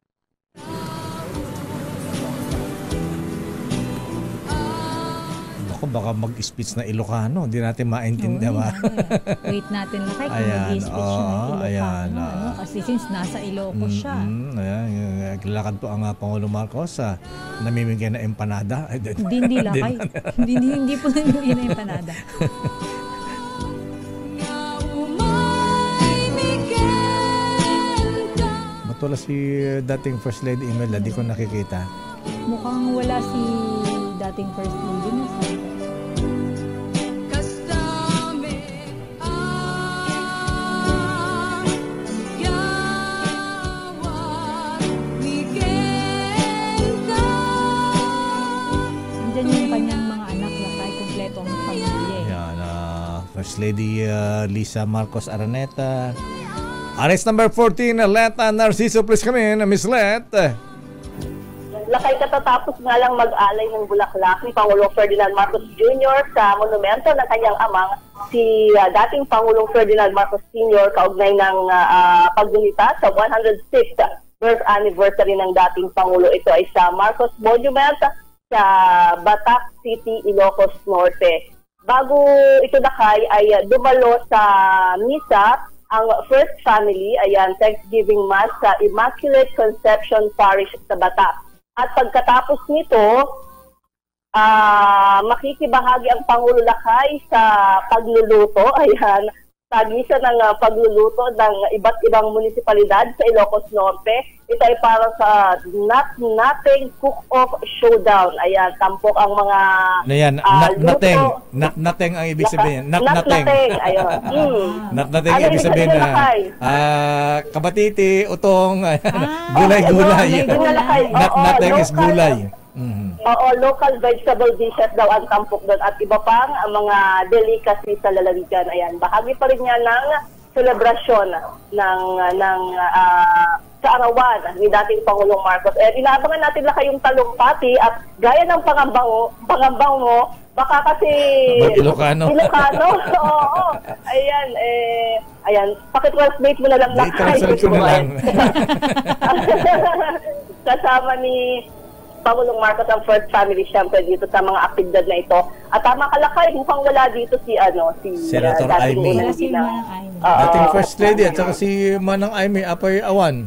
[SPEAKER 1] Ako, baka mag-speech na Ilocano, hindi natin maintindihan.
[SPEAKER 11] Oo, wait natin na kayo kung
[SPEAKER 1] Ayan,
[SPEAKER 11] mag-speech
[SPEAKER 1] oo,
[SPEAKER 11] ng Ilocano.
[SPEAKER 1] ayan,
[SPEAKER 11] ano?
[SPEAKER 1] ah.
[SPEAKER 11] Kasi since nasa Ilocos siya.
[SPEAKER 1] Mm, ayan, yung- lakad po ang uh, Pangulong Marcos sa namimigay na empanada. Ay,
[SPEAKER 11] Hindi, hindi lakay. Hindi, hindi, hindi po namimigay na empanada.
[SPEAKER 1] Matula si uh, dating First Lady Imelda, di ko nakikita.
[SPEAKER 11] Mukhang wala si dating First Lady na sa Andyan yung kanyang mga anak na kay kumpletong pamilya. eh.
[SPEAKER 1] Ayan, uh, First Lady uh, Lisa Marcos Araneta. Arrest number fourteen, Leta Narciso. Please come in, Miss Let.
[SPEAKER 7] Lakay katatapos nga lang mag-alay ng bulaklak ni Pangulong Ferdinand Marcos Junior sa monumento ng kanyang amang si uh, dating Pangulong Ferdinand Marcos Senior kaugnay ng uh, paggunita sa one hundred sixth birth anniversary ng dating Pangulo. Ito ay sa Marcos Monument sa Batangas City, Ilocos Norte. Bago ito dakay ay uh, dumalo sa misa ang First Family, ayan, Thanksgiving Mass sa Immaculate Conception Parish sa Batangas. At pagkatapos nito, ah makikibahagi ang Pangulo Lakay sa pagluluto. Ayan, tagisa ng uh, pagluluto ng iba't ibang munisipalidad sa Ilocos Norte. Ito ay para sa Not Nothing Cook-Off Showdown. Ayan, tampok ang mga
[SPEAKER 1] Ano yan?
[SPEAKER 7] ah,
[SPEAKER 1] Not
[SPEAKER 7] luto.
[SPEAKER 1] nothing. Not nothing ang ibig sabihin. Not
[SPEAKER 7] Not
[SPEAKER 1] nothing.
[SPEAKER 7] nothing. Ayun. Mm.
[SPEAKER 1] Not nothing
[SPEAKER 7] Ano
[SPEAKER 1] ibig
[SPEAKER 7] ibig
[SPEAKER 1] sabihin
[SPEAKER 7] sabihin,
[SPEAKER 1] na
[SPEAKER 7] Lakay?
[SPEAKER 1] ah, kabatiti, utong, gulay-gulay.
[SPEAKER 7] Ayun, yun na, Lakay.
[SPEAKER 1] Not
[SPEAKER 7] Oo,
[SPEAKER 1] nothing is
[SPEAKER 7] local.
[SPEAKER 1] gulay. Mhm.
[SPEAKER 7] Oo, local vegetable dishes daw ang tampok doon at iba pang ang mga delicacy sa lalawigan. Ayan, bahagi pa rin yan ng selebrasyon ng ng ah, kaarawan ni dating Pangulong Marcos. Eh, inaabangan natin lang kayong talumpati at gaya ng pangambang pangambang mo, baka kasi
[SPEAKER 1] Mag- Ilocano.
[SPEAKER 7] Ilocano. Oo. Ayan, eh, ayan, pakitranslate mo na lang lang.
[SPEAKER 1] I-translate ko na lang.
[SPEAKER 7] Kasama ni Pangulong Marcos ang First Family siyempre dito sa mga aktibidad na ito. At tama kalakay, mukhang wala dito si ano si
[SPEAKER 1] Senator
[SPEAKER 7] uh, dating
[SPEAKER 1] Aimee.
[SPEAKER 7] Wala
[SPEAKER 11] si Manang Aimee.
[SPEAKER 7] Oo.
[SPEAKER 1] Dating First Lady at saka si Manang Aimee Apay Awan.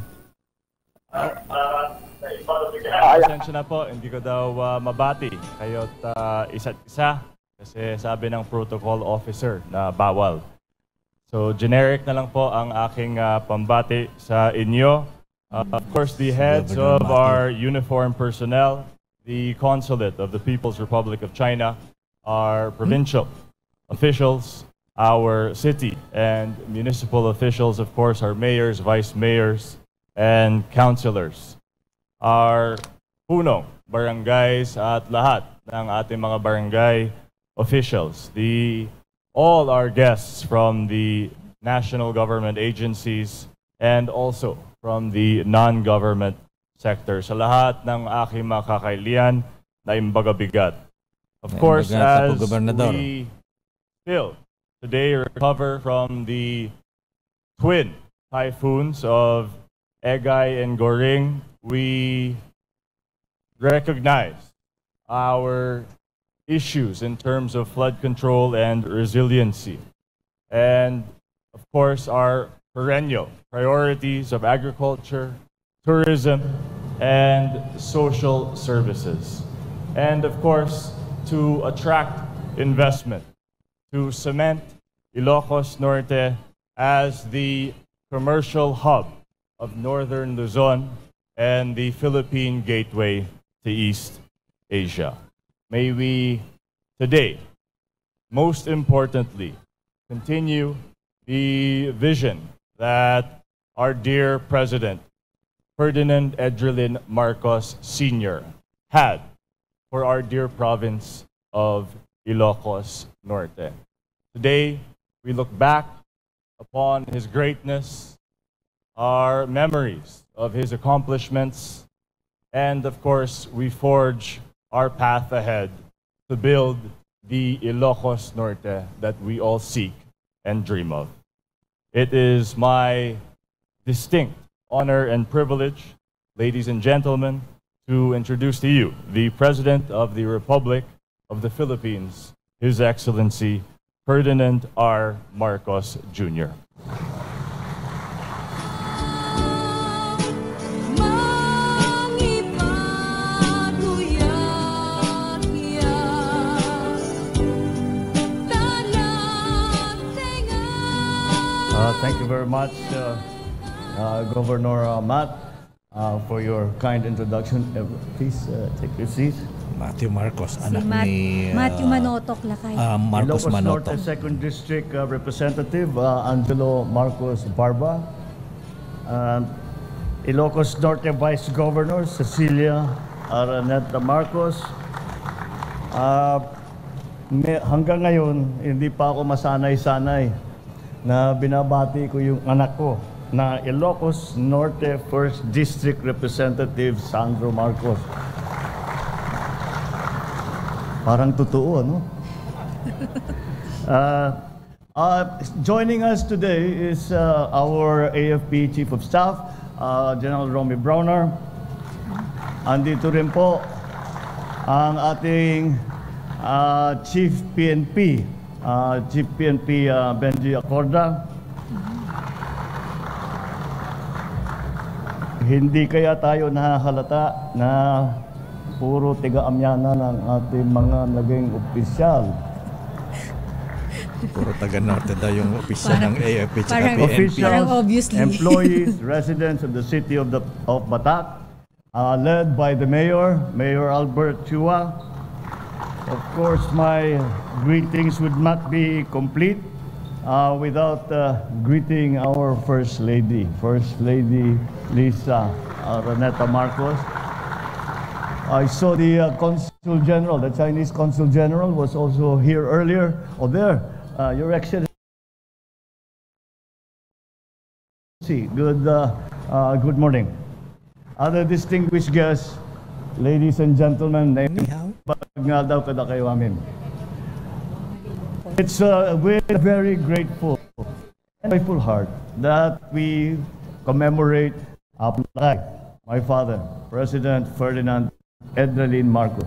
[SPEAKER 4] Pasensya na po, hindi ko daw uh, mabati kayo't uh, isa't isa kasi sabi ng protocol officer na bawal. So generic na lang po ang aking uh, pambati sa inyo. Uh, of course, the heads of our uniformed personnel, the consulate of the People's Republic of China, our provincial officials, our city and municipal officials, of course, our mayors, vice mayors, and councilors, our puno, barangays at lahat ng ating mga barangay officials, the all our guests from the national government agencies and also from the non-government sector. Sa lahat ng aking mga kakailian na imbagabigat. Of course,
[SPEAKER 1] Imbagat sa
[SPEAKER 4] as
[SPEAKER 1] pagobernador.
[SPEAKER 4] we still today recover from the twin typhoons of Egay and Goring, we recognize our issues in terms of flood control and resiliency. And of course, our perennial priorities of agriculture, tourism, and social services. And of course, to attract investment, to cement Ilocos Norte as the commercial hub of Northern Luzon and the Philippine gateway to East Asia. May we today, most importantly, continue the vision that our dear President, Ferdinand Edrelin Marcos Senior had for our dear province of Ilocos Norte. Today, we look back upon his greatness, our memories of his accomplishments, and of course, we forge our path ahead to build the Ilocos Norte that we all seek and dream of. It is my distinct honor and privilege, ladies and gentlemen, to introduce to you the President of the Republic of the Philippines, His Excellency Ferdinand R. Marcos Junior
[SPEAKER 6] Uh, thank you very much, uh, uh, Governor uh, Matt, uh, for your kind introduction. Uh, please uh, take your seat.
[SPEAKER 1] Matthew Marcos,
[SPEAKER 11] Si
[SPEAKER 1] anak
[SPEAKER 11] Mat-
[SPEAKER 1] ni uh,
[SPEAKER 11] Matthew Manotok Lakay.
[SPEAKER 1] uh, Marcos
[SPEAKER 6] Ilocos
[SPEAKER 1] Manotok.
[SPEAKER 6] Norte second District uh, Representative uh, Angelo Marcos Barba, and Ilocos Norte Vice Governor Cecilia Araneta Marcos. Uh, me, hanggang ngayon, hindi pa ako masanay-sanay na binabati ko yung anak ko na Ilocos Norte first District Representative Sandro Marcos. Parang totoo, ano? uh, uh, joining us today is uh, our A F P Chief of Staff, uh, General Romy Browner. Andito rin po ang ating uh, Chief P N P, uh, Chief P N P uh, Benji Acorda. Hindi kaya tayo nahahalata na puro tiga-amyana ng ating mga naging opisyal.
[SPEAKER 1] Puro taga-norte daw yung opisyal ng A F P at P N P.
[SPEAKER 6] Officials, employees, residents of the city of, the, of Batak, uh, led by the Mayor, Mayor Albert Chua. Of course, my greetings would not be complete uh, without uh, greeting our First Lady, First Lady Lisa Araneta Marcos. I saw the uh, Consul General, the Chinese Consul General was also here earlier. Oh, there, uh, Your Excellency. Good, uh, uh, good morning. Other distinguished guests, ladies and gentlemen, it's uh, with a very grateful and joyful heart that we commemorate my father, President Ferdinand Edrelin Marcos,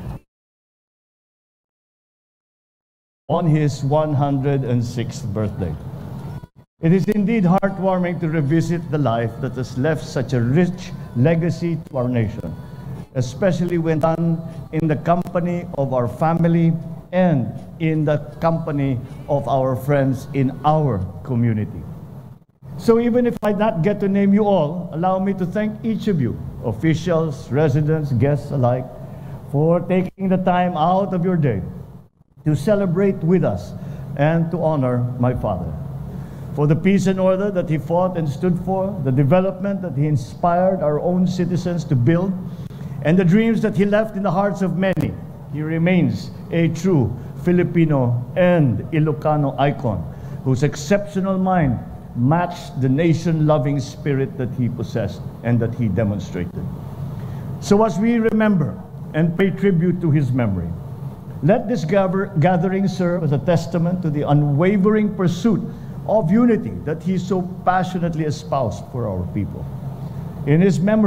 [SPEAKER 6] on his one hundred sixth birthday. It is indeed heartwarming to revisit the life that has left such a rich legacy to our nation, especially when done in the company of our family and in the company of our friends in our community. So even if I not get to name you all, allow me to thank each of you, officials, residents, guests alike, for taking the time out of your day to celebrate with us and to honor my father. For the peace and order that he fought and stood for, the development that he inspired our own citizens to build, and the dreams that he left in the hearts of many, he remains a true Filipino and Ilocano icon whose exceptional mind matched the nation-loving spirit that he possessed and that he demonstrated. So as we remember and pay tribute to his memory, let this gather gathering serve as a testament to the unwavering pursuit of unity that he so passionately espoused for our people. In his memory,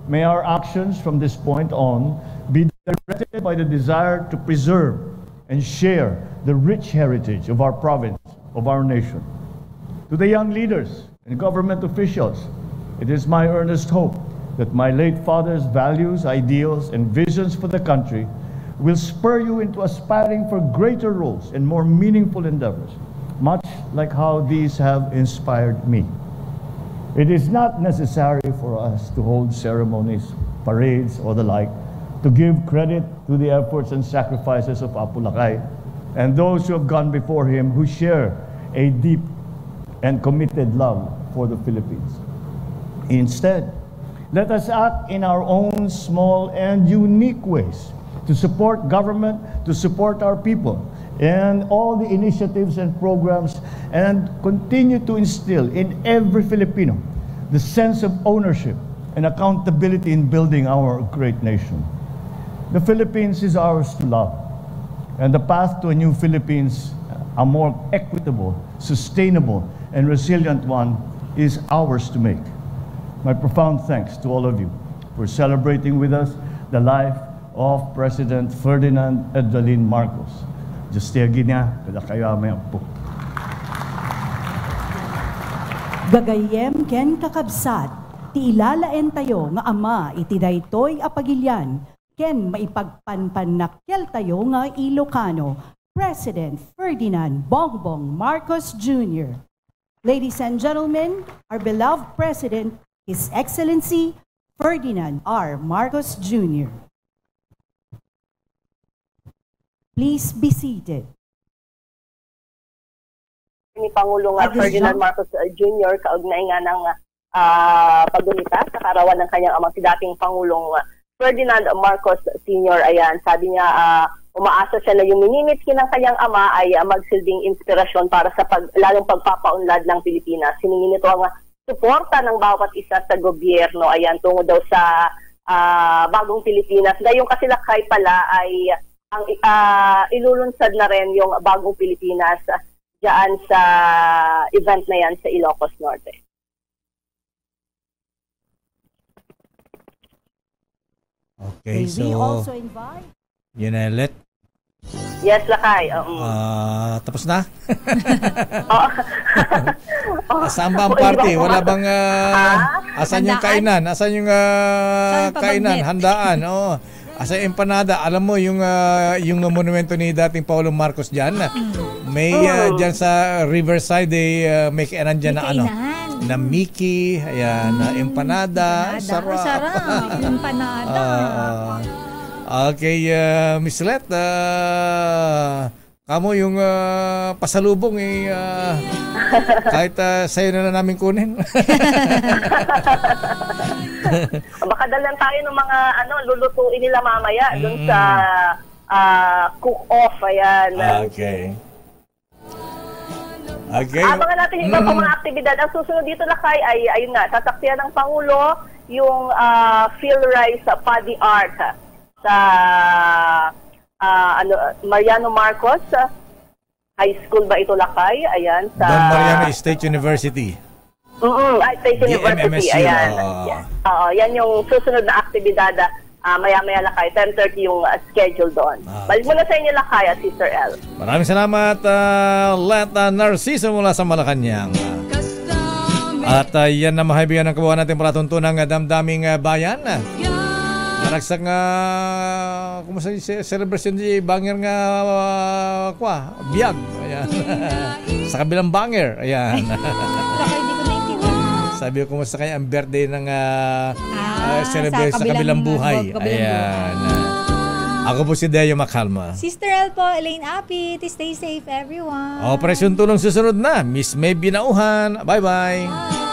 [SPEAKER 6] May our actions from this point on be directed by the desire to preserve and share the rich heritage of our province, of our nation. To the young leaders and government officials, it is my earnest hope that my late father's values, ideals, and visions for the country will spur you into aspiring for greater roles and more meaningful endeavors, much like how these have inspired me. It is not necessary for us to hold ceremonies, parades, or the like to give credit to the efforts and sacrifices of Apu Lakay and those who have gone before him who share a deep and committed love for the Philippines. Instead, let us act in our own small and unique ways to support government, to support our people, and all the initiatives and programs, and continue to instill in every Filipino the sense of ownership and accountability in building our great nation. The Philippines is ours to love, and the path to a new Philippines, a more equitable, sustainable, and resilient one, is ours to make. My profound thanks to all of you for celebrating with us the life of President Ferdinand Edwalin Marcos. Justiagi niya, kada kayo may po.
[SPEAKER 9] Gagayem ken kakabsat, ti ilalaen tayo nga ama iti daytoy apagilyan, ken maipagpanpanakkel tayo nga Ilocano, President Ferdinand Bongbong Marcos Junior Ladies and gentlemen, our beloved President, His Excellency Ferdinand R. Marcos Junior Please be seated.
[SPEAKER 7] Ni Pangulong uh, Ferdinand Marcos uh, Junior kaugnay nga ng uh, paggunita sa kaarawan ng kanyang amang si dating Pangulong uh, Ferdinand Marcos Senior Ayan, sabi niya uh, umaasa siya na yung minimitki ng kanyang ama ay uh, magsilbing inspirasyon para sa pag, lalong pagpapaunlad ng Pilipinas. Siningin nito ang uh, suporta ng bawat isa sa gobyerno ayan tungo daw sa uh, bagong Pilipinas. Ngayong kasilakay pala ay ang uh, ilulunsad na rin yung bagong Pilipinas uh, diyan sa event na yan sa Ilocos Norte.
[SPEAKER 1] Okay, so yun na let.
[SPEAKER 7] Yes, Lakay. Um,
[SPEAKER 1] uh, tapos na? Asan ba ang party? Wala bang uh, asan yung kainan? Asan yung uh, kainan? Handaan? Oh. Asa empanada, alam mo yung uh, yung monumento ni dating Pangulong Marcos diyan. May uh, diyan sa Riverside they uh, make anan diyan na ano na Mickey, ayan, na empanada,
[SPEAKER 11] sarap. Sarap, empanada.
[SPEAKER 1] Uh, okay, uh, Miss Let, uh, kamo yung uh, pasalubong eh uh, kahit uh, sa'yo na lang namin kunin.
[SPEAKER 7] Baka dalan tayo ng mga ano lulutuin nila mamaya mm-hmm. dun sa uh, cook-off. Ayan.
[SPEAKER 1] Okay. Okay.
[SPEAKER 7] Abangan natin yung iba mm-hmm. pang mga aktibidad. Ang susunod dito na kay ay ayun nga, sasaksihan ng Pangulo yung uh, Phil Rice Paddy Art sa uh, ano Mariano Marcos uh, High School ba ito Lakay? Ayan sa
[SPEAKER 1] Don Mariano State University.
[SPEAKER 7] Mm-hmm. Ay, State University. Ayan.
[SPEAKER 1] Uh,
[SPEAKER 7] yeah. uh, yan yung susunod na aktibidad. Uh, maya-maya Lakay. ten thirty yung uh, schedule doon. Uh, Balik muna sa inyo Lakay at Sister L.
[SPEAKER 1] Maraming salamat uh, Leta Narciso mula sa Malacanang. At uh, yan na mahibigan ng kabuhan natin palatuntunang uh, damdaming uh, bayan. Naragsak nga uh, kumusta yung celebration di banger nga uh, kwa, biyag. Ayan. Sa kabilang banger. Ayan. Sabi ko kumusta kaya ang birthday ng uh, ah, uh, celebration sa kabilang, sa kabilang buhay. Kabilang Ayan. Buhay. Ako po si Deo Macalma.
[SPEAKER 11] Sister L po, Elaine Apit. Stay safe everyone.
[SPEAKER 1] Operasyon Tulong susunod na. Miss May Binauhan. Bye-bye. Bye.